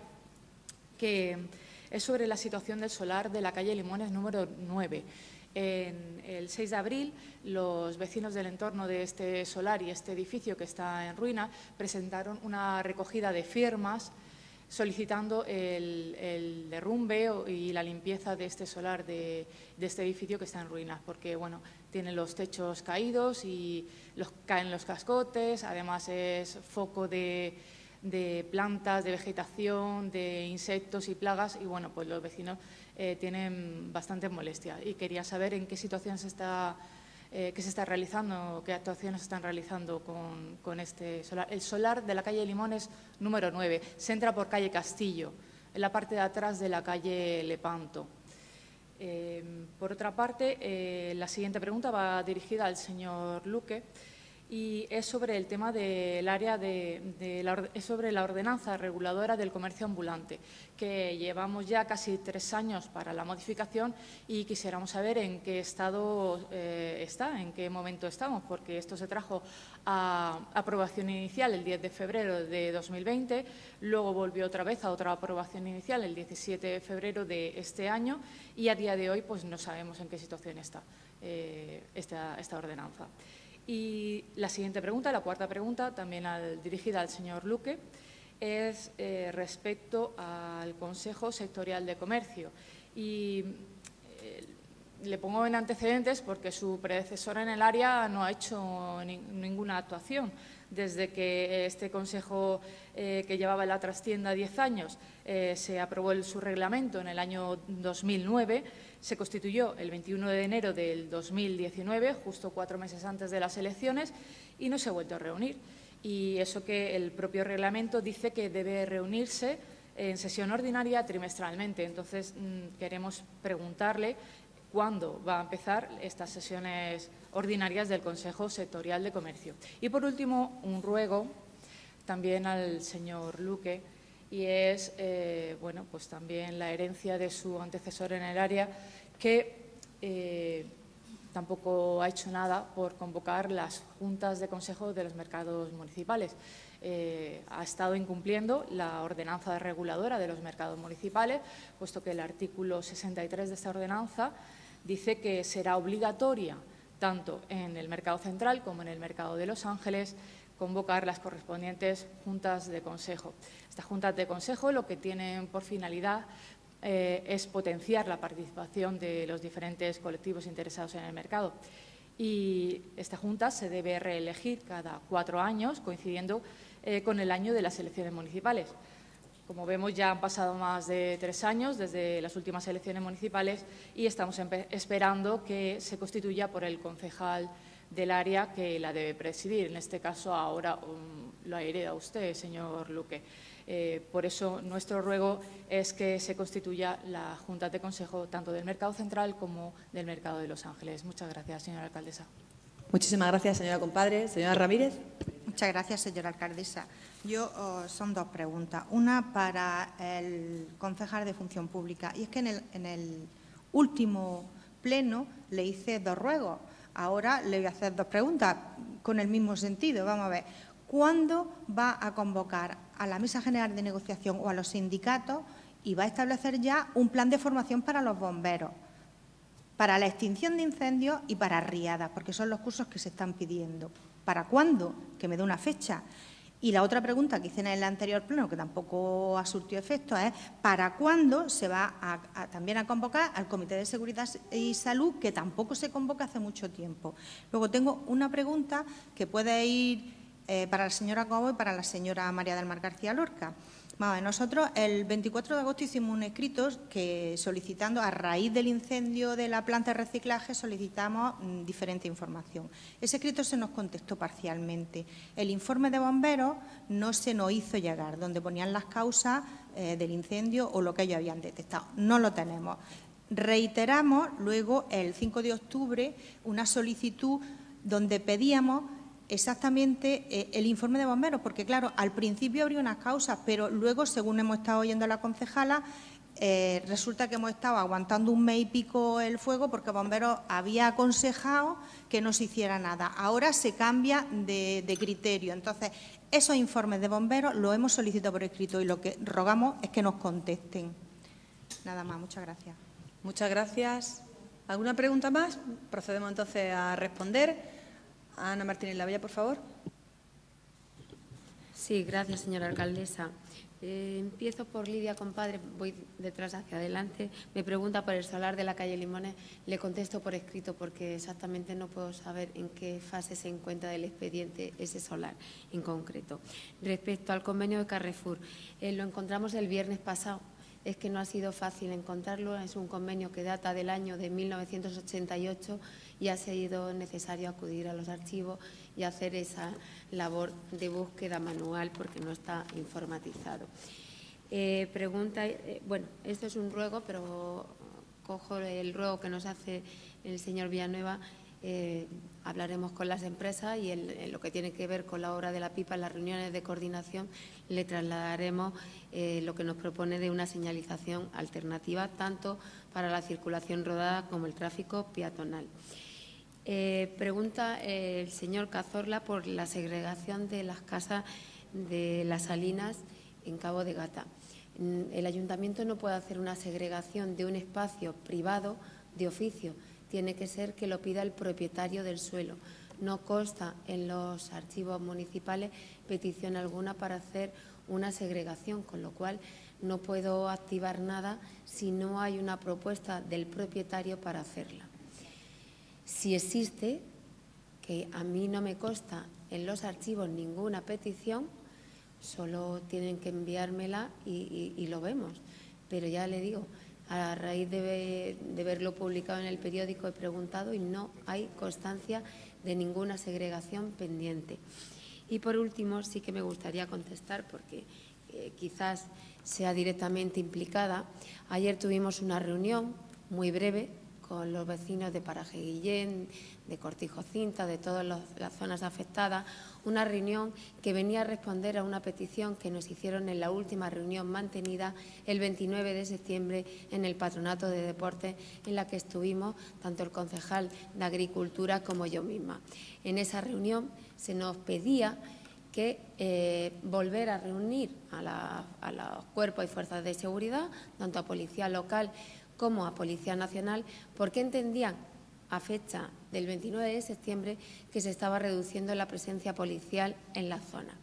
que es sobre la situación del solar de la calle Limones número nueve. En el seis de abril, los vecinos del entorno de este solar y este edificio que está en ruina presentaron una recogida de firmas solicitando el, el derrumbe y la limpieza de este solar, de, de este edificio que está en ruinas, porque, bueno, tiene los techos caídos y los, caen los cascotes, además es foco de, de plantas, de vegetación, de insectos y plagas, y, bueno, pues los vecinos eh, tienen bastante molestia. Y quería saber en qué situación se está, eh, qué se está realizando, qué actuaciones se están realizando con, con este solar. El solar de la calle Limones número nueve, se entra por calle Castillo, en la parte de atrás de la calle Lepanto. Eh, por otra parte, eh, la siguiente pregunta va dirigida al señor Luque y es sobre el tema del área de, de la, es sobre la ordenanza reguladora del comercio ambulante, que llevamos ya casi tres años para la modificación y quisiéramos saber en qué estado eh, está, en qué momento estamos, porque esto se trajo a aprobación inicial el diez de febrero de dos mil veinte, luego volvió otra vez a otra aprobación inicial el diecisiete de febrero de este año y a día de hoy pues no sabemos en qué situación está eh, esta, esta ordenanza. Y la siguiente pregunta, la cuarta pregunta, también al, dirigida al señor Luque, es eh, respecto al Consejo Sectorial de Comercio. Y eh, le pongo en antecedentes porque su predecesora en el área no ha hecho ni, ninguna actuación. Desde que este Consejo, eh, que llevaba en la trastienda diez años, eh, se aprobó el, su reglamento en el año dos mil nueve, se constituyó el veintiuno de enero del dos mil diecinueve, justo cuatro meses antes de las elecciones, y no se ha vuelto a reunir. Y eso que el propio reglamento dice que debe reunirse en sesión ordinaria trimestralmente. Entonces, mmm, queremos preguntarle cuándo va a empezar estas sesiones ordinarias del Consejo Sectorial de Comercio. Y, por último, un ruego también al señor Luque, y es eh, bueno, pues también la herencia de su antecesor en el área, que eh, tampoco ha hecho nada por convocar las juntas de consejo de los mercados municipales. Eh, ha estado incumpliendo la ordenanza reguladora de los mercados municipales, puesto que el artículo sesenta y tres de esta ordenanza dice que será obligatoria, tanto en el mercado central como en el mercado de Los Ángeles, convocar las correspondientes juntas de consejo. Estas juntas de consejo lo que tienen por finalidad eh, es potenciar la participación de los diferentes colectivos interesados en el mercado. Y esta junta se debe reelegir cada cuatro años, coincidiendo eh, con el año de las elecciones municipales. Como vemos, ya han pasado más de tres años desde las últimas elecciones municipales y estamos esperando que se constituya por el concejal del área que la debe presidir. En este caso, ahora um, lo hereda usted, señor Luque. Eh, por eso, nuestro ruego es que se constituya la Junta de Consejo tanto del Mercado Central como del Mercado de Los Ángeles. Muchas gracias, señora alcaldesa. Muchísimas gracias, señora compadre. Señora Ramírez. Muchas gracias, señora alcaldesa. Yo oh, son dos preguntas. Una para el concejal de Función Pública. Y es que en el, en el último pleno le hice dos ruegos. Ahora le voy a hacer dos preguntas con el mismo sentido. Vamos a ver. ¿Cuándo va a convocar a la Mesa General de Negociación o a los sindicatos y va a establecer ya un plan de formación para los bomberos, para la extinción de incendios y para riadas, porque son los cursos que se están pidiendo? ¿Para cuándo? Que me dé una fecha. Y la otra pregunta que hice en el anterior pleno, que tampoco ha surtido efecto, es ¿para cuándo se va a, a, también a convocar al Comité de Seguridad y Salud, que tampoco se convoca hace mucho tiempo? Luego tengo una pregunta que puede ir eh, para la señora Cobo y para la señora María del Mar García Lorca. Vamos, nosotros el veinticuatro de agosto hicimos un escrito que solicitando, a raíz del incendio de la planta de reciclaje, solicitamos mmm, diferente información. Ese escrito se nos contestó parcialmente. El informe de bomberos no se nos hizo llegar, donde ponían las causas eh, del incendio o lo que ellos habían detectado. No lo tenemos. Reiteramos luego, el cinco de octubre, una solicitud donde pedíamos exactamente eh, el informe de bomberos, porque claro, al principio habría unas causas, pero luego, según hemos estado oyendo a la concejala, eh, resulta que hemos estado aguantando un mes y pico el fuego porque bomberos había aconsejado que no se hiciera nada. Ahora se cambia de, de criterio. Entonces, esos informes de bomberos los hemos solicitado por escrito y lo que rogamos es que nos contesten. Nada más, muchas gracias. Muchas gracias. ¿Alguna pregunta más? Procedemos entonces a responder. Ana Martínez Lavalla, por favor. Sí, gracias, señora alcaldesa. Eh, empiezo por Lidia, compadre, voy detrás hacia adelante. Me pregunta por el solar de la calle Limones. Le contesto por escrito porque exactamente no puedo saber en qué fase se encuentra del expediente ese solar en concreto. Respecto al convenio de Carrefour, eh, lo encontramos el viernes pasado. Es que no ha sido fácil encontrarlo. Es un convenio que data del año de mil novecientos ochenta y ocho y ha sido necesario acudir a los archivos y hacer esa labor de búsqueda manual porque no está informatizado. Eh, pregunta, eh, bueno, esto es un ruego, pero cojo el ruego que nos hace el señor Villanueva. Eh, hablaremos con las empresas y en, en lo que tiene que ver con la obra de la pipa, en las reuniones de coordinación, le trasladaremos eh, lo que nos propone de una señalización alternativa, tanto para la circulación rodada como el tráfico peatonal. Eh, pregunta eh, el señor Cazorla por la segregación de las casas de las Salinas en Cabo de Gata. El ayuntamiento no puede hacer una segregación de un espacio privado de oficio. Tiene que ser que lo pida el propietario del suelo. No consta en los archivos municipales petición alguna para hacer una segregación, con lo cual no puedo activar nada si no hay una propuesta del propietario para hacerla. Si existe, que a mí no me consta en los archivos ninguna petición, solo tienen que enviármela y, y, y lo vemos. Pero ya le digo, a raíz de, de verlo publicado en el periódico he preguntado y no hay constancia de ninguna segregación pendiente. Y por último, sí que me gustaría contestar, porque eh, quizás sea directamente implicada. Ayer tuvimos una reunión muy breve con los vecinos de Paraje Guillén, de Cortijo Cinta, de todas los, las zonas afectadas, una reunión que venía a responder a una petición que nos hicieron en la última reunión mantenida el veintinueve de septiembre en el Patronato de Deportes, en la que estuvimos tanto el concejal de Agricultura como yo misma. En esa reunión se nos pedía que eh, volver a reunir a, la, a los cuerpos y fuerzas de seguridad, tanto a Policía Local como a Policía Nacional, porque entendían a fecha del veintinueve de septiembre que se estaba reduciendo la presencia policial en la zona.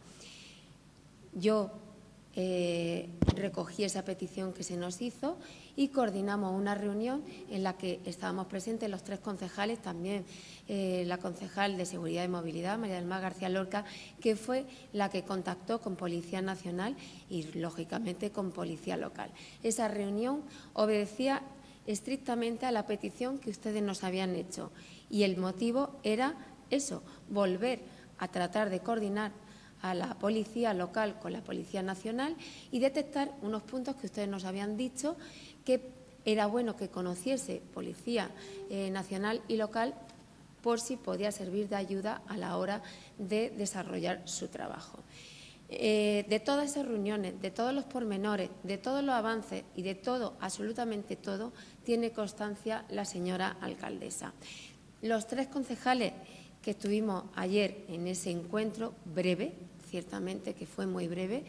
Yo eh, recogí esa petición que se nos hizo y coordinamos una reunión en la que estábamos presentes los tres concejales, también eh, la concejal de Seguridad y Movilidad, María del Mar García Lorca, que fue la que contactó con Policía Nacional y, lógicamente, con Policía Local. Esa reunión obedecía estrictamente a la petición que ustedes nos habían hecho y el motivo era eso, volver a tratar de coordinar a la Policía Local con la Policía Nacional y detectar unos puntos que ustedes nos habían dicho que era bueno que conociese Policía eh, Nacional y Local por si podía servir de ayuda a la hora de desarrollar su trabajo. Eh, de todas esas reuniones, de todos los pormenores, de todos los avances y de todo, absolutamente todo, tiene constancia la señora alcaldesa. Los tres concejales que estuvimos ayer en ese encuentro breve, ciertamente que fue muy breve,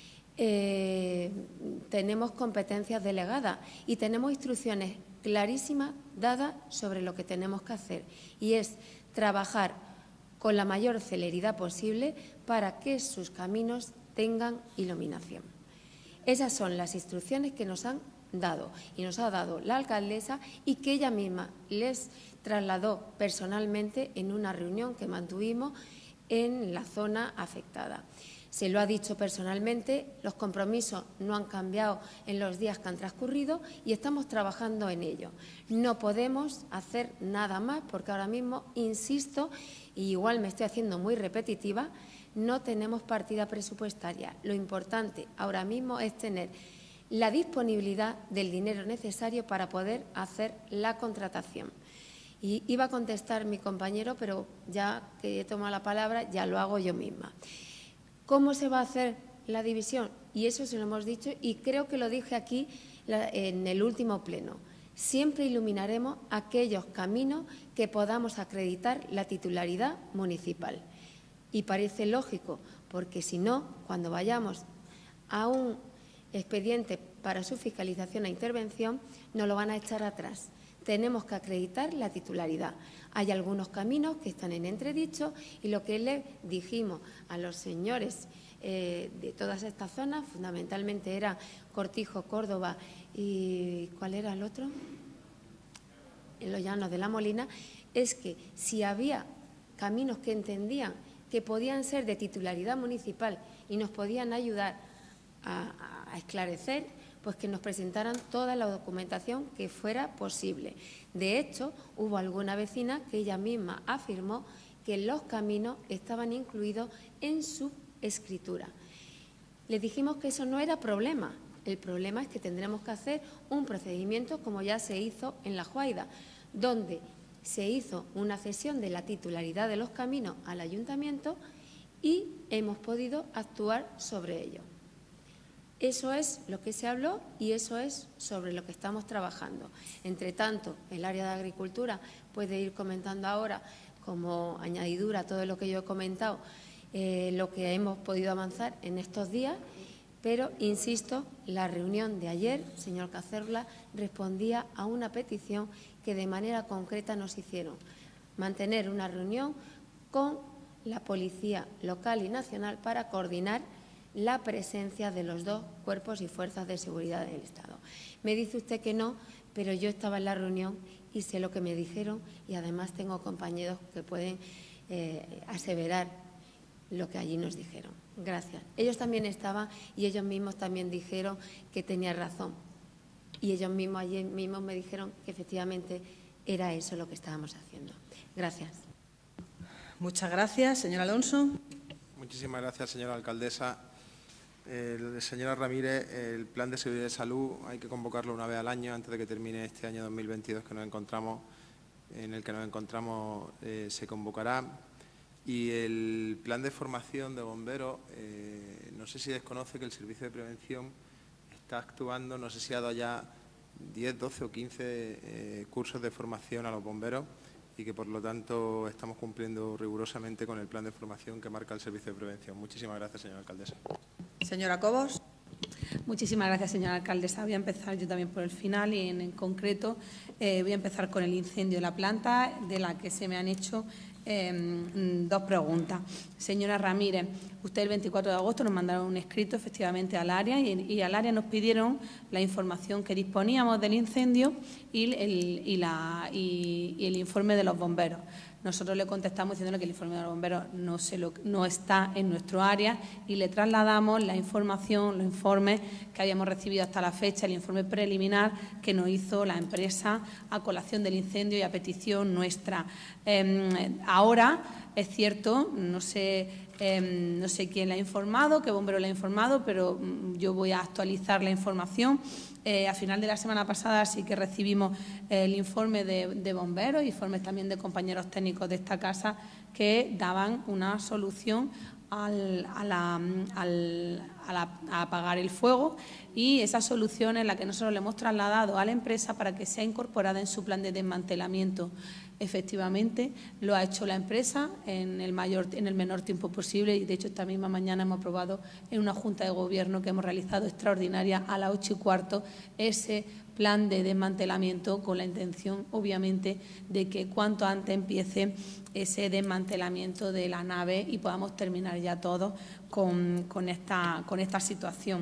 eh, tenemos competencias delegadas y tenemos instrucciones clarísimas dadas sobre lo que tenemos que hacer y es trabajar con la mayor celeridad posible para que sus caminos tengan iluminación. Esas son las instrucciones que nos han dado y nos ha dado la alcaldesa y que ella misma les trasladó personalmente en una reunión que mantuvimos en la zona afectada. Se lo ha dicho personalmente, los compromisos no han cambiado en los días que han transcurrido y estamos trabajando en ello. No podemos hacer nada más porque ahora mismo, insisto, y igual me estoy haciendo muy repetitiva, no tenemos partida presupuestaria. Lo importante ahora mismo es tener la disponibilidad del dinero necesario para poder hacer la contratación. Y iba a contestar mi compañero, pero ya que he tomado la palabra, ya lo hago yo misma. ¿Cómo se va a hacer la división? Y eso se lo hemos dicho y creo que lo dije aquí en el último pleno. Siempre iluminaremos aquellos caminos que podamos acreditar la titularidad municipal. Y parece lógico, porque si no, cuando vayamos a un expediente para su fiscalización e intervención, nos lo van a echar atrás. Tenemos que acreditar la titularidad. Hay algunos caminos que están en entredicho y lo que le dijimos a los señores eh, de todas estas zonas, fundamentalmente era Cortijo, Córdoba y ¿cuál era el otro? En los Llanos de la Molina, es que si había caminos que entendían que podían ser de titularidad municipal y nos podían ayudar a, a esclarecer, pues que nos presentaran toda la documentación que fuera posible. De hecho, hubo alguna vecina que ella misma afirmó que los caminos estaban incluidos en su escritura. Le dijimos que eso no era problema. El problema es que tendremos que hacer un procedimiento como ya se hizo en La Juaida, donde se hizo una cesión de la titularidad de los caminos al ayuntamiento y hemos podido actuar sobre ello. Eso es lo que se habló y eso es sobre lo que estamos trabajando. Entre tanto, el área de agricultura puede ir comentando ahora, como añadidura a todo lo que yo he comentado, eh, lo que hemos podido avanzar en estos días, pero, insisto, la reunión de ayer, señor Cazorla, respondía a una petición que de manera concreta nos hicieron. Mantener una reunión con la Policía Local y Nacional para coordinar la presencia de los dos cuerpos y fuerzas de seguridad del Estado. Me dice usted que no, pero yo estaba en la reunión y sé lo que me dijeron y además tengo compañeros que pueden eh, aseverar lo que allí nos dijeron. Gracias. Ellos también estaban y ellos mismos también dijeron que tenía razón. Y ellos mismos ayer mismos me dijeron que efectivamente era eso lo que estábamos haciendo. Gracias. Muchas gracias. Señor Alonso. Muchísimas gracias, señora alcaldesa. Eh, señora Ramírez, el plan de seguridad y salud hay que convocarlo una vez al año antes de que termine este año dos mil veintidós que nos encontramos, en el que nos encontramos eh, se convocará. Y el plan de formación de bomberos, eh, no sé si desconoce que el Servicio de Prevención está actuando, no sé si ha dado ya diez, doce o quince eh, cursos de formación a los bomberos y que, por lo tanto, estamos cumpliendo rigurosamente con el plan de formación que marca el Servicio de Prevención. Muchísimas gracias, señora alcaldesa. Señora Cobos. Muchísimas gracias, señora alcaldesa. Voy a empezar yo también por el final y, en, en concreto, eh, voy a empezar con el incendio de la planta, de la que se me han hecho eh, dos preguntas. Señora Ramírez, usted el veinticuatro de agosto nos mandaron un escrito, efectivamente, al área y, y al área nos pidieron la información que disponíamos del incendio y el, y la, y, y el informe de los bomberos. Nosotros le contestamos diciéndole que el informe de los bomberos no, se lo, no está en nuestro área y le trasladamos la información, los informes que habíamos recibido hasta la fecha, el informe preliminar que nos hizo la empresa a colación del incendio y a petición nuestra. Eh, ahora, es cierto, no sé, eh, no sé quién le ha informado, qué bombero le ha informado, pero yo voy a actualizar la información. Eh, a final de la semana pasada sí que recibimos el informe de, de bomberos, informes también de compañeros técnicos de esta casa que daban una solución al, a, la, al, a, la, a apagar el fuego, y esa solución es la que nosotros le hemos trasladado a la empresa para que sea incorporada en su plan de desmantelamiento. Efectivamente, lo ha hecho la empresa en el, mayor, en el menor tiempo posible y, de hecho, esta misma mañana hemos aprobado en una Junta de Gobierno que hemos realizado extraordinaria a las ocho y cuarto ese plan de desmantelamiento con la intención, obviamente, de que cuanto antes empiece ese desmantelamiento de la nave y podamos terminar ya todos con, con, esta, con esta situación.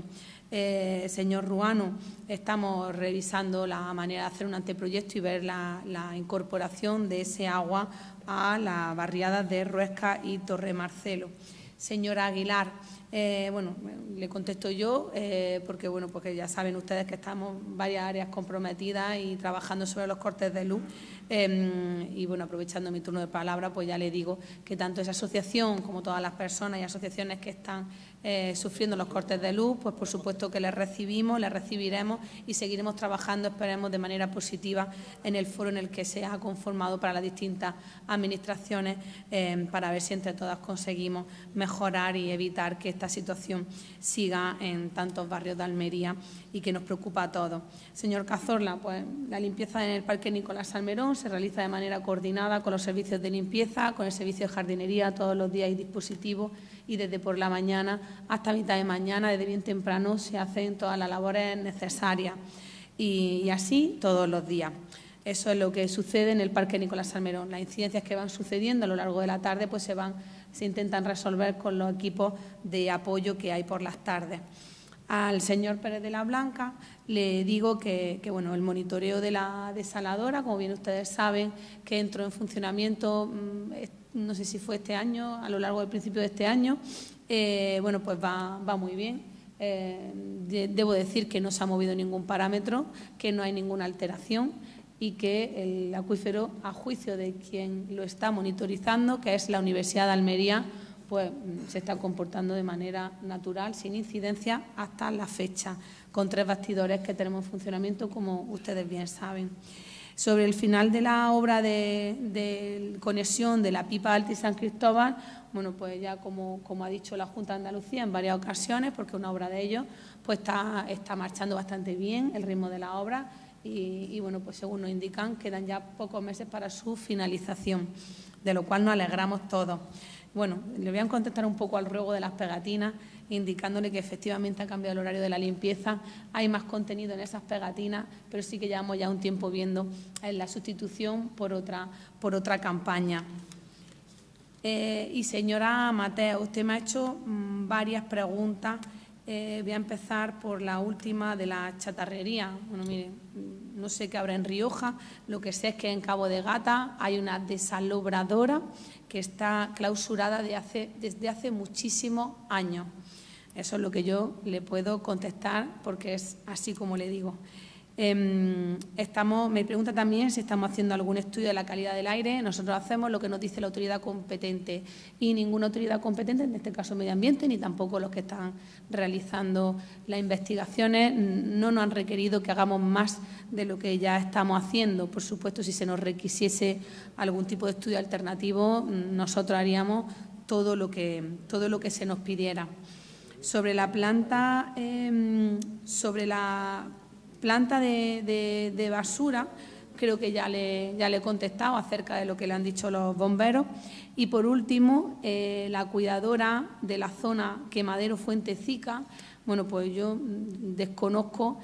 Eh, señor Ruano, estamos revisando la manera de hacer un anteproyecto y ver la, la incorporación de ese agua a las barriadas de Ruesca y Torre Marcelo. Señora Aguilar, eh, bueno, le contesto yo, eh, porque bueno, porque ya saben ustedes que estamos en varias áreas comprometidas y trabajando sobre los cortes de luz. Eh, y bueno, aprovechando mi turno de palabra, pues ya le digo que tanto esa asociación como todas las personas y asociaciones que están eh, sufriendo los cortes de luz, pues por supuesto que les recibimos, les recibiremos y seguiremos trabajando, esperemos, de manera positiva en el foro en el que se ha conformado para las distintas administraciones, eh, para ver si entre todas conseguimos mejorar y evitar que esta situación siga en tantos barrios de Almería y que nos preocupa a todos. Señor Cazorla, pues la limpieza en el Parque Nicolás Salmerón se realiza de manera coordinada con los servicios de limpieza, con el servicio de jardinería. Todos los días hay dispositivos y desde por la mañana hasta mitad de mañana, desde bien temprano, se hacen todas las labores necesarias y, y así todos los días. Eso es lo que sucede en el Parque Nicolás Salmerón. Las incidencias que van sucediendo a lo largo de la tarde pues se, van, se intentan resolver con los equipos de apoyo que hay por las tardes. Al señor Pérez de la Blanca le digo que, que bueno, el monitoreo de la desaladora, como bien ustedes saben, que entró en funcionamiento, no sé si fue este año, a lo largo del principio de este año, eh, bueno, pues va, va muy bien. Eh, de, debo decir que no se ha movido ningún parámetro, que no hay ninguna alteración y que el acuífero, a juicio de quien lo está monitorizando, que es la Universidad de Almería, pues se está comportando de manera natural, sin incidencia, hasta la fecha, con tres bastidores que tenemos en funcionamiento, como ustedes bien saben. Sobre el final de la obra de, de conexión de la pipa Alta y San Cristóbal, bueno, pues ya como, como ha dicho la Junta de Andalucía en varias ocasiones, porque una obra de ellos, pues está, está marchando bastante bien el ritmo de la obra y, y bueno, pues según nos indican, quedan ya pocos meses para su finalización, de lo cual nos alegramos todos. Bueno, le voy a contestar un poco al ruego de las pegatinas, indicándole que efectivamente ha cambiado el horario de la limpieza, hay más contenido en esas pegatinas, pero sí que llevamos ya un tiempo viendo la sustitución por otra, por otra campaña. Eh, y señora Mateo, usted me ha hecho mmm, varias preguntas. Eh, voy a empezar por la última de la chatarrería. Bueno, mire, no sé qué habrá en Rioja, lo que sé es que en Cabo de Gata hay una desalobradora que está clausurada de hace, desde hace muchísimos años. Eso es lo que yo le puedo contestar porque es así como le digo. Eh, estamos, me pregunta también si estamos haciendo algún estudio de la calidad del aire. Nosotros hacemos lo que nos dice la autoridad competente y ninguna autoridad competente, en este caso Medio Ambiente, ni tampoco los que están realizando las investigaciones, no nos han requerido que hagamos más de lo que ya estamos haciendo. Por supuesto, si se nos requisiese algún tipo de estudio alternativo, nosotros haríamos todo lo que, todo lo que se nos pidiera. Sobre la planta, eh, sobre la planta de, de, de basura, creo que ya le, ya le he contestado acerca de lo que le han dicho los bomberos. Y, por último, eh, la cuidadora de la zona Quemadero Fuentecica, bueno, pues yo desconozco,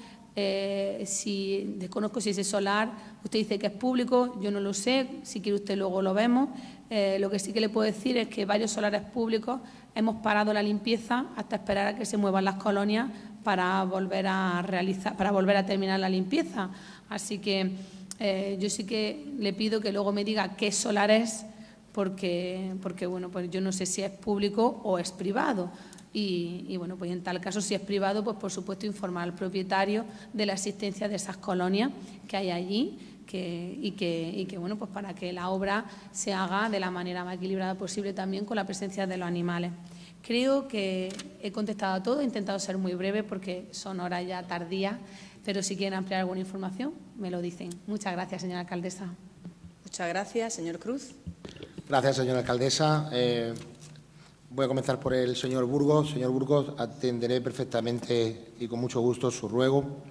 eh, si, desconozco si ese solar, usted dice que es público, yo no lo sé, si quiere usted luego lo vemos. Eh, lo que sí que le puedo decir es que varios solares públicos hemos parado la limpieza hasta esperar a que se muevan las colonias para volver a realizar, para volver a terminar la limpieza. Así que eh, yo sí que le pido que luego me diga qué solar es, porque, porque bueno, pues yo no sé si es público o es privado. Y, y bueno, pues en tal caso, si es privado, pues por supuesto informar al propietario de la existencia de esas colonias que hay allí, que, y, que, y que bueno, pues para que la obra se haga de la manera más equilibrada posible también con la presencia de los animales. Creo que he contestado a todo, he intentado ser muy breve porque son horas ya tardías, pero si quieren ampliar alguna información, me lo dicen. Muchas gracias, señora alcaldesa. Muchas gracias. Señor Cruz. Gracias, señora alcaldesa. Eh, voy a comenzar por el señor Burgos. Señor Burgos, atenderé perfectamente y con mucho gusto su ruego.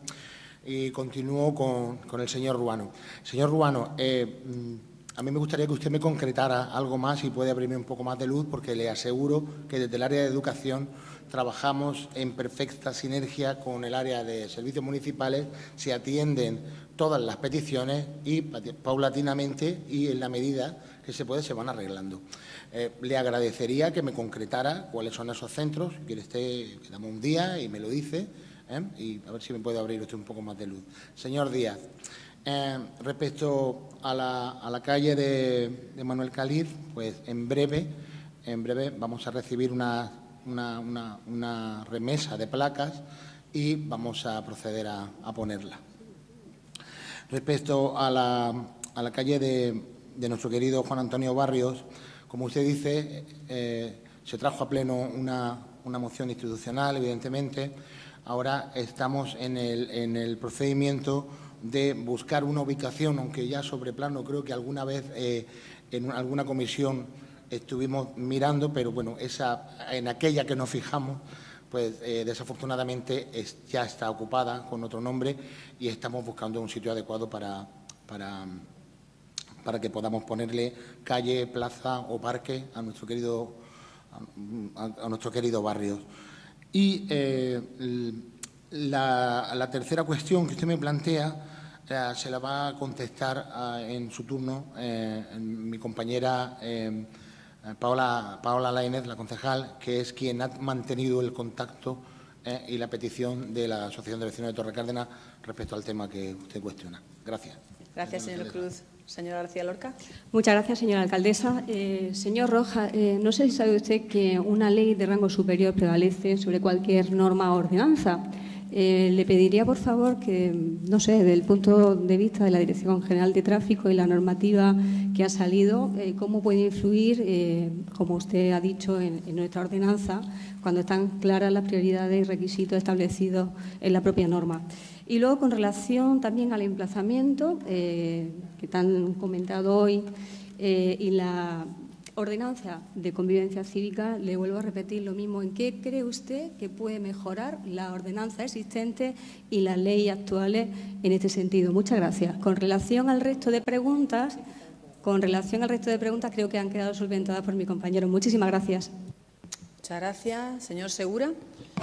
Y continúo con, con el señor Ruano. Señor Ruano, eh, a mí me gustaría que usted me concretara algo más y puede abrirme un poco más de luz, porque le aseguro que desde el área de educación trabajamos en perfecta sinergia con el área de servicios municipales, se atienden todas las peticiones y paulatinamente y en la medida que se puede se van arreglando. Eh, le agradecería que me concretara cuáles son esos centros, que le esté, que damos un día y me lo dice, ¿eh? Y a ver si me puede abrir usted un poco más de luz. Señor Díaz. Eh, respecto a la, a la calle de, de Manuel Caliz, pues en breve, en breve vamos a recibir una, una, una, una remesa de placas y vamos a proceder a, a ponerla. Respecto a la, a la calle de, de nuestro querido Juan Antonio Barrios, como usted dice, eh, se trajo a pleno una, una moción institucional, evidentemente. Ahora estamos en el, en el procedimiento de buscar una ubicación, aunque ya sobre plano creo que alguna vez eh, en alguna comisión estuvimos mirando, pero bueno, esa, en aquella que nos fijamos, pues eh, desafortunadamente es, ya está ocupada con otro nombre y estamos buscando un sitio adecuado para, para, para que podamos ponerle calle, plaza o parque a nuestro querido, a, a nuestro querido Barrios. Y eh, la, la tercera cuestión que usted me plantea eh, se la va a contestar eh, en su turno eh, mi compañera eh, Paola, Paola Lainez, la concejal, que es quien ha mantenido el contacto eh, y la petición de la Asociación de Vecinos de Torre Cárdenas respecto al tema que usted cuestiona. Gracias. Gracias, señor Cruz. Señora García Lorca. Muchas gracias, señora alcaldesa. Eh, señor Rojas, eh, no sé si sabe usted que una ley de rango superior prevalece sobre cualquier norma o ordenanza. Eh, le pediría, por favor, que, no sé, desde el punto de vista de la Dirección General de Tráfico y la normativa que ha salido, eh, cómo puede influir, eh, como usted ha dicho, en, en nuestra ordenanza, cuando están claras las prioridades y requisitos establecidos en la propia norma. Y luego, con relación también al emplazamiento, eh, que han comentado hoy, eh, y la ordenanza de convivencia cívica, le vuelvo a repetir lo mismo. ¿En qué cree usted que puede mejorar la ordenanza existente y las leyes actuales en este sentido? Muchas gracias. Con relación al resto de preguntas, con relación al resto de preguntas, creo que han quedado solventadas por mi compañero. Muchísimas gracias. Muchas gracias. Señor Segura.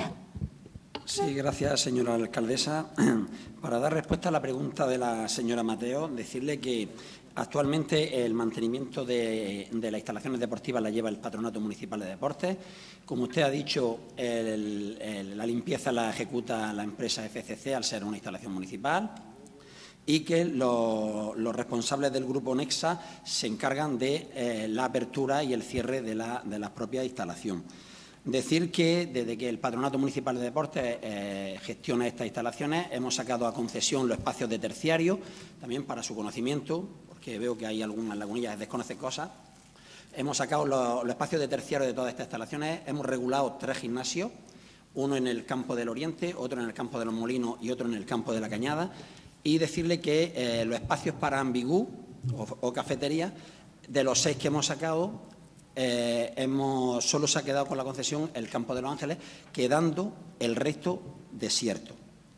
Sí, gracias, señora alcaldesa. Para dar respuesta a la pregunta de la señora Mateo, decirle que actualmente el mantenimiento de, de las instalaciones deportivas la lleva el Patronato Municipal de Deportes. Como usted ha dicho, el, el, la limpieza la ejecuta la empresa F C C al ser una instalación municipal y que lo, los responsables del Grupo Nexa se encargan de eh, la apertura y el cierre de la, de la propia instalación. Decir que desde que el Patronato Municipal de Deportes eh, gestiona estas instalaciones, hemos sacado a concesión los espacios de terciario, también para su conocimiento, porque veo que hay algunas lagunillas que desconocen cosas. Hemos sacado los, los espacios de terciario de todas estas instalaciones, hemos regulado tres gimnasios, uno en el campo del Oriente, otro en el campo de los Molinos y otro en el campo de la Cañada, y decirle que eh, los espacios para ambigú o, o cafetería, de los seis que hemos sacado, eh, hemos, solo se ha quedado con la concesión el campo de Los Ángeles, quedando el resto desierto.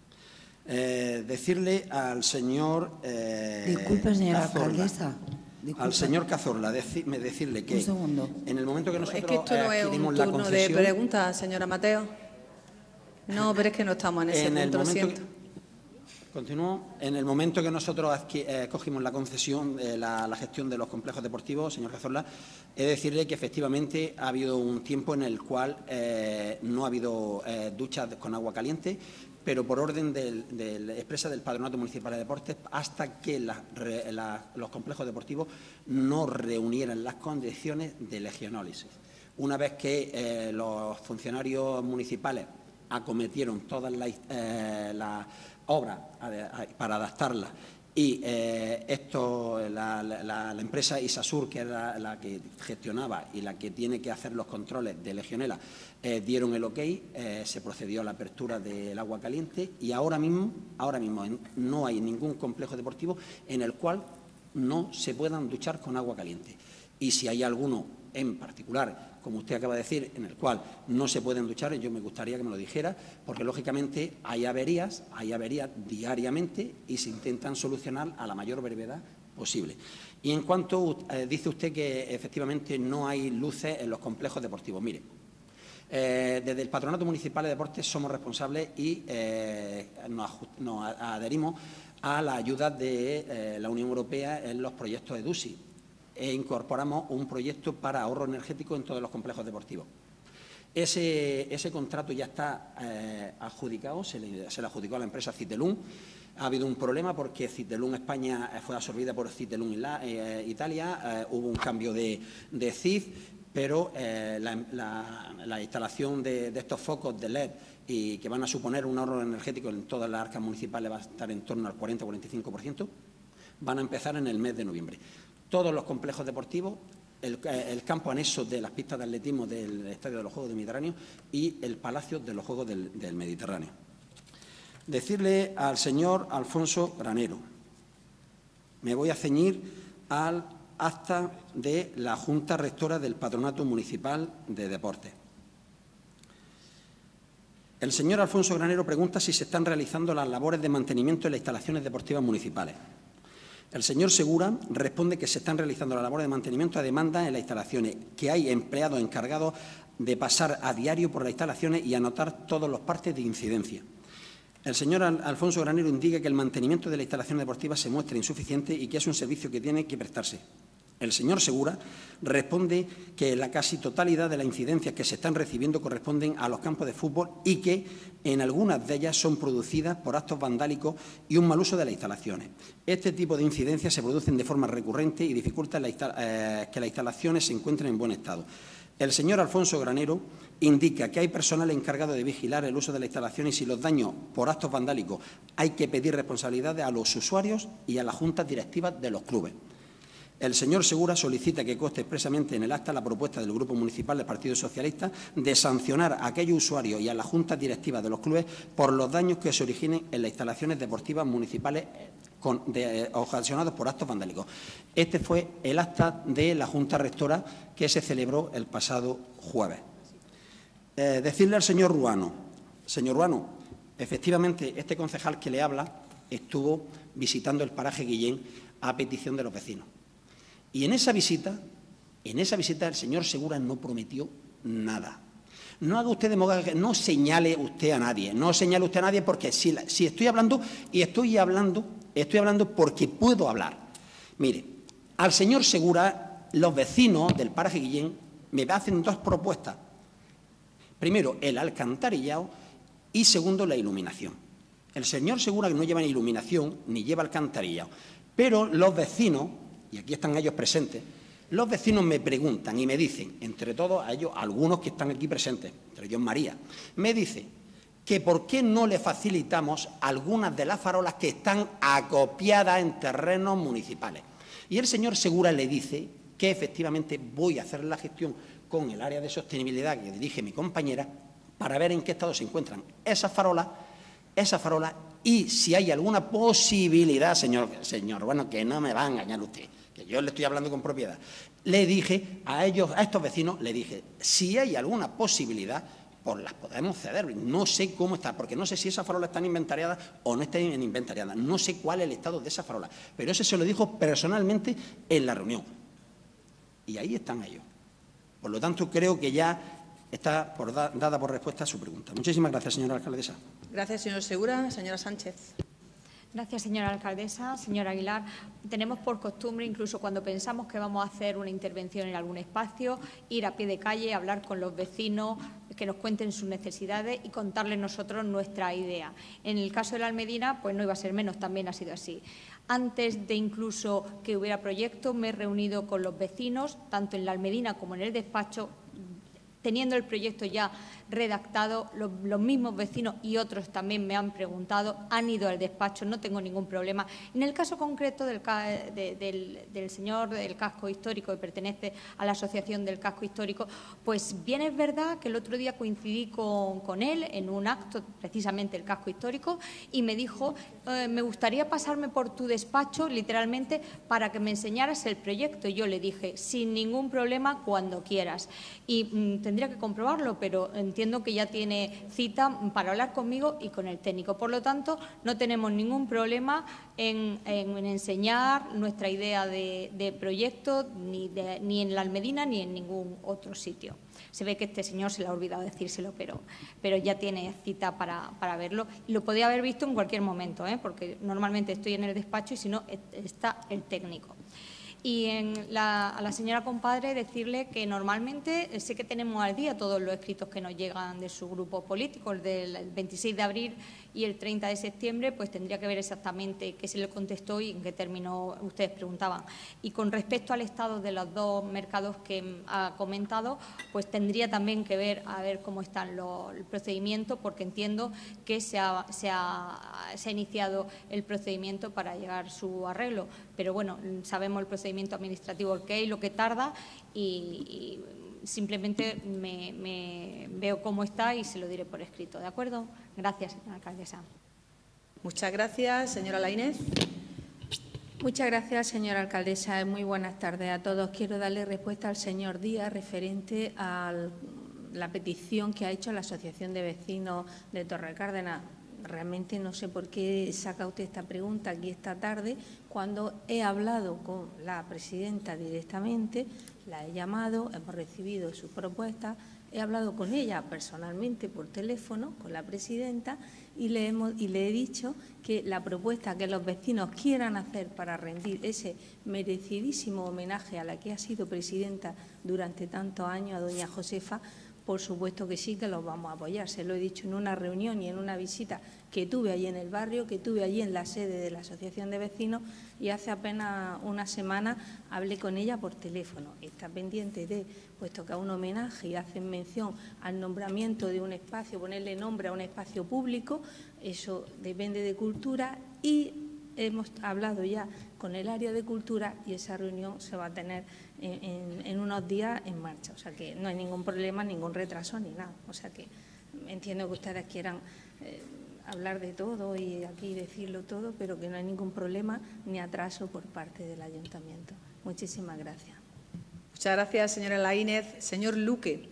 Eh, decirle al señor... Eh, Disculpe, señora Cazorla, alcaldesa. Disculpe. Al señor Cazorla, deci, decirle que Un segundo. en el momento que nosotros Es que esto no es un adquirimos la turno de concesión... preguntas, señora Mateo. No, pero es que no estamos en ese En el punto, lo momento siento. que- Continúo. En el momento que nosotros adqui- eh, cogimos la concesión, de la, la gestión de los complejos deportivos, señor Cazorla, he de decirle que efectivamente ha habido un tiempo en el cual eh, no ha habido eh, duchas con agua caliente, pero por orden del, del, expresa del Patronato Municipal de Deportes, hasta que la, re, la, los complejos deportivos no reunieran las condiciones de legionólisis. Una vez que eh, los funcionarios municipales acometieron todas las, eh, las obras para adaptarlas y eh, esto, la, la, la empresa Isasur, que era la que gestionaba y la que tiene que hacer los controles de Legionela, eh, dieron el ok, eh, se procedió a la apertura del agua caliente y ahora mismo, ahora mismo no hay ningún complejo deportivo en el cual no se puedan duchar con agua caliente. Y si hay alguno en particular, como usted acaba de decir, en el cual no se pueden duchar, yo me gustaría que me lo dijera, porque lógicamente hay averías, hay averías diariamente y se intentan solucionar a la mayor brevedad posible. Y en cuanto eh, dice usted que efectivamente no hay luces en los complejos deportivos, mire, eh, desde el Patronato Municipal de Deportes somos responsables y eh, nos, nos adherimos a la ayuda de eh, la Unión Europea en los proyectos EDUSI, e incorporamos un proyecto para ahorro energético en todos los complejos deportivos. Ese, ese contrato ya está eh, adjudicado, se le, se le adjudicó a la empresa Citelum. Ha habido un problema porque Citelum España fue absorbida por Citelum eh, Italia, eh, hubo un cambio de, de C I F, pero eh, la, la, la instalación de, de estos focos de L E D y que van a suponer un ahorro energético en todas las arcas municipales va a estar en torno al cuarenta a cuarenta y cinco por ciento, van a empezar en el mes de noviembre. Todos los complejos deportivos, el, el campo anexo de las pistas de atletismo del Estadio de los Juegos del Mediterráneo y el Palacio de los Juegos del, del Mediterráneo. Decirle al señor Alfonso Granero, me voy a ceñir al acta de la Junta Rectora del Patronato Municipal de Deportes. El señor Alfonso Granero pregunta si se están realizando las labores de mantenimiento en las instalaciones deportivas municipales. El señor Segura responde que se están realizando las labores de mantenimiento a demanda en las instalaciones, que hay empleados encargados de pasar a diario por las instalaciones y anotar todos los partes de incidencia. El señor Alfonso Granero indica que el mantenimiento de las instalaciones deportivas se muestra insuficiente y que es un servicio que tiene que prestarse. El señor Segura responde que la casi totalidad de las incidencias que se están recibiendo corresponden a los campos de fútbol y que en algunas de ellas son producidas por actos vandálicos y un mal uso de las instalaciones. Este tipo de incidencias se producen de forma recurrente y dificultan la eh, que las instalaciones se encuentren en buen estado. El señor Alfonso Granero indica que hay personal encargado de vigilar el uso de las instalaciones y si los daños por actos vandálicos hay que pedir responsabilidades a los usuarios y a las juntas directivas de los clubes. El señor Segura solicita que conste expresamente en el acta la propuesta del Grupo Municipal del Partido Socialista de sancionar a aquellos usuarios y a las juntas directivas de los clubes por los daños que se originen en las instalaciones deportivas municipales con, de, eh, ocasionados por actos vandálicos. Este fue el acta de la Junta Rectora que se celebró el pasado jueves. Eh, decirle al señor Ruano, señor Ruano, efectivamente este concejal que le habla estuvo visitando el paraje Guillén a petición de los vecinos. Y en esa visita, en esa visita el señor Segura no prometió nada. No haga usted demagogia, no señale usted a nadie, no señale usted a nadie porque si, si estoy hablando, y estoy hablando, estoy hablando porque puedo hablar. Mire, al señor Segura, los vecinos del paraje Guillén me hacen dos propuestas. Primero, el alcantarillado y segundo, la iluminación. El señor Segura no lleva ni iluminación ni lleva alcantarillado, pero los vecinos, y aquí están ellos presentes, Los vecinos me preguntan y me dicen, entre todos a ellos, algunos que están aquí presentes, entre ellos María, me dice que por qué no le facilitamos algunas de las farolas que están acopiadas en terrenos municipales. Y el señor Segura le dice que efectivamente voy a hacer la gestión con el área de sostenibilidad que dirige mi compañera para ver en qué estado se encuentran esas farolas, esas farolas y si hay alguna posibilidad, señor, señor, bueno, que no me va a engañar usted, que yo le estoy hablando con propiedad. Le dije a ellos, a estos vecinos, le dije, si hay alguna posibilidad, pues las podemos ceder. No sé cómo está, porque no sé si esas farolas están inventariadas o no están inventariadas. No sé cuál es el estado de esas farolas. Pero eso se lo dijo personalmente en la reunión. Y ahí están ellos. Por lo tanto, creo que ya está por da, dada por respuesta a su pregunta. Muchísimas gracias, señora alcaldesa. Gracias, señor Segura. Señora Sánchez. Gracias, señora alcaldesa. Señora Aguilar, tenemos por costumbre, incluso cuando pensamos que vamos a hacer una intervención en algún espacio, ir a pie de calle, hablar con los vecinos, que nos cuenten sus necesidades y contarles nosotros nuestra idea. En el caso de la Almedina, pues no iba a ser menos, también ha sido así. Antes de incluso que hubiera proyecto, me he reunido con los vecinos, tanto en la Almedina como en el despacho, teniendo el proyecto ya redactado, los, los mismos vecinos y otros también me han preguntado, han ido al despacho, no tengo ningún problema. En el caso concreto del, de, del, del señor del casco histórico, que pertenece a la Asociación del Casco Histórico, pues bien es verdad que el otro día coincidí con, con él en un acto, precisamente el casco histórico, y me dijo, eh, me gustaría pasarme por tu despacho, literalmente, para que me enseñaras el proyecto. Y yo le dije, sin ningún problema, cuando quieras. Y mmm, tendría que comprobarlo, pero entiendo que ya tiene cita para hablar conmigo y con el técnico. Por lo tanto, no tenemos ningún problema en, en, en enseñar nuestra idea de, de proyecto ni, de, ni en la Almedina ni en ningún otro sitio. Se ve que este señor se le ha olvidado decírselo, pero, pero ya tiene cita para, para verlo. Y lo podía haber visto en cualquier momento, ¿eh? Porque normalmente estoy en el despacho y si no, está el técnico. Y en la, a la señora compadre decirle que normalmente sé que tenemos al día todos los escritos que nos llegan de su grupo político, el del veintiséis de abril y el treinta de septiembre, pues tendría que ver exactamente qué se le contestó y en qué términos ustedes preguntaban. Y con respecto al estado de los dos mercados que ha comentado, pues tendría también que ver a ver cómo están los, el procedimiento, porque entiendo que se ha, se, ha, se ha iniciado el procedimiento para llegar a su arreglo. Pero bueno, sabemos el procedimiento administrativo el que hay, lo que tarda y, y simplemente me, me veo cómo está y se lo diré por escrito. ¿De acuerdo? Gracias, señora alcaldesa. Muchas gracias. Señora Lainez. Muchas gracias, señora alcaldesa. Muy buenas tardes a todos. Quiero darle respuesta al señor Díaz referente a la petición que ha hecho la Asociación de Vecinos de Torrecárdenas. Realmente no sé por qué saca usted esta pregunta aquí esta tarde, cuando he hablado con la presidenta directamente, la he llamado, hemos recibido sus propuestas, he hablado con ella personalmente por teléfono, con la presidenta, y le, hemos, y le he dicho que la propuesta que los vecinos quieran hacer para rendir ese merecidísimo homenaje a la que ha sido presidenta durante tantos años, a doña Josefa, por supuesto que sí, que los vamos a apoyar. Se lo he dicho en una reunión y en una visita que tuve allí en el barrio, que tuve allí en la sede de la Asociación de Vecinos, y hace apenas una semana hablé con ella por teléfono. Está pendiente de, puesto que a un homenaje y hacen mención al nombramiento de un espacio, ponerle nombre a un espacio público, eso depende de Cultura, y hemos hablado ya con el área de Cultura y esa reunión se va a tener en, en, en unos días en marcha. O sea que no hay ningún problema, ningún retraso ni nada. O sea que entiendo que ustedes quieran eh, hablar de todo y aquí decirlo todo, pero que no hay ningún problema ni atraso por parte del Ayuntamiento. Muchísimas gracias. Muchas gracias, señora Laínez. Señor Luque.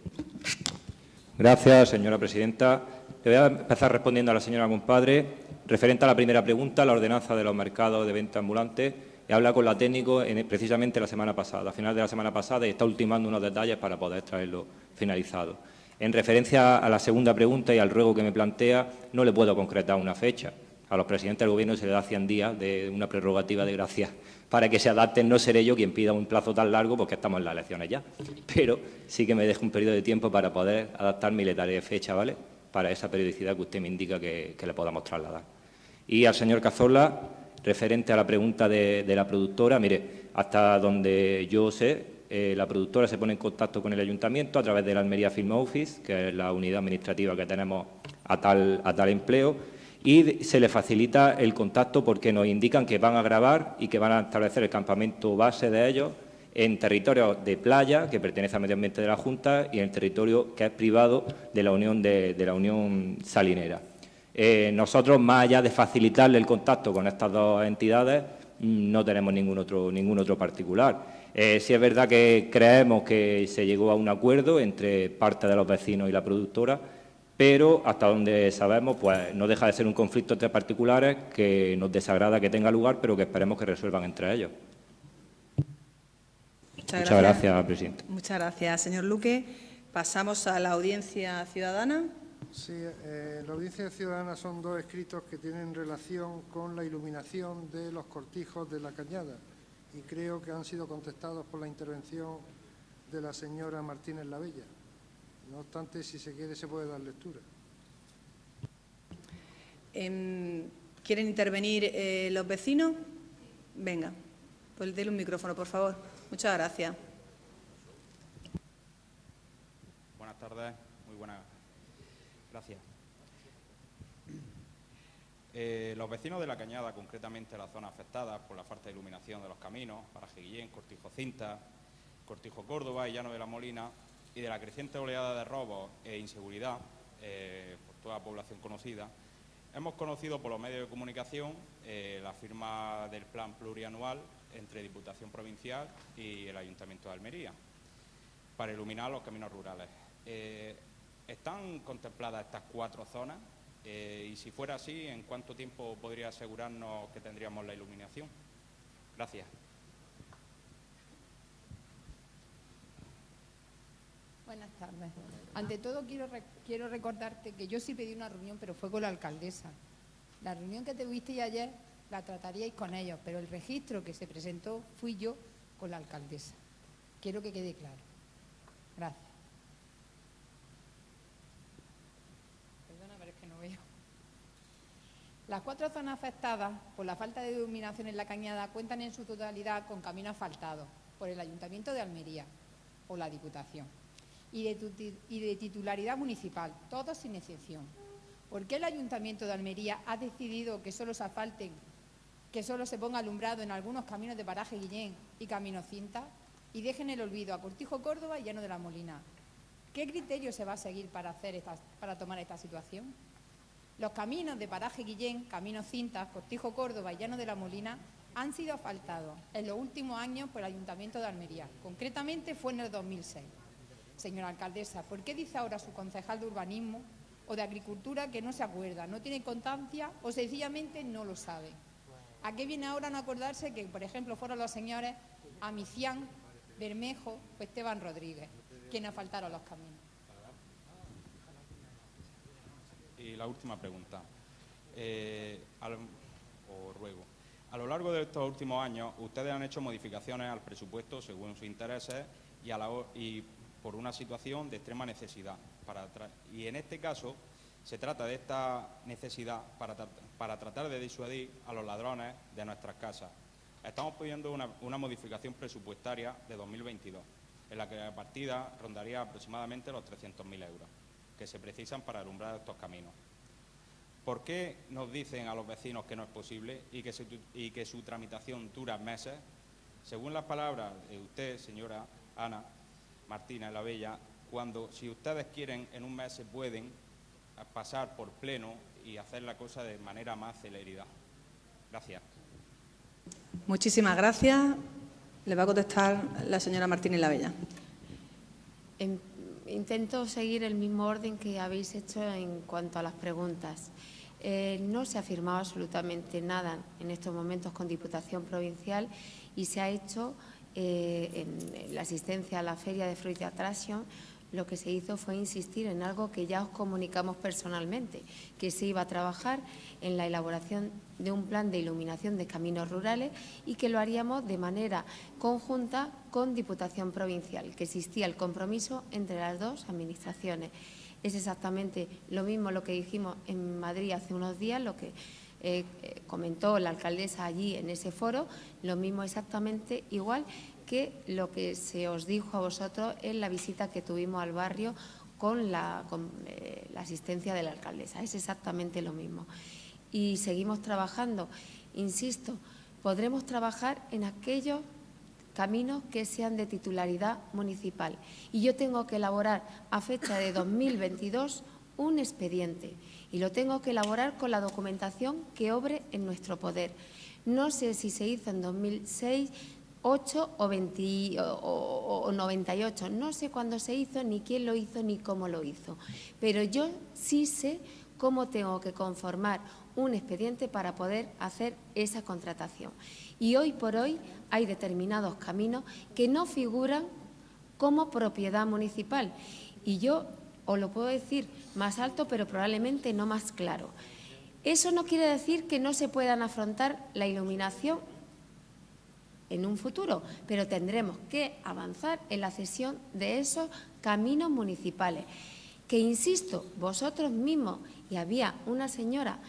Gracias, señora presidenta. Le voy a empezar respondiendo a la señora compadre. Referente a la primera pregunta, la ordenanza de los mercados de venta ambulante, he hablado con la técnico en, precisamente la semana pasada, a final de la semana pasada, y está ultimando unos detalles para poder traerlo finalizado. En referencia a la segunda pregunta y al ruego que me plantea, no le puedo concretar una fecha. A los presidentes del Gobierno se les da cien días de una prerrogativa de gracia para que se adapten. No seré yo quien pida un plazo tan largo porque estamos en las elecciones ya, pero sí que me dejo un periodo de tiempo para poder adaptarme y le daré fecha, ¿vale?, para esa periodicidad que usted me indica que, que le podamos trasladar. Y al señor Cazorla, referente a la pregunta de, de la productora, mire, hasta donde yo sé, eh, la productora se pone en contacto con el ayuntamiento a través de la Almería Film Office, que es la unidad administrativa que tenemos a tal, a tal empleo, y se le facilita el contacto porque nos indican que van a grabar y que van a establecer el campamento base de ellos en territorio de playa, que pertenece al medio ambiente de la Junta, y en el territorio que es privado de la Unión, de, de la Unión Salinera. Eh, nosotros, más allá de facilitarle el contacto con estas dos entidades, no tenemos ningún otro, ningún otro particular. Eh, sí es verdad que creemos que se llegó a un acuerdo entre parte de los vecinos y la productora, pero hasta donde sabemos, pues no deja de ser un conflicto entre particulares que nos desagrada que tenga lugar, pero que esperemos que resuelvan entre ellos. Muchas, Muchas gracias, gracias, presidente. Muchas gracias, señor Luque. Pasamos a la audiencia ciudadana. Sí, eh, la audiencia ciudadana son dos escritos que tienen relación con la iluminación de los cortijos de la Cañada y creo que han sido contestados por la intervención de la señora Martínez Lavella. No obstante, si se quiere, se puede dar lectura. ¿Quieren intervenir eh, los vecinos? Venga, pues denle un micrófono, por favor. Muchas gracias. Buenas tardes, muy buenas. Gracias. Eh, los vecinos de la Cañada, concretamente las zonas afectadas por la falta de iluminación de los caminos, Paraje Guillén, Cortijo Cinta, Cortijo Córdoba y Llano de la Molina, y de la creciente oleada de robos e inseguridad eh, por toda la población conocida, hemos conocido por los medios de comunicación eh, la firma del plan plurianual entre Diputación Provincial y el Ayuntamiento de Almería para iluminar los caminos rurales. Eh, ¿Están contempladas estas cuatro zonas? Eh, y si fuera así, ¿en cuánto tiempo podría asegurarnos que tendríamos la iluminación? Gracias. Buenas tardes. Ante todo, quiero, quiero recordarte que yo sí pedí una reunión, pero fue con la alcaldesa. La reunión que tuvisteis ayer la trataríais con ellos, pero el registro que se presentó fui yo con la alcaldesa. Quiero que quede claro. Gracias. Perdona, pero es que no veo. Las cuatro zonas afectadas por la falta de iluminación en la Cañada cuentan en su totalidad con caminos asfaltados por el Ayuntamiento de Almería o la Diputación. Y de, y de titularidad municipal, todos sin excepción. ¿Por qué el Ayuntamiento de Almería ha decidido que solo se asfalten, que solo se ponga alumbrado en algunos caminos de Paraje Guillén y Camino Cinta y dejen el olvido a Cortijo Córdoba y Llano de la Molina? ¿Qué criterio se va a seguir para, hacer esta, para tomar esta situación? Los caminos de Paraje Guillén, Camino Cinta, Cortijo Córdoba y Llano de la Molina han sido asfaltados en los últimos años por el Ayuntamiento de Almería. Concretamente fue en el dos mil seis. Señora alcaldesa, ¿por qué dice ahora su concejal de Urbanismo o de Agricultura que no se acuerda, no tiene constancia o sencillamente no lo sabe? ¿A qué viene ahora no acordarse que, por ejemplo, fueron los señores Amicián, Bermejo o Esteban Rodríguez quienes asfaltaron los caminos? Y la última pregunta, eh, al, o ruego. A lo largo de estos últimos años, ustedes han hecho modificaciones al presupuesto según sus intereses y, a la, y por una situación de extrema necesidad. Para y en este caso se trata de esta necesidad para, para tratar de disuadir a los ladrones de nuestras casas. Estamos pidiendo una, una modificación presupuestaria de dos mil veintidós, en la que la partida rondaría aproximadamente los trescientos mil euros, que se precisan para alumbrar estos caminos. ¿Por qué nos dicen a los vecinos que no es posible y que, se, y que su tramitación dura meses? Según las palabras de usted, señora Ana Martínez Lavella, cuando si ustedes quieren en un mes se pueden pasar por pleno y hacer la cosa de manera más celeridad. Gracias. Muchísimas gracias. Le va a contestar la señora Martínez Lavella. Intento seguir el mismo orden que habéis hecho en cuanto a las preguntas. Eh, no se ha firmado absolutamente nada en estos momentos con Diputación Provincial y se ha hecho eh, en la asistencia a la Feria de Fruit Attraction. Lo que se hizo fue insistir en algo que ya os comunicamos personalmente, que se iba a trabajar en la elaboración de un plan de iluminación de caminos rurales y que lo haríamos de manera conjunta con Diputación Provincial, que existía el compromiso entre las dos administraciones. Es exactamente lo mismo lo que dijimos en Madrid hace unos días, lo que eh, comentó la alcaldesa allí en ese foro, lo mismo exactamente igual que lo que se os dijo a vosotros en la visita que tuvimos al barrio con la, con, eh, la asistencia de la alcaldesa. Es exactamente lo mismo. Y seguimos trabajando. Insisto, podremos trabajar en aquellos caminos que sean de titularidad municipal. Y yo tengo que elaborar a fecha de dos mil veintidós un expediente y lo tengo que elaborar con la documentación que obre en nuestro poder. No sé si se hizo en dos mil seis, ocho o, veinte, o, o, o noventa y ocho. No sé cuándo se hizo, ni quién lo hizo, ni cómo lo hizo. Pero yo sí sé cómo tengo que conformar un expediente para poder hacer esa contratación. Y hoy por hoy hay determinados caminos que no figuran como propiedad municipal. Y yo os lo puedo decir más alto, pero probablemente no más claro. Eso no quiere decir que no se puedan afrontar la iluminación en un futuro, pero tendremos que avanzar en la cesión de esos caminos municipales. Que, insisto, vosotros mismos, y había una señora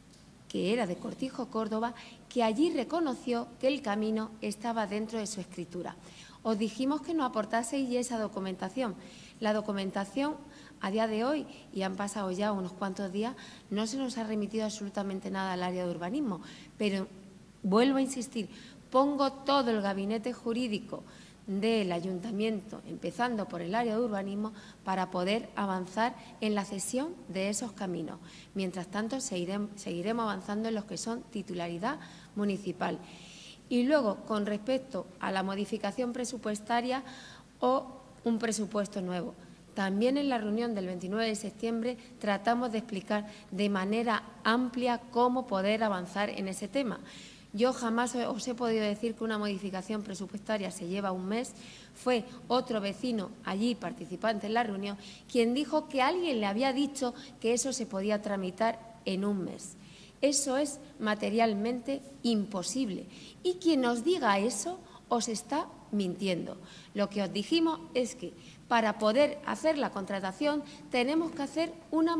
que era de Cortijo, Córdoba, que allí reconoció que el camino estaba dentro de su escritura. Os dijimos que nos aportaseis esa documentación. La documentación, a día de hoy, y han pasado ya unos cuantos días, no se nos ha remitido absolutamente nada al área de urbanismo. Pero, vuelvo a insistir, pongo todo el gabinete jurídico del ayuntamiento, empezando por el área de urbanismo, para poder avanzar en la cesión de esos caminos. Mientras tanto, seguiremos, seguiremos avanzando en los que son titularidad municipal. Y luego, con respecto a la modificación presupuestaria o un presupuesto nuevo, también en la reunión del veintinueve de septiembre tratamos de explicar de manera amplia cómo poder avanzar en ese tema. Yo jamás os he podido decir que una modificación presupuestaria se lleva un mes. Fue otro vecino allí, participante en la reunión, quien dijo que alguien le había dicho que eso se podía tramitar en un mes. Eso es materialmente imposible. Y quien os diga eso os está mintiendo. Lo que os dijimos es que para poder hacer la contratación tenemos que hacer una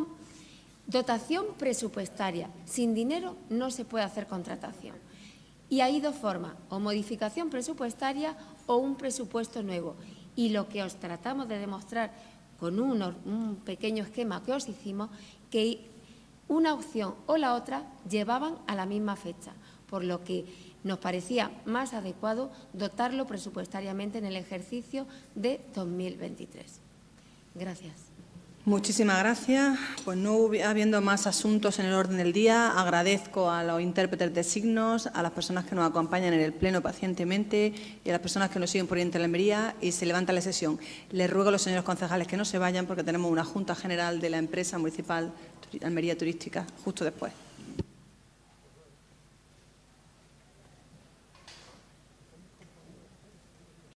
dotación presupuestaria. Sin dinero no se puede hacer contratación. Y hay dos formas, o modificación presupuestaria o un presupuesto nuevo. Y lo que os tratamos de demostrar con un, un pequeño esquema que os hicimos, que una opción o la otra llevaban a la misma fecha, por lo que nos parecía más adecuado dotarlo presupuestariamente en el ejercicio de dos mil veintitrés. Gracias. Muchísimas gracias. Pues no habiendo más asuntos en el orden del día, agradezco a los intérpretes de signos, a las personas que nos acompañan en el pleno pacientemente y a las personas que nos siguen por Interalmería, y se levanta la sesión. Les ruego a los señores concejales que no se vayan porque tenemos una Junta General de la empresa municipal Almería Turística justo después.